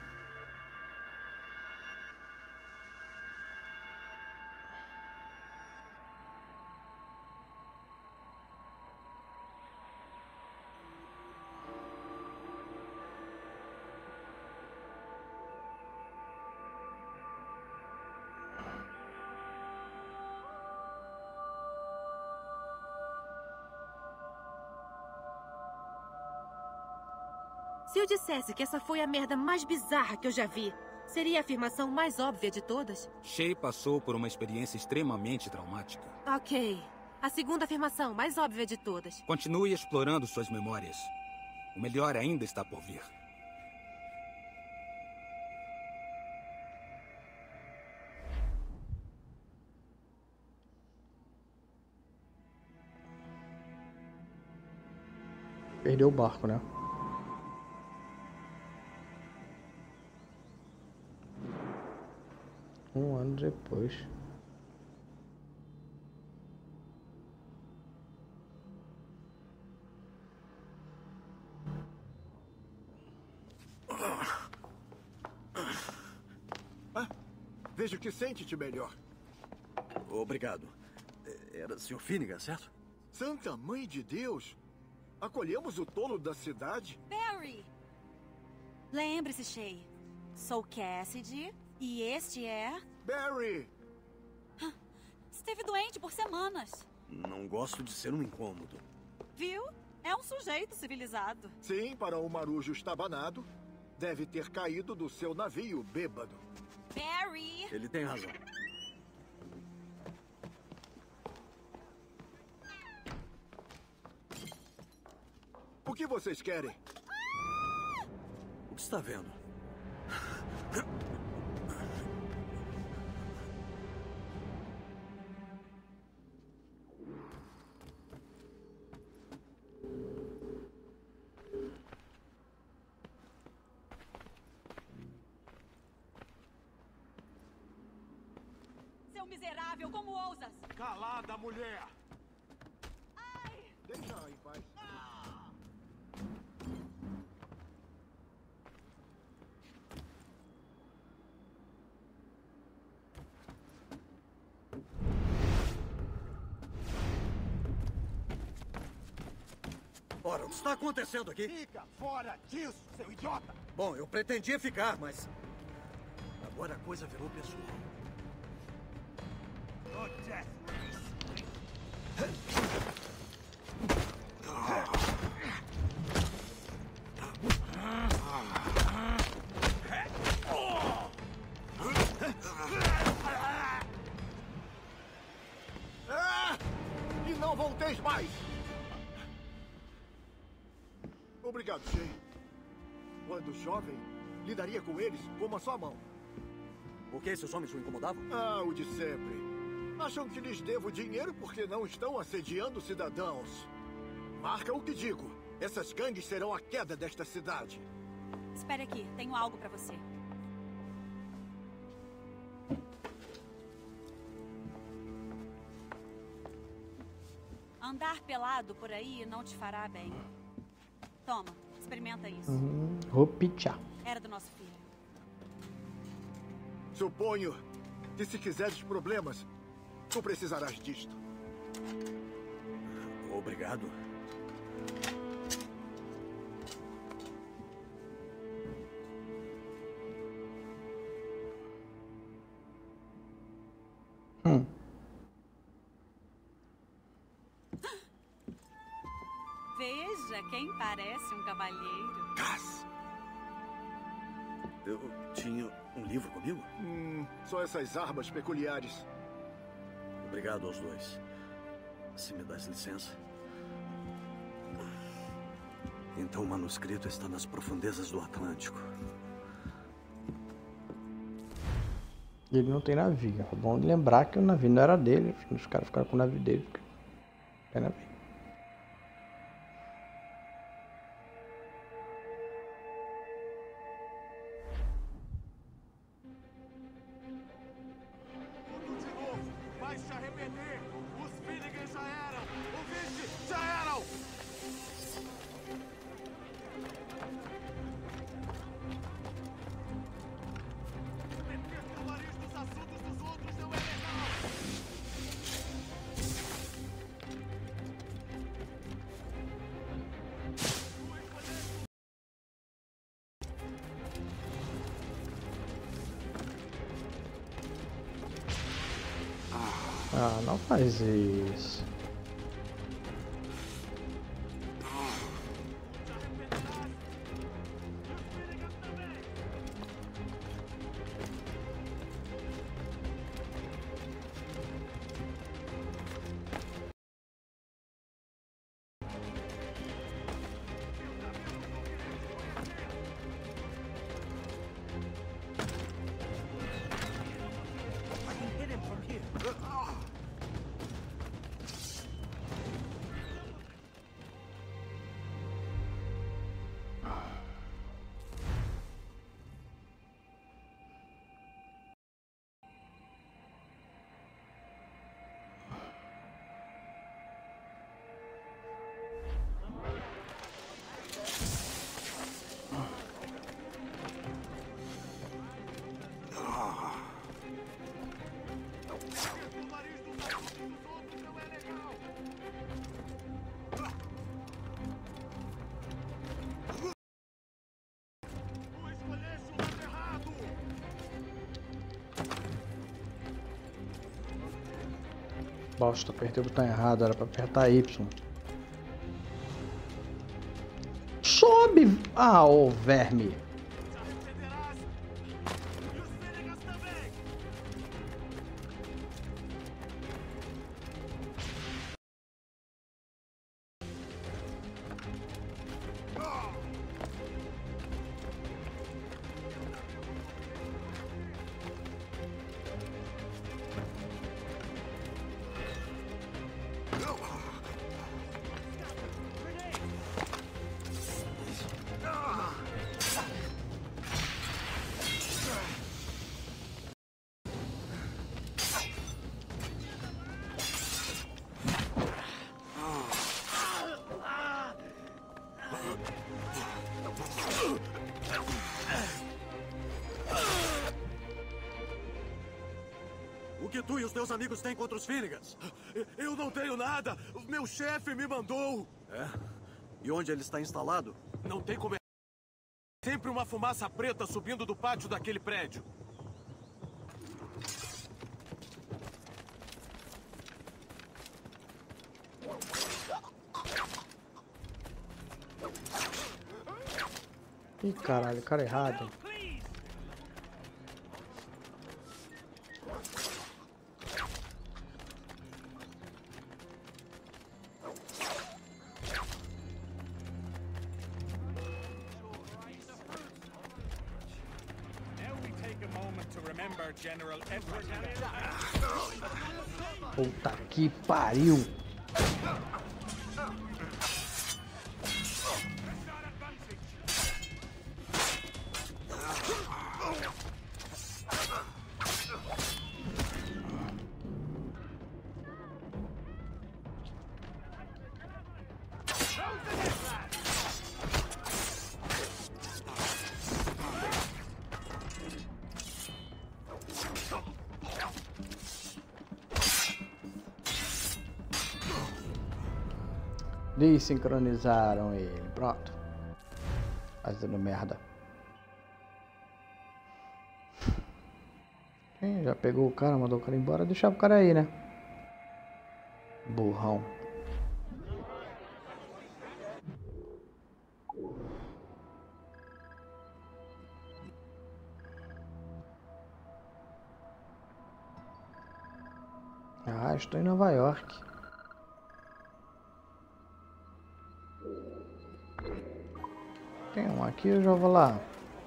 Se eu dissesse que essa foi a merda mais bizarra que eu já vi, seria a afirmação mais óbvia de todas? Shay passou por uma experiência extremamente traumática. Ok. A segunda afirmação, mais óbvia de todas. Continue explorando suas memórias. O melhor ainda está por vir. Perdeu o barco, né? Um ano depois. Vejo que sente-te melhor. Obrigado. Era Sr. Finnegan, certo? Santa Mãe de Deus! Acolhemos o tolo da cidade? Barry! Lembre-se, Shay. Sou Cassidy e este é... Barry! Esteve doente por semanas. Não gosto de ser um incômodo. Viu? É um sujeito civilizado. Sim, para o marujo estabanado, deve ter caído do seu navio bêbado. Barry! Ele tem razão. O que vocês querem? O que está vendo? Seu miserável, como ousas? Calada, mulher! Deixa-a em paz. Ora, o que está acontecendo aqui? Fica fora disso, seu idiota! Bom, eu pretendia ficar, mas... agora a coisa virou pessoal. E não volteis mais! Obrigado, Shay. Quando jovem, lidaria com eles como a sua mão. Por que esses homens o incomodavam? Ah, o de sempre. Acham que lhes devo dinheiro porque não estão assediando cidadãos. Marca o que digo. Essas gangues serão a queda desta cidade. Espere aqui, tenho algo pra você. Andar pelado por aí não te fará bem. Toma, experimenta isso. Roupichá. Era do nosso filho. Suponho que se quiseres problemas, tu precisarás disto. Obrigado. Veja quem parece um cavalheiro. Eu tinha um livro comigo? Só essas armas peculiares. Obrigado aos dois. Se me dás licença. Então o manuscrito está nas profundezas do Atlântico. Ele não tem navio. É bom lembrar que o navio não era dele. Os caras ficaram com o navio dele. Não tem navio. Vai se arrepender! Os Finnegan já eram! Ouviste? Já eram! Meter teu nariz nos assuntos dos outros não é legal! Ah, não faz isso. Bosta, apertei o botão errado, era pra apertar Y. Sobe! Ah, ô verme! O que tu e os teus amigos têm contra os Finnegans? Eu não tenho nada. O meu chefe me mandou. É? E onde ele está instalado? Não tem como. Sempre uma fumaça preta subindo do pátio daquele prédio. Ih, caralho, cara errado. Puta que pariu! Desincronizaram ele. Pronto. Fazendo merda. Já pegou o cara, mandou o cara embora. Deixava o cara aí, né? Burrão. Ah, estou em Nova York. Tem um aqui, eu já vou lá.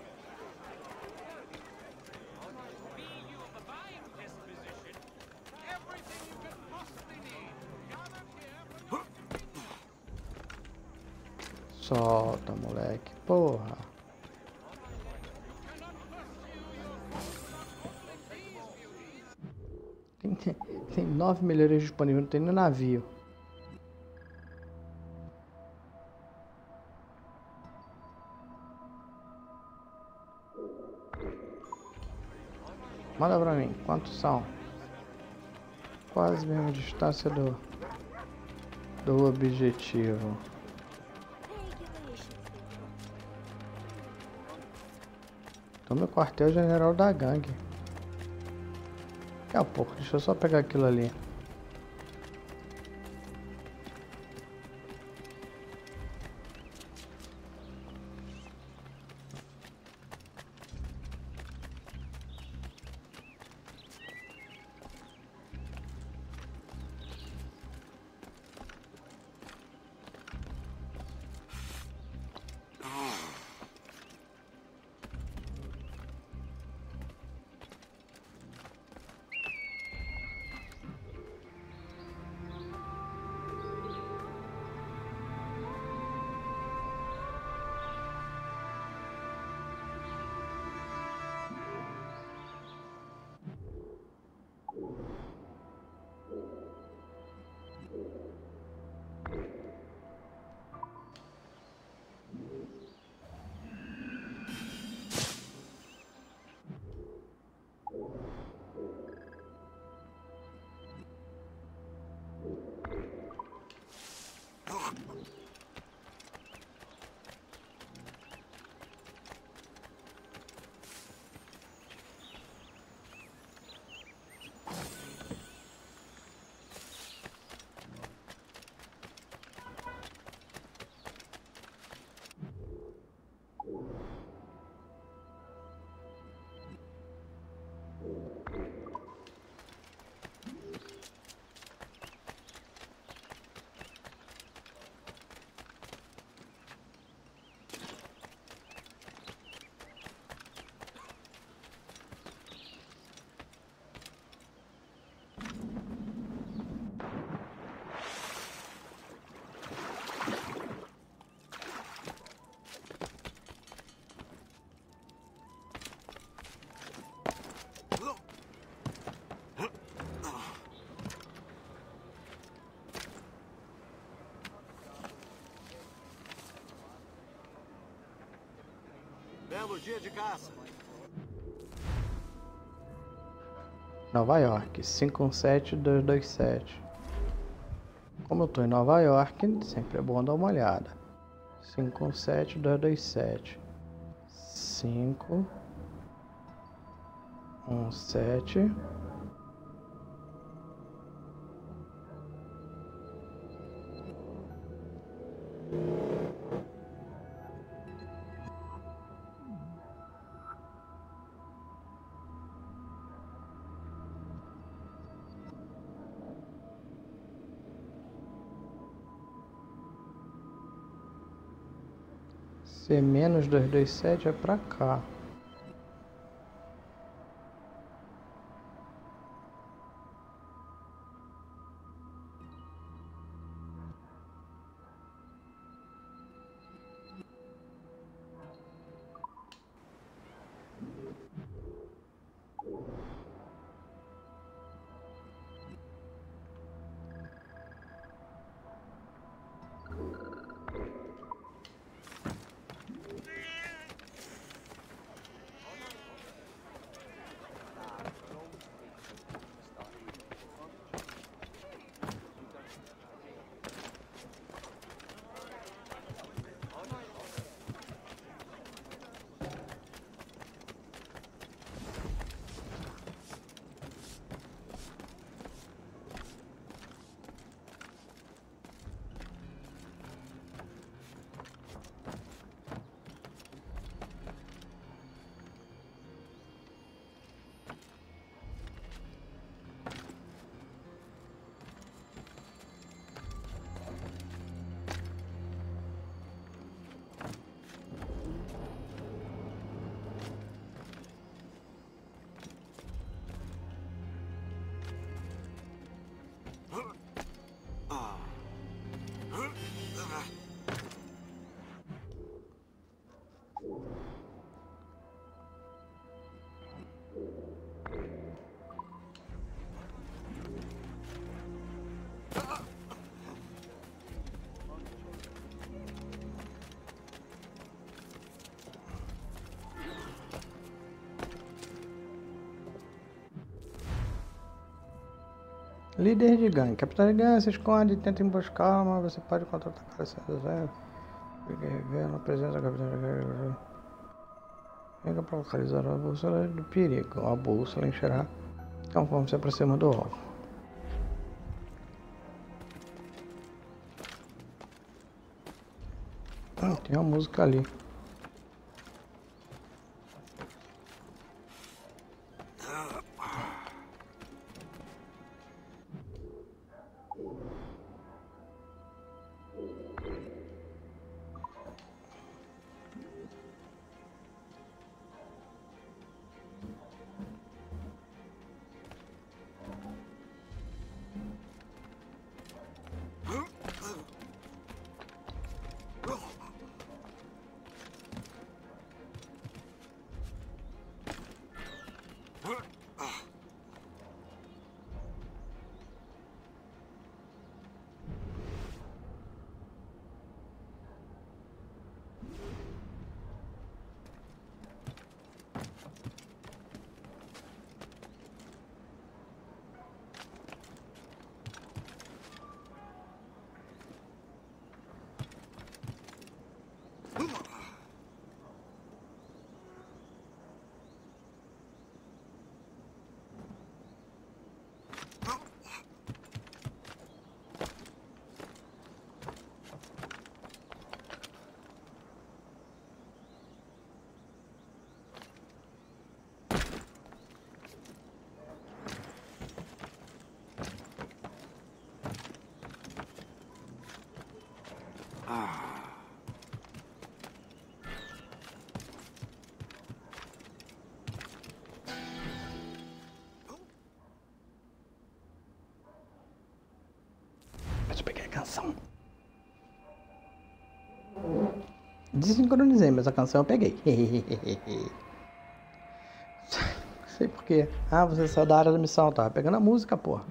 Solta, moleque. Porra. Tem 9 melhorias disponíveis, não tem no navio. Manda pra mim, quantos são? Quase a mesma distância do objetivo. Então meu quartel é general da gangue. Daqui a pouco, deixa eu só pegar aquilo ali. belo dia de caça. Nova York, 517-227. Como eu tô em Nova York, sempre é bom dar uma olhada. 517-227. 517. C menos 227 é pra cá. Líder de gangue. Capitão de gangue se esconde e tenta emboscar, mas você pode contra-atacar essa reserva. Revela a presença da capitã de gangue. Venga para localizar a bússola do perigo. A bússola encherá conforme se aproxima do alvo. Tem uma música ali. Mas eu peguei a canção. Desincronizei, mas a canção eu peguei. Sei por quê. Ah, você saiu da área da missão. Tava pegando a música, porra.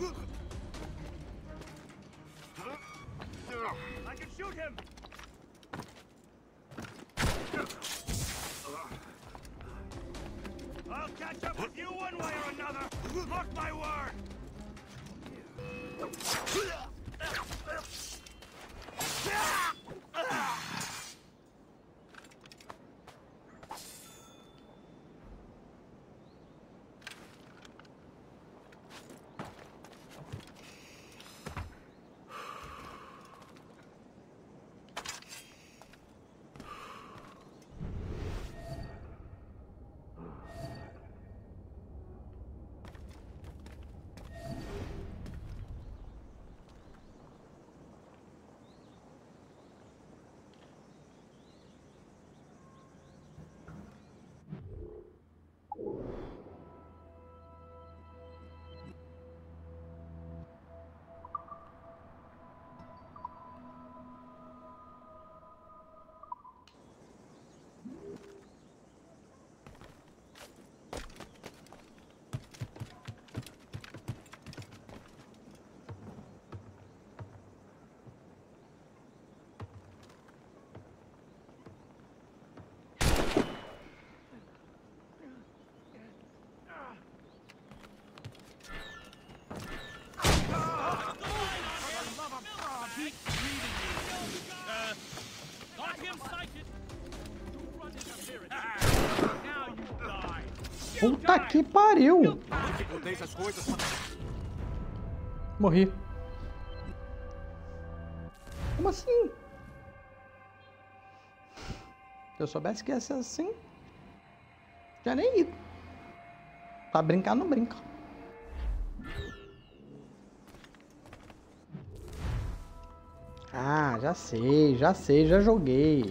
I can shoot him. I'll catch up with you one way or another. Mark my word. Puta que pariu! Morri. Como assim? Se eu soubesse que ia ser assim, já nem ido. Pra brincar, não brinca. Ah, já sei, já joguei.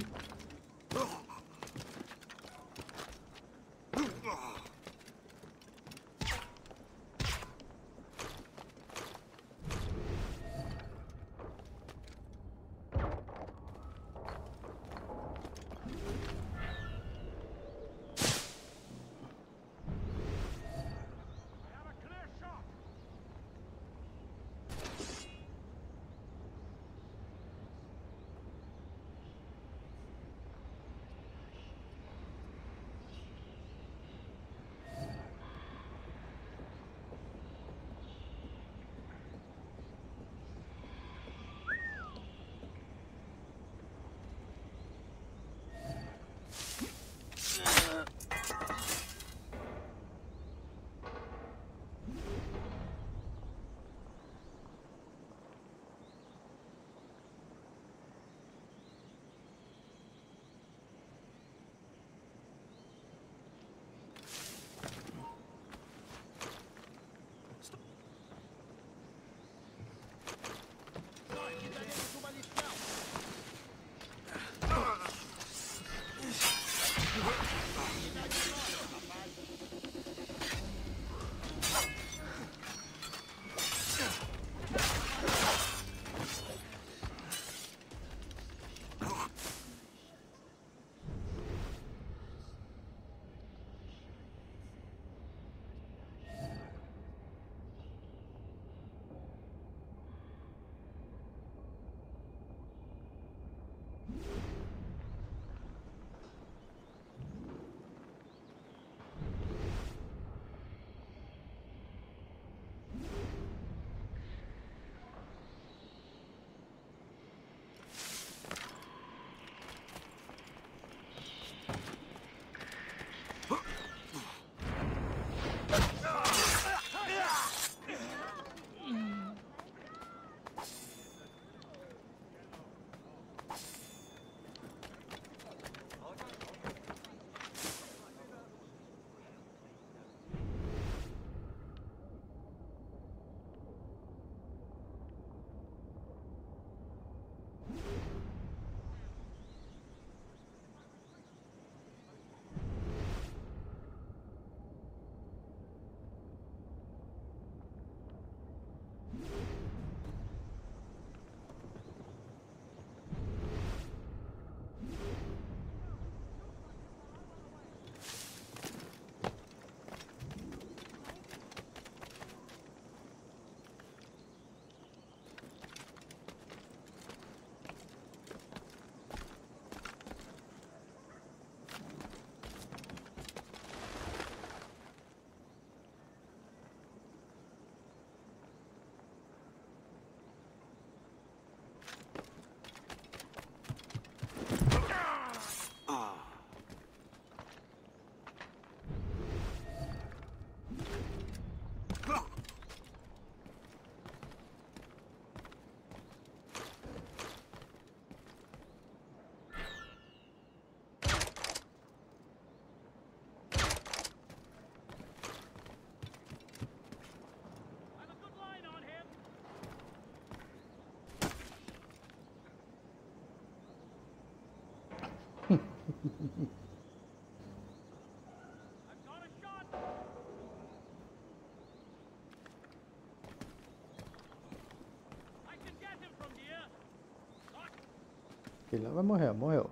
Ele vai morrer, morreu.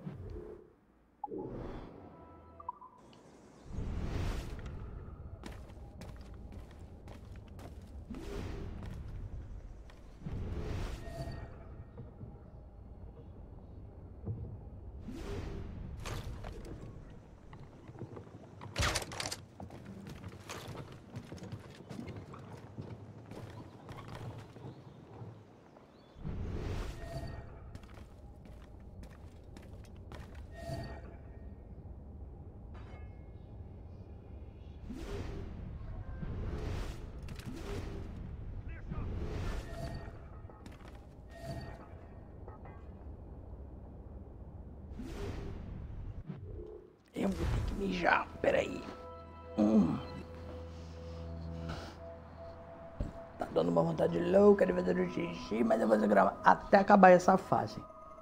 Eu vou ter que mijar, peraí. Tá dando uma vontade louca de fazer o xixi, mas eu vou segurar até acabar essa fase.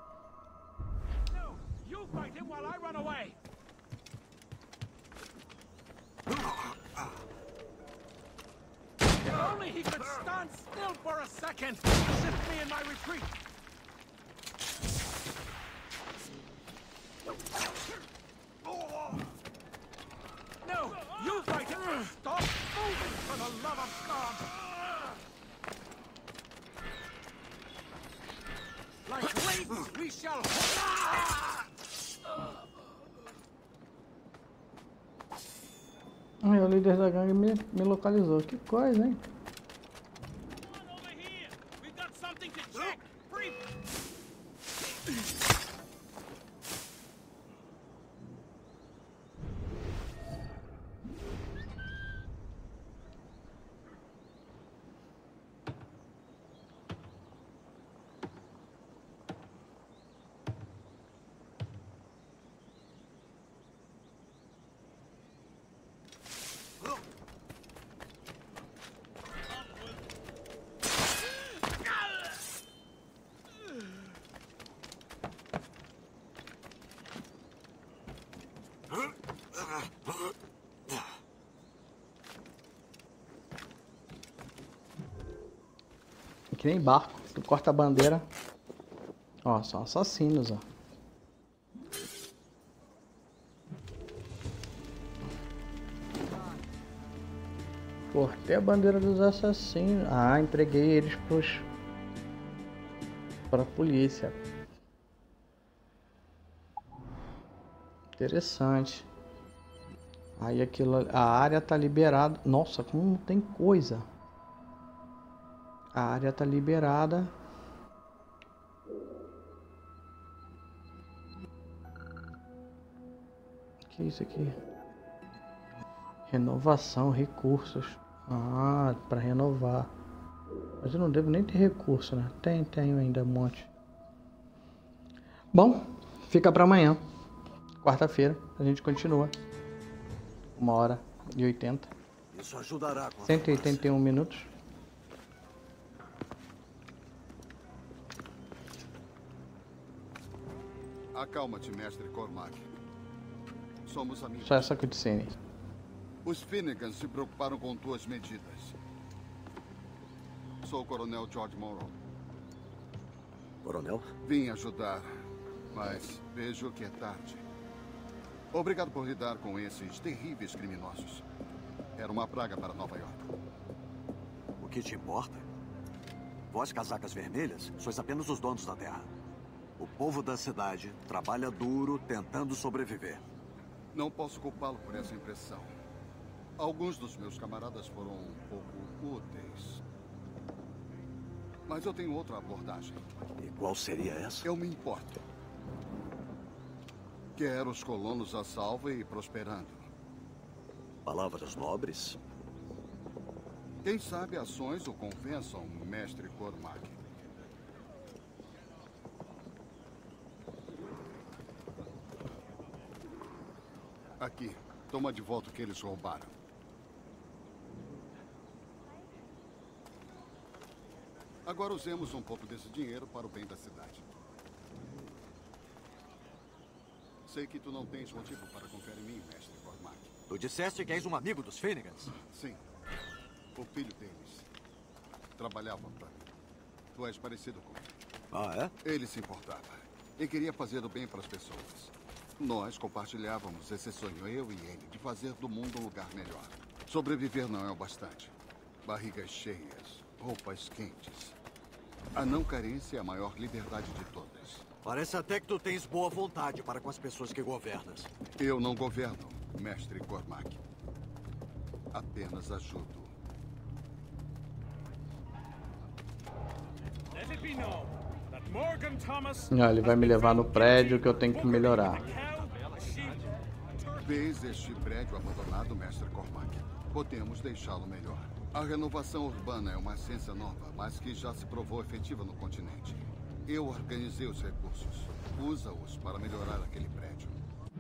If only he could stand still for a second, assist me in my retreat. No, you fight him. Stop moving for the love of God. Like wraiths, we shall. O líder da gangue me localizou. Que coisa, hein? Que nem barco, tu corta a bandeira. Ó, são assassinos, ó. Cortei a bandeira dos assassinos. Ah, entreguei eles pra polícia. Interessante. Aí aquilo, a área tá liberada. Nossa, como tem coisa. A área tá liberada. Que é isso aqui? Renovação, recursos. Ah, para renovar. Mas eu não devo nem ter recurso, né? Tenho ainda um monte. Bom, fica para amanhã. Quarta-feira a gente continua. 1h80. Isso ajudará. 181 minutos. Acalma-te, mestre Cormac. Somos amigos. Só essa cutscene. Os Finnegans se preocuparam com tuas medidas. Sou o Coronel George Morrow. Coronel? Vim ajudar, mas vejo que é tarde. Obrigado por lidar com esses terríveis criminosos. Era uma praga para Nova York. O que te importa? Vós, casacas vermelhas, sois apenas os donos da terra. O povo da cidade trabalha duro tentando sobreviver. Não posso culpá-lo por essa impressão. Alguns dos meus camaradas foram um pouco úteis. Mas eu tenho outra abordagem. E qual seria essa? Eu me importo. Quero os colonos a salvo e prosperando. Palavras nobres? Quem sabe ações o convençam, mestre Cormac. Aqui, toma de volta o que eles roubaram. Agora usemos um pouco desse dinheiro para o bem da cidade. Sei que tu não tens motivo para confiar em mim, mestre Cormac. Tu disseste que és um amigo dos Finnegans? Sim. O filho deles trabalhava para mim. Tu és parecido com ele. Ah, é? Ele se importava. e queria fazer o bem para as pessoas. Nós compartilhávamos esse sonho, eu e ele, de fazer do mundo um lugar melhor. Sobreviver não é o bastante. Barrigas cheias, roupas quentes. A não carência é a maior liberdade de todas. Parece até que tu tens boa vontade para com as pessoas que governas. Eu não governo, mestre Cormac. Apenas ajudo. Let it be known that Morgan Thomas Ele vai me levar no prédio que eu tenho que melhorar. Vês este prédio abandonado, mestre Cormac? Podemos deixá-lo melhor. A renovação urbana é uma ciência nova, mas que já se provou efetiva no continente. Eu organizei os recursos. Usa-os para melhorar aquele prédio.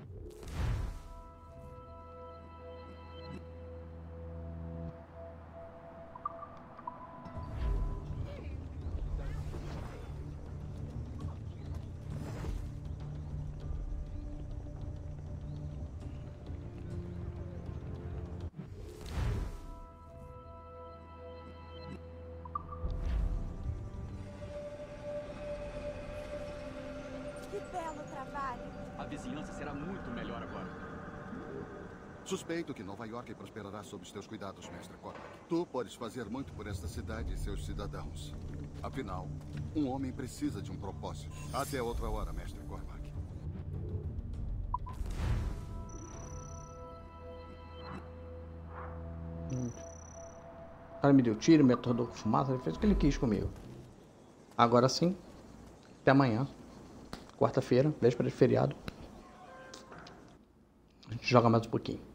Que belo trabalho. A vizinhança será muito melhor agora. Suspeito que Nova York prosperará sob os teus cuidados, mestre Cormac. Tu podes fazer muito por esta cidade e seus cidadãos. Afinal, um homem precisa de um propósito. Até outra hora, mestre Cormac. O cara me deu tiro, me atordoou com fumaça, ele fez o que ele quis comigo. Agora sim, até amanhã. Quarta-feira, véspera de feriado. A gente joga mais um pouquinho.